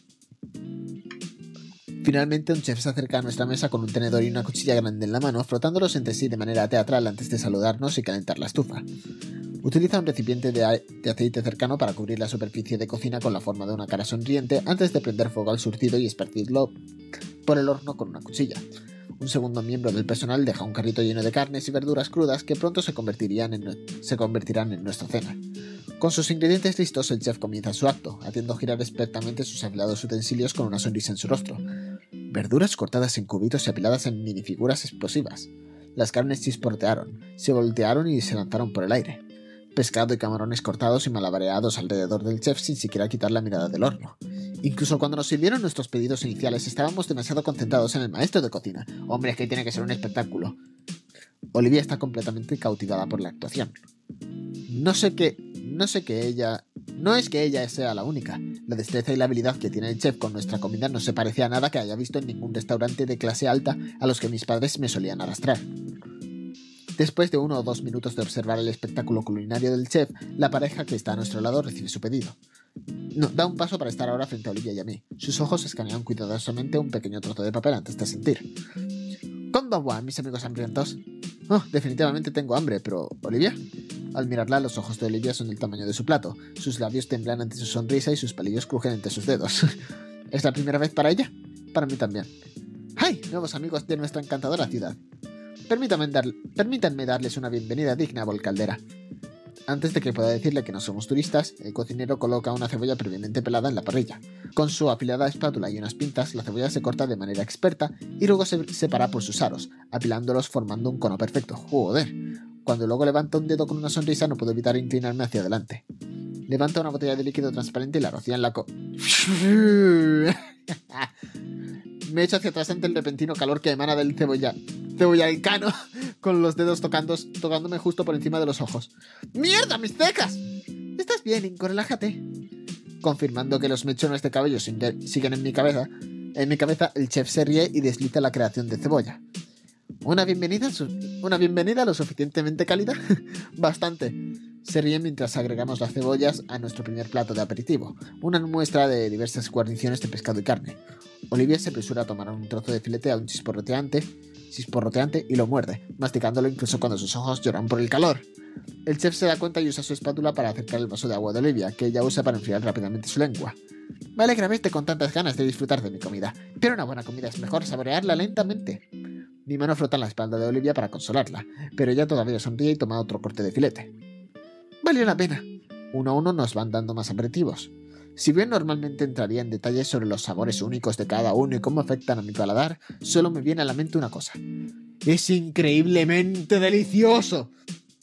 [SPEAKER 1] Finalmente un chef se acerca a nuestra mesa con un tenedor y una cuchilla grande en la mano, frotándolos entre sí de manera teatral antes de saludarnos y calentar la estufa. Utiliza un recipiente de aceite cercano para cubrir la superficie de cocina con la forma de una cara sonriente antes de prender fuego al surtido y esparcirlo por el horno con una cuchilla. Un segundo miembro del personal deja un carrito lleno de carnes y verduras crudas que pronto se convertirán en nuestra cena. Con sus ingredientes listos, el chef comienza su acto, haciendo girar expertamente sus afilados utensilios con una sonrisa en su rostro. Verduras cortadas en cubitos y apiladas en minifiguras explosivas. Las carnes chisportearon, se voltearon y se lanzaron por el aire. Pescado y camarones cortados y malabareados alrededor del chef sin siquiera quitar la mirada del horno. Incluso cuando nos sirvieron nuestros pedidos iniciales estábamos demasiado concentrados en el maestro de cocina. Hombre, es que tiene que ser un espectáculo. Olivia está completamente cautivada por la actuación. No es que ella sea la única. La destreza y la habilidad que tiene el chef con nuestra comida no se parece a nada que haya visto en ningún restaurante de clase alta a los que mis padres me solían arrastrar. Después de 1 o 2 minutos de observar el espectáculo culinario del chef, la pareja que está a nuestro lado recibe su pedido. Da un paso para estar ahora frente a Olivia y a mí. Sus ojos escanean cuidadosamente un pequeño trozo de papel antes de sentir. «Konbanwa, mis amigos hambrientos». «Oh, definitivamente tengo hambre, pero... ¿Olivia?» Al mirarla, los ojos de Olivia son del tamaño de su plato. Sus labios temblan ante su sonrisa y sus palillos crujen entre sus dedos. ¿Es la primera vez para ella? Para mí también. ¡Hey, nuevos amigos de nuestra encantadora ciudad! Permítanme darles una bienvenida digna a Volcaldera. Antes de que pueda decirle que no somos turistas, el cocinero coloca una cebolla previamente pelada en la parrilla. Con su afilada espátula y unas pinzas, la cebolla se corta de manera experta y luego se separa por sus aros, apilándolos formando un cono perfecto. ¡Joder! Cuando luego levanta un dedo con una sonrisa, no puedo evitar inclinarme hacia adelante. Levanta una botella de líquido transparente y la rocía en la Me echo hacia atrás ante el repentino calor que emana del cebollaricano, con los dedos tocándome justo por encima de los ojos. ¡Mierda, mis cejas! ¿Estás bien, Inco? Relájate. Confirmando que los mechones de cabello siguen en mi cabeza, el chef se ríe y desliza la creación de cebolla. ¿Una bienvenida lo suficientemente cálida? Bastante. Se ríe mientras agregamos las cebollas a nuestro primer plato de aperitivo, una muestra de diversas guarniciones de pescado y carne. Olivia se apresura a tomar un trozo de filete aún chisporroteante y lo muerde, masticándolo incluso cuando sus ojos lloran por el calor. El chef se da cuenta y usa su espátula para acercar el vaso de agua de Olivia, que ella usa para enfriar rápidamente su lengua. Me alegra verte con tantas ganas de disfrutar de mi comida, pero una buena comida es mejor saborearla lentamente. Mi mano frota en la espalda de Olivia para consolarla, pero ella todavía sonríe y toma otro corte de filete. Valió la pena. Uno a uno nos van dando más aperitivos. Si bien normalmente entraría en detalles sobre los sabores únicos de cada uno y cómo afectan a mi paladar, solo me viene a la mente una cosa. ¡Es increíblemente delicioso!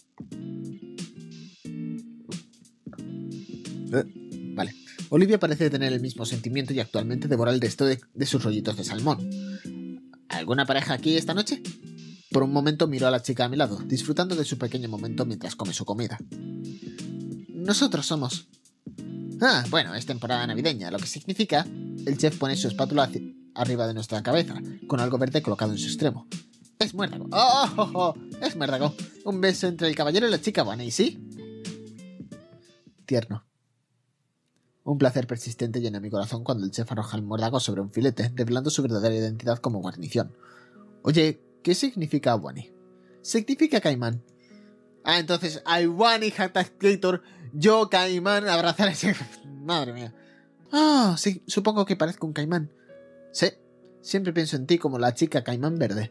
[SPEAKER 1] Vale. Olivia parece tener el mismo sentimiento y actualmente devora el resto de sus rollitos de salmón. ¿Alguna pareja aquí esta noche? Por un momento miro a la chica a mi lado, disfrutando de su pequeño momento mientras come su comida. Nosotros somos... Ah, bueno, es temporada navideña, lo que significa... El chef pone su espátula arriba de nuestra cabeza, con algo verde colocado en su extremo. ¡Es muérdago! ¡Oh! ¡Es muérdago! Un beso entre el caballero y la chica buena, ¿y sí? Tierno. Un placer persistente llena mi corazón cuando el chef arroja el muérdago sobre un filete, revelando su verdadera identidad como guarnición. Oye, ¿qué significa Wani? Significa caimán. Ah, entonces, Iwani Hatactator, yo caimán, abrazar a ese... Madre mía. Ah, sí, supongo que parezco un caimán. Sí, siempre pienso en ti como la chica caimán verde.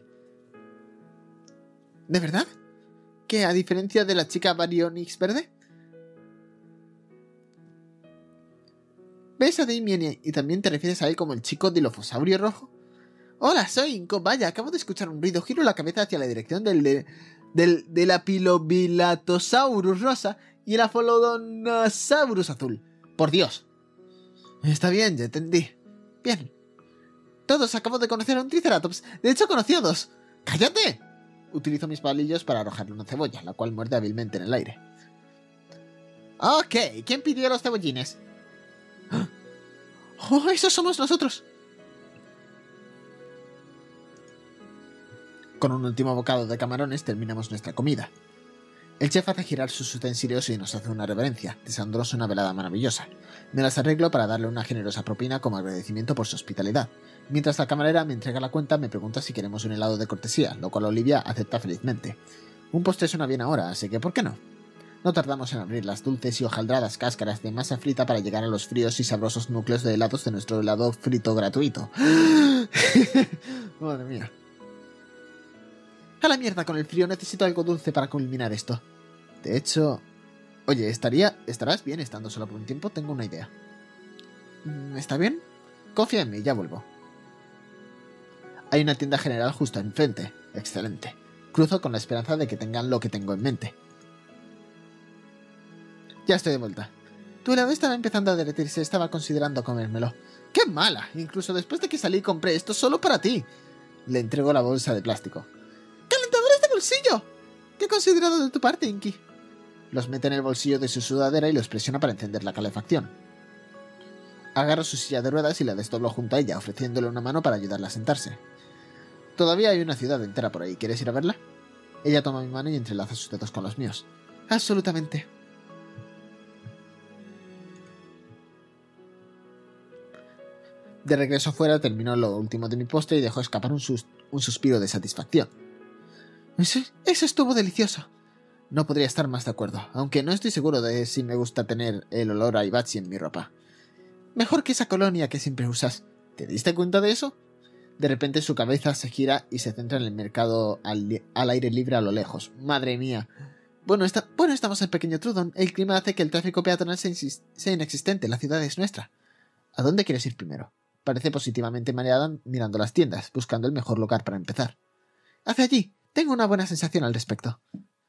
[SPEAKER 1] ¿De verdad? ¿Que a diferencia de la chica Baryonyx verde? ¿Ves a Damien y también te refieres a él como el chico dilofosaurio rojo? Hola, soy Inco. Vaya, acabo de escuchar un ruido. Giro la cabeza hacia la dirección del Apilobilatosaurus rosa y el Apholodontosaurus azul. Por Dios. Está bien, ya entendí. Bien. Todos acabo de conocer a un Triceratops. De hecho, conocí a 2. ¡Cállate! Utilizo mis palillos para arrojarle una cebolla, la cual muerde hábilmente en el aire. Ok, ¿quién pidió los cebollines? ¡Oh, esos somos nosotros! Con un último bocado de camarones terminamos nuestra comida. El chef hace girar sus utensilios y nos hace una reverencia, deseándonos una velada maravillosa. Me las arreglo para darle una generosa propina como agradecimiento por su hospitalidad. Mientras la camarera me entrega la cuenta, me pregunta si queremos un helado de cortesía, lo cual Olivia acepta felizmente. Un postre suena bien ahora, así que ¿por qué no? No tardamos en abrir las dulces y hojaldradas cáscaras de masa frita para llegar a los fríos y sabrosos núcleos de helados de nuestro helado frito gratuito. Madre mía. A la mierda con el frío, necesito algo dulce para culminar esto. De hecho... Oye, ¿estarás bien estando solo por un tiempo? Tengo una idea. ¿Está bien? Confía en mí, ya vuelvo. Hay una tienda general justo enfrente. Excelente. Cruzo con la esperanza de que tengan lo que tengo en mente. Ya estoy de vuelta. Tu helado estaba empezando a derretirse, estaba considerando comérmelo. ¡Qué mala! Incluso después de que salí compré esto solo para ti. Le entrego la bolsa de plástico. ¡Calentadores de bolsillo! ¡Qué considerado de tu parte, Inky! Los mete en el bolsillo de su sudadera y los presiona para encender la calefacción. Agarro su silla de ruedas y la desdoblo junto a ella, ofreciéndole una mano para ayudarla a sentarse. Todavía hay una ciudad entera por ahí. ¿Quieres ir a verla? Ella toma mi mano y entrelaza sus dedos con los míos. Absolutamente. De regreso fuera, terminó lo último de mi postre y dejó escapar un suspiro de satisfacción. Eso estuvo delicioso. No podría estar más de acuerdo, aunque no estoy seguro de si me gusta tener el olor a hibachi en mi ropa. Mejor que esa colonia que siempre usas. ¿Te diste cuenta de eso? De repente su cabeza se gira y se centra en el mercado al aire libre a lo lejos. ¡Madre mía! Bueno, estamos en Pequeño Trudon. El clima hace que el tráfico peatonal sea inexistente. La ciudad es nuestra. ¿A dónde quieres ir primero? Parece positivamente mareada mirando las tiendas, buscando el mejor lugar para empezar. Hacia allí. Tengo una buena sensación al respecto.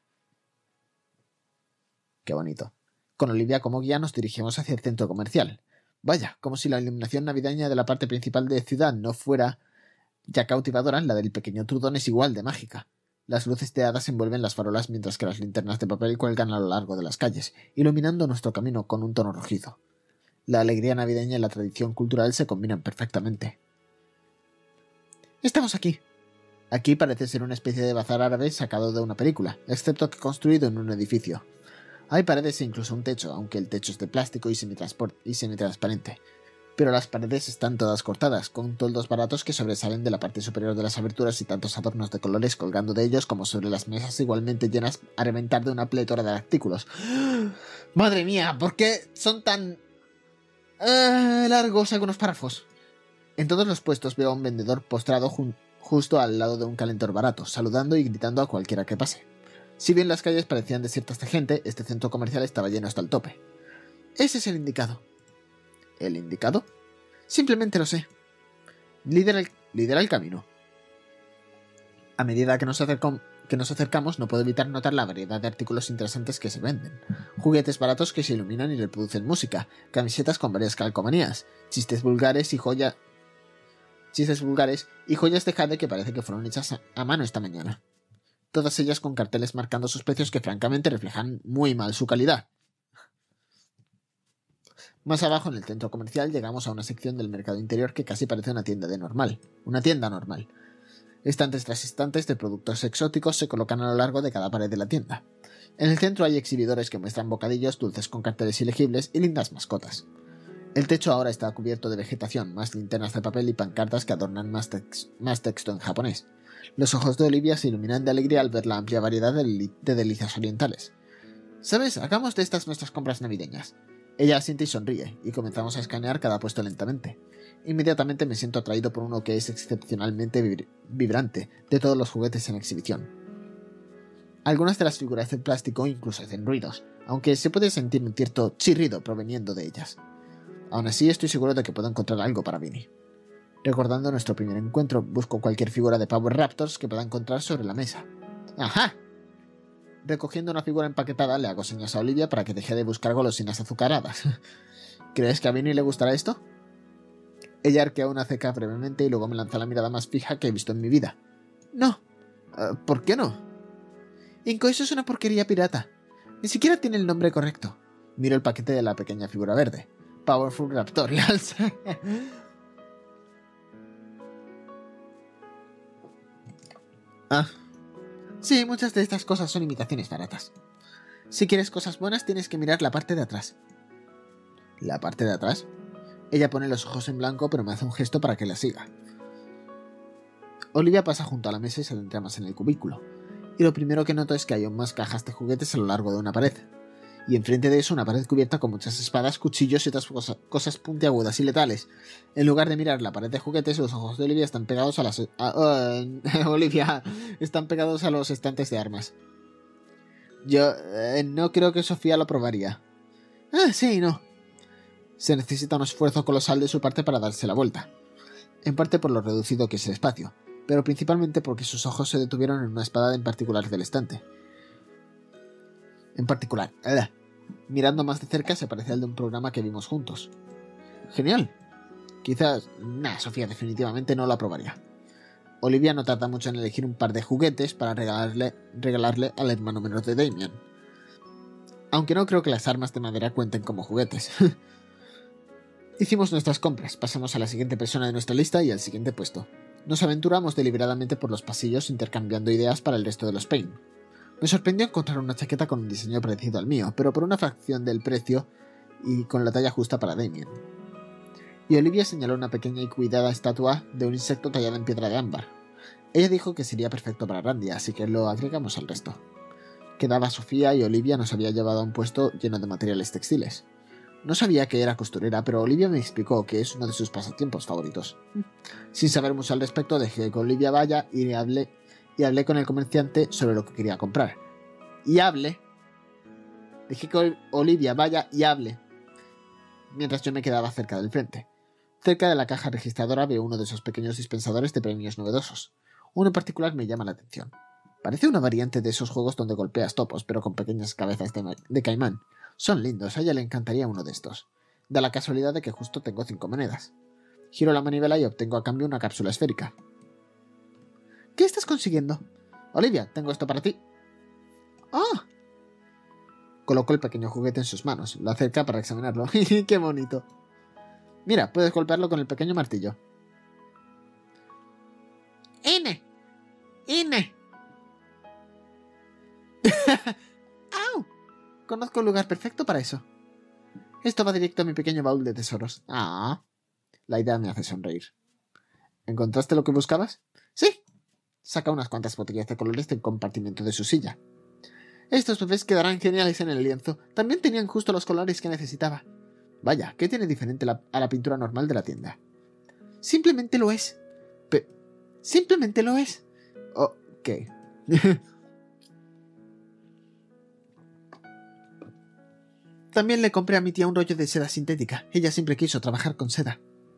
[SPEAKER 1] Qué bonito. Con Olivia como guía nos dirigimos hacia el centro comercial. Vaya, como si la iluminación navideña de la parte principal de la ciudad no fuera ya cautivadora, la del Pequeño Trudon es igual de mágica. Las luces de hadas envuelven las farolas mientras que las linternas de papel cuelgan a lo largo de las calles, iluminando nuestro camino con un tono rojizo. La alegría navideña y la tradición cultural se combinan perfectamente. Estamos aquí. Aquí parece ser una especie de bazar árabe sacado de una película, excepto que construido en un edificio. Hay paredes e incluso un techo, aunque el techo es de plástico y semitransparente. Pero las paredes están todas cortadas, con toldos baratos que sobresalen de la parte superior de las aberturas y tantos adornos de colores colgando de ellos como sobre las mesas igualmente llenas a reventar de una plétora de artículos. ¡Madre mía! ¿Por qué son tan largos algunos párrafos? En todos los puestos veo a un vendedor postrado justo al lado de un calentor barato, saludando y gritando a cualquiera que pase. Si bien las calles parecían desiertas de gente, este centro comercial estaba lleno hasta el tope. Ese es el indicado. ¿El indicado? Simplemente lo sé. Lidera el camino. A medida que nos acercamos, no puedo evitar notar la variedad de artículos interesantes que se venden. Juguetes baratos que se iluminan y reproducen música, camisetas con varias calcomanías, chistes vulgares y joyas de jade que parece que fueron hechas a mano esta mañana. Todas ellas con carteles marcando sus precios que francamente reflejan muy mal su calidad. Más abajo en el centro comercial llegamos a una sección del mercado interior que casi parece una tienda normal. Estantes tras estantes de productos exóticos se colocan a lo largo de cada pared de la tienda. En el centro hay exhibidores que muestran bocadillos, dulces con carteles ilegibles y lindas mascotas. El techo ahora está cubierto de vegetación, más linternas de papel y pancartas que adornan más texto en japonés. Los ojos de Olivia se iluminan de alegría al ver la amplia variedad de delicias orientales. ¿Sabes? Hagamos de estas nuestras compras navideñas. Ella asiente y sonríe, y comenzamos a escanear cada puesto lentamente. Inmediatamente me siento atraído por uno que es excepcionalmente vibrante, de todos los juguetes en exhibición. Algunas de las figuras de plástico incluso hacen ruidos, aunque se puede sentir un cierto chirrido proveniendo de ellas. Aún así, estoy seguro de que puedo encontrar algo para Vinny. Recordando nuestro primer encuentro, busco cualquier figura de Power Raptors que pueda encontrar sobre la mesa. ¡Ajá! Recogiendo una figura empaquetada, le hago señas a Olivia para que deje de buscar golosinas azucaradas. ¿Crees que a Vinny le gustará esto? Ella arquea una ceja brevemente y luego me lanza la mirada más fija que he visto en mi vida. No. ¿Por qué no? Inco, eso es una porquería pirata. Ni siquiera tiene el nombre correcto. Miro el paquete de la pequeña figura verde. Powerful Raptorials. Sí, muchas de estas cosas son imitaciones baratas. Si quieres cosas buenas tienes que mirar la parte de atrás. ¿La parte de atrás? Ella pone los ojos en blanco pero me hace un gesto para que la siga. Olivia pasa junto a la mesa y se adentra más en el cubículo. Y lo primero que noto es que hay aún más cajas de juguetes a lo largo de una pared. Y enfrente de eso una pared cubierta con muchas espadas, cuchillos y otras cosas puntiagudas y letales. En lugar de mirar la pared de juguetes, los ojos de Olivia están pegados a las... Olivia están pegados a los estantes de armas. Yo no creo que Sofía lo probaría. Sí, no. Se necesita un esfuerzo colosal de su parte para darse la vuelta. En parte por lo reducido que es el espacio, pero principalmente porque sus ojos se detuvieron en una espada en particular del estante. Mirando más de cerca se parece al de un programa que vimos juntos. Genial. Quizás... Sofía definitivamente no lo aprobaría. Olivia no tarda mucho en elegir un par de juguetes para regalarle al hermano menor de Damien. Aunque no creo que las armas de madera cuenten como juguetes. Hicimos nuestras compras, pasamos a la siguiente persona de nuestra lista y al siguiente puesto. Nos aventuramos deliberadamente por los pasillos intercambiando ideas para el resto de los Pain. Me sorprendió encontrar una chaqueta con un diseño parecido al mío, pero por una fracción del precio y con la talla justa para Damien. Y Olivia señaló una pequeña y cuidada estatua de un insecto tallada en piedra de ámbar. Ella dijo que sería perfecto para Randy, así que lo agregamos al resto. Quedaba Sofía y Olivia nos había llevado a un puesto lleno de materiales textiles. No sabía que era costurera, pero Olivia me explicó que es uno de sus pasatiempos favoritos. Sin saber mucho al respecto, dejé que Olivia vaya y hablé con el comerciante sobre lo que quería comprar. Dejé que Olivia vaya y hable, mientras yo me quedaba cerca del frente. Cerca de la caja registradora veo uno de esos pequeños dispensadores de premios novedosos. Uno en particular me llama la atención. Parece una variante de esos juegos donde golpeas topos, pero con pequeñas cabezas de caimán. Son lindos, a ella le encantaría uno de estos. Da la casualidad de que justo tengo 5 monedas. Giro la manivela y obtengo a cambio una cápsula esférica. ¿Qué estás consiguiendo? Olivia, tengo esto para ti. ¡Ah! Colocó el pequeño juguete en sus manos, lo acerca para examinarlo. ¡Qué bonito! Mira, puedes golpearlo con el pequeño martillo. ¡Ine! ¡Au! Conozco un lugar perfecto para eso. Esto va directo a mi pequeño baúl de tesoros. ¡Ah! La idea me hace sonreír. ¿Encontraste lo que buscabas? Sí. Saca unas cuantas botellas de colores del compartimento de su silla. Estos bebés quedarán geniales en el lienzo. También tenían justo los colores que necesitaba. Vaya, ¿qué tiene diferente a la pintura normal de la tienda? Simplemente lo es. Simplemente lo es. Ok. También le compré a mi tía un rollo de seda sintética. Ella siempre quiso trabajar con seda.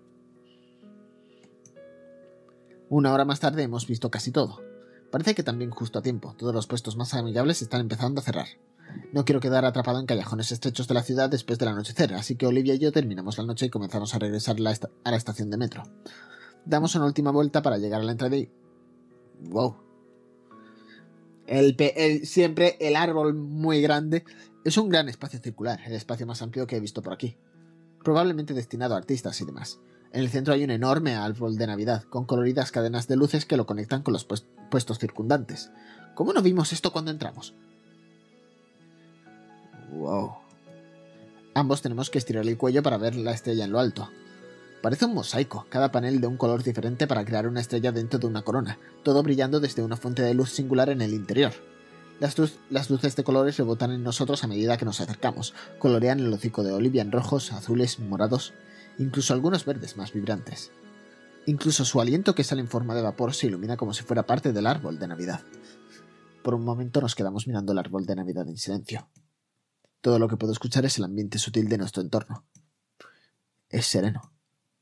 [SPEAKER 1] Una hora más tarde hemos visto casi todo. Parece que también justo a tiempo. Todos los puestos más amigables están empezando a cerrar. No quiero quedar atrapado en callejones estrechos de la ciudad después del anochecer, así que Olivia y yo terminamos la noche y comenzamos a regresar a la estación de metro. Damos una última vuelta para llegar a la entrada y... ¡Wow! Siempre el árbol muy grande. Es un gran espacio circular, el espacio más amplio que he visto por aquí. Probablemente destinado a artistas y demás. En el centro hay un enorme árbol de Navidad, con coloridas cadenas de luces que lo conectan con los puestos circundantes. ¿Cómo no vimos esto cuando entramos? ¡Wow! Ambos tenemos que estirar el cuello para ver la estrella en lo alto. Parece un mosaico, cada panel de un color diferente para crear una estrella dentro de una corona, todo brillando desde una fuente de luz singular en el interior. Las luces de colores rebotan en nosotros a medida que nos acercamos, colorean el hocico de Olivia en rojos, azules, morados, incluso algunos verdes más vibrantes. Incluso su aliento, que sale en forma de vapor, se ilumina como si fuera parte del árbol de Navidad. Por un momento nos quedamos mirando el árbol de Navidad en silencio. Todo lo que puedo escuchar es el ambiente sutil de nuestro entorno. Es sereno.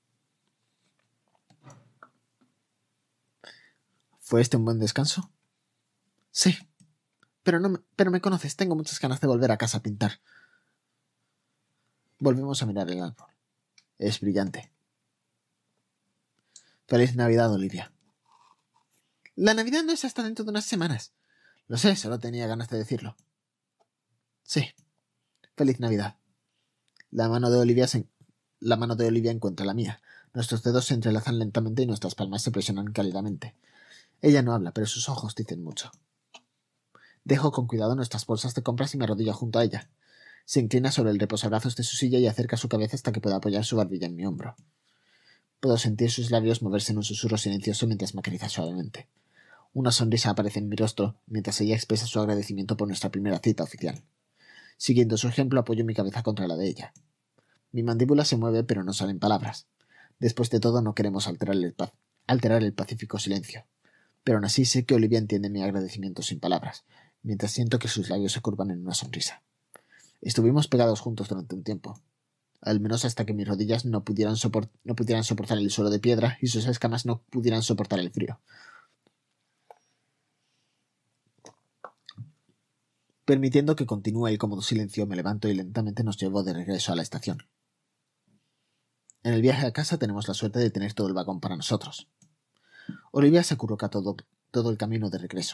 [SPEAKER 1] ¿Fue este un buen descanso? Sí. Pero me conoces, tengo muchas ganas de volver a casa a pintar. Volvemos a mirar el árbol. Es brillante. Feliz Navidad, Olivia. La Navidad no es hasta dentro de unas semanas. Lo sé, solo tenía ganas de decirlo. Sí. Feliz Navidad. La mano de Olivia encuentra la mía. Nuestros dedos se entrelazan lentamente y nuestras palmas se presionan cálidamente. Ella no habla, pero sus ojos dicen mucho. Dejo con cuidado nuestras bolsas de compras y me arrodillo junto a ella. Se inclina sobre el reposabrazos de su silla y acerca su cabeza hasta que pueda apoyar su barbilla en mi hombro. Puedo sentir sus labios moverse en un susurro silencioso mientras me acaricia suavemente. Una sonrisa aparece en mi rostro mientras ella expresa su agradecimiento por nuestra primera cita oficial. Siguiendo su ejemplo, apoyo mi cabeza contra la de ella. Mi mandíbula se mueve, pero no salen palabras. Después de todo, no queremos alterar el pacífico silencio. Pero aún así sé que Olivia entiende mi agradecimiento sin palabras, mientras siento que sus labios se curvan en una sonrisa. Estuvimos pegados juntos durante un tiempo, al menos hasta que mis rodillas no pudieran soportar el suelo de piedra y sus escamas no pudieran soportar el frío. Permitiendo que continúe el cómodo silencio, me levanto y lentamente nos llevo de regreso a la estación. En el viaje a casa tenemos la suerte de tener todo el vagón para nosotros. Olivia se acurruca todo el camino de regreso.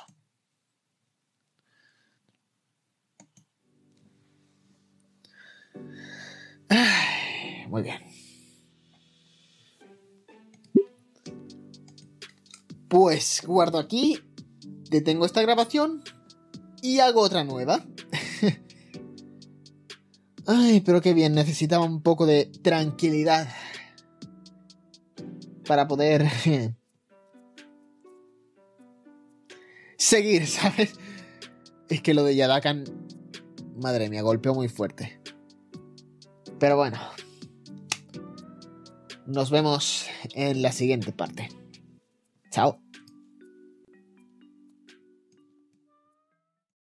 [SPEAKER 1] Muy bien. Pues guardo aquí, detengo esta grabación y hago otra nueva. Ay, pero qué bien, necesitaba un poco de tranquilidad para poder seguir, ¿sabes? Es que lo de Yadakan, madre mía, golpeó muy fuerte. Pero bueno, nos vemos en la siguiente parte. Chao.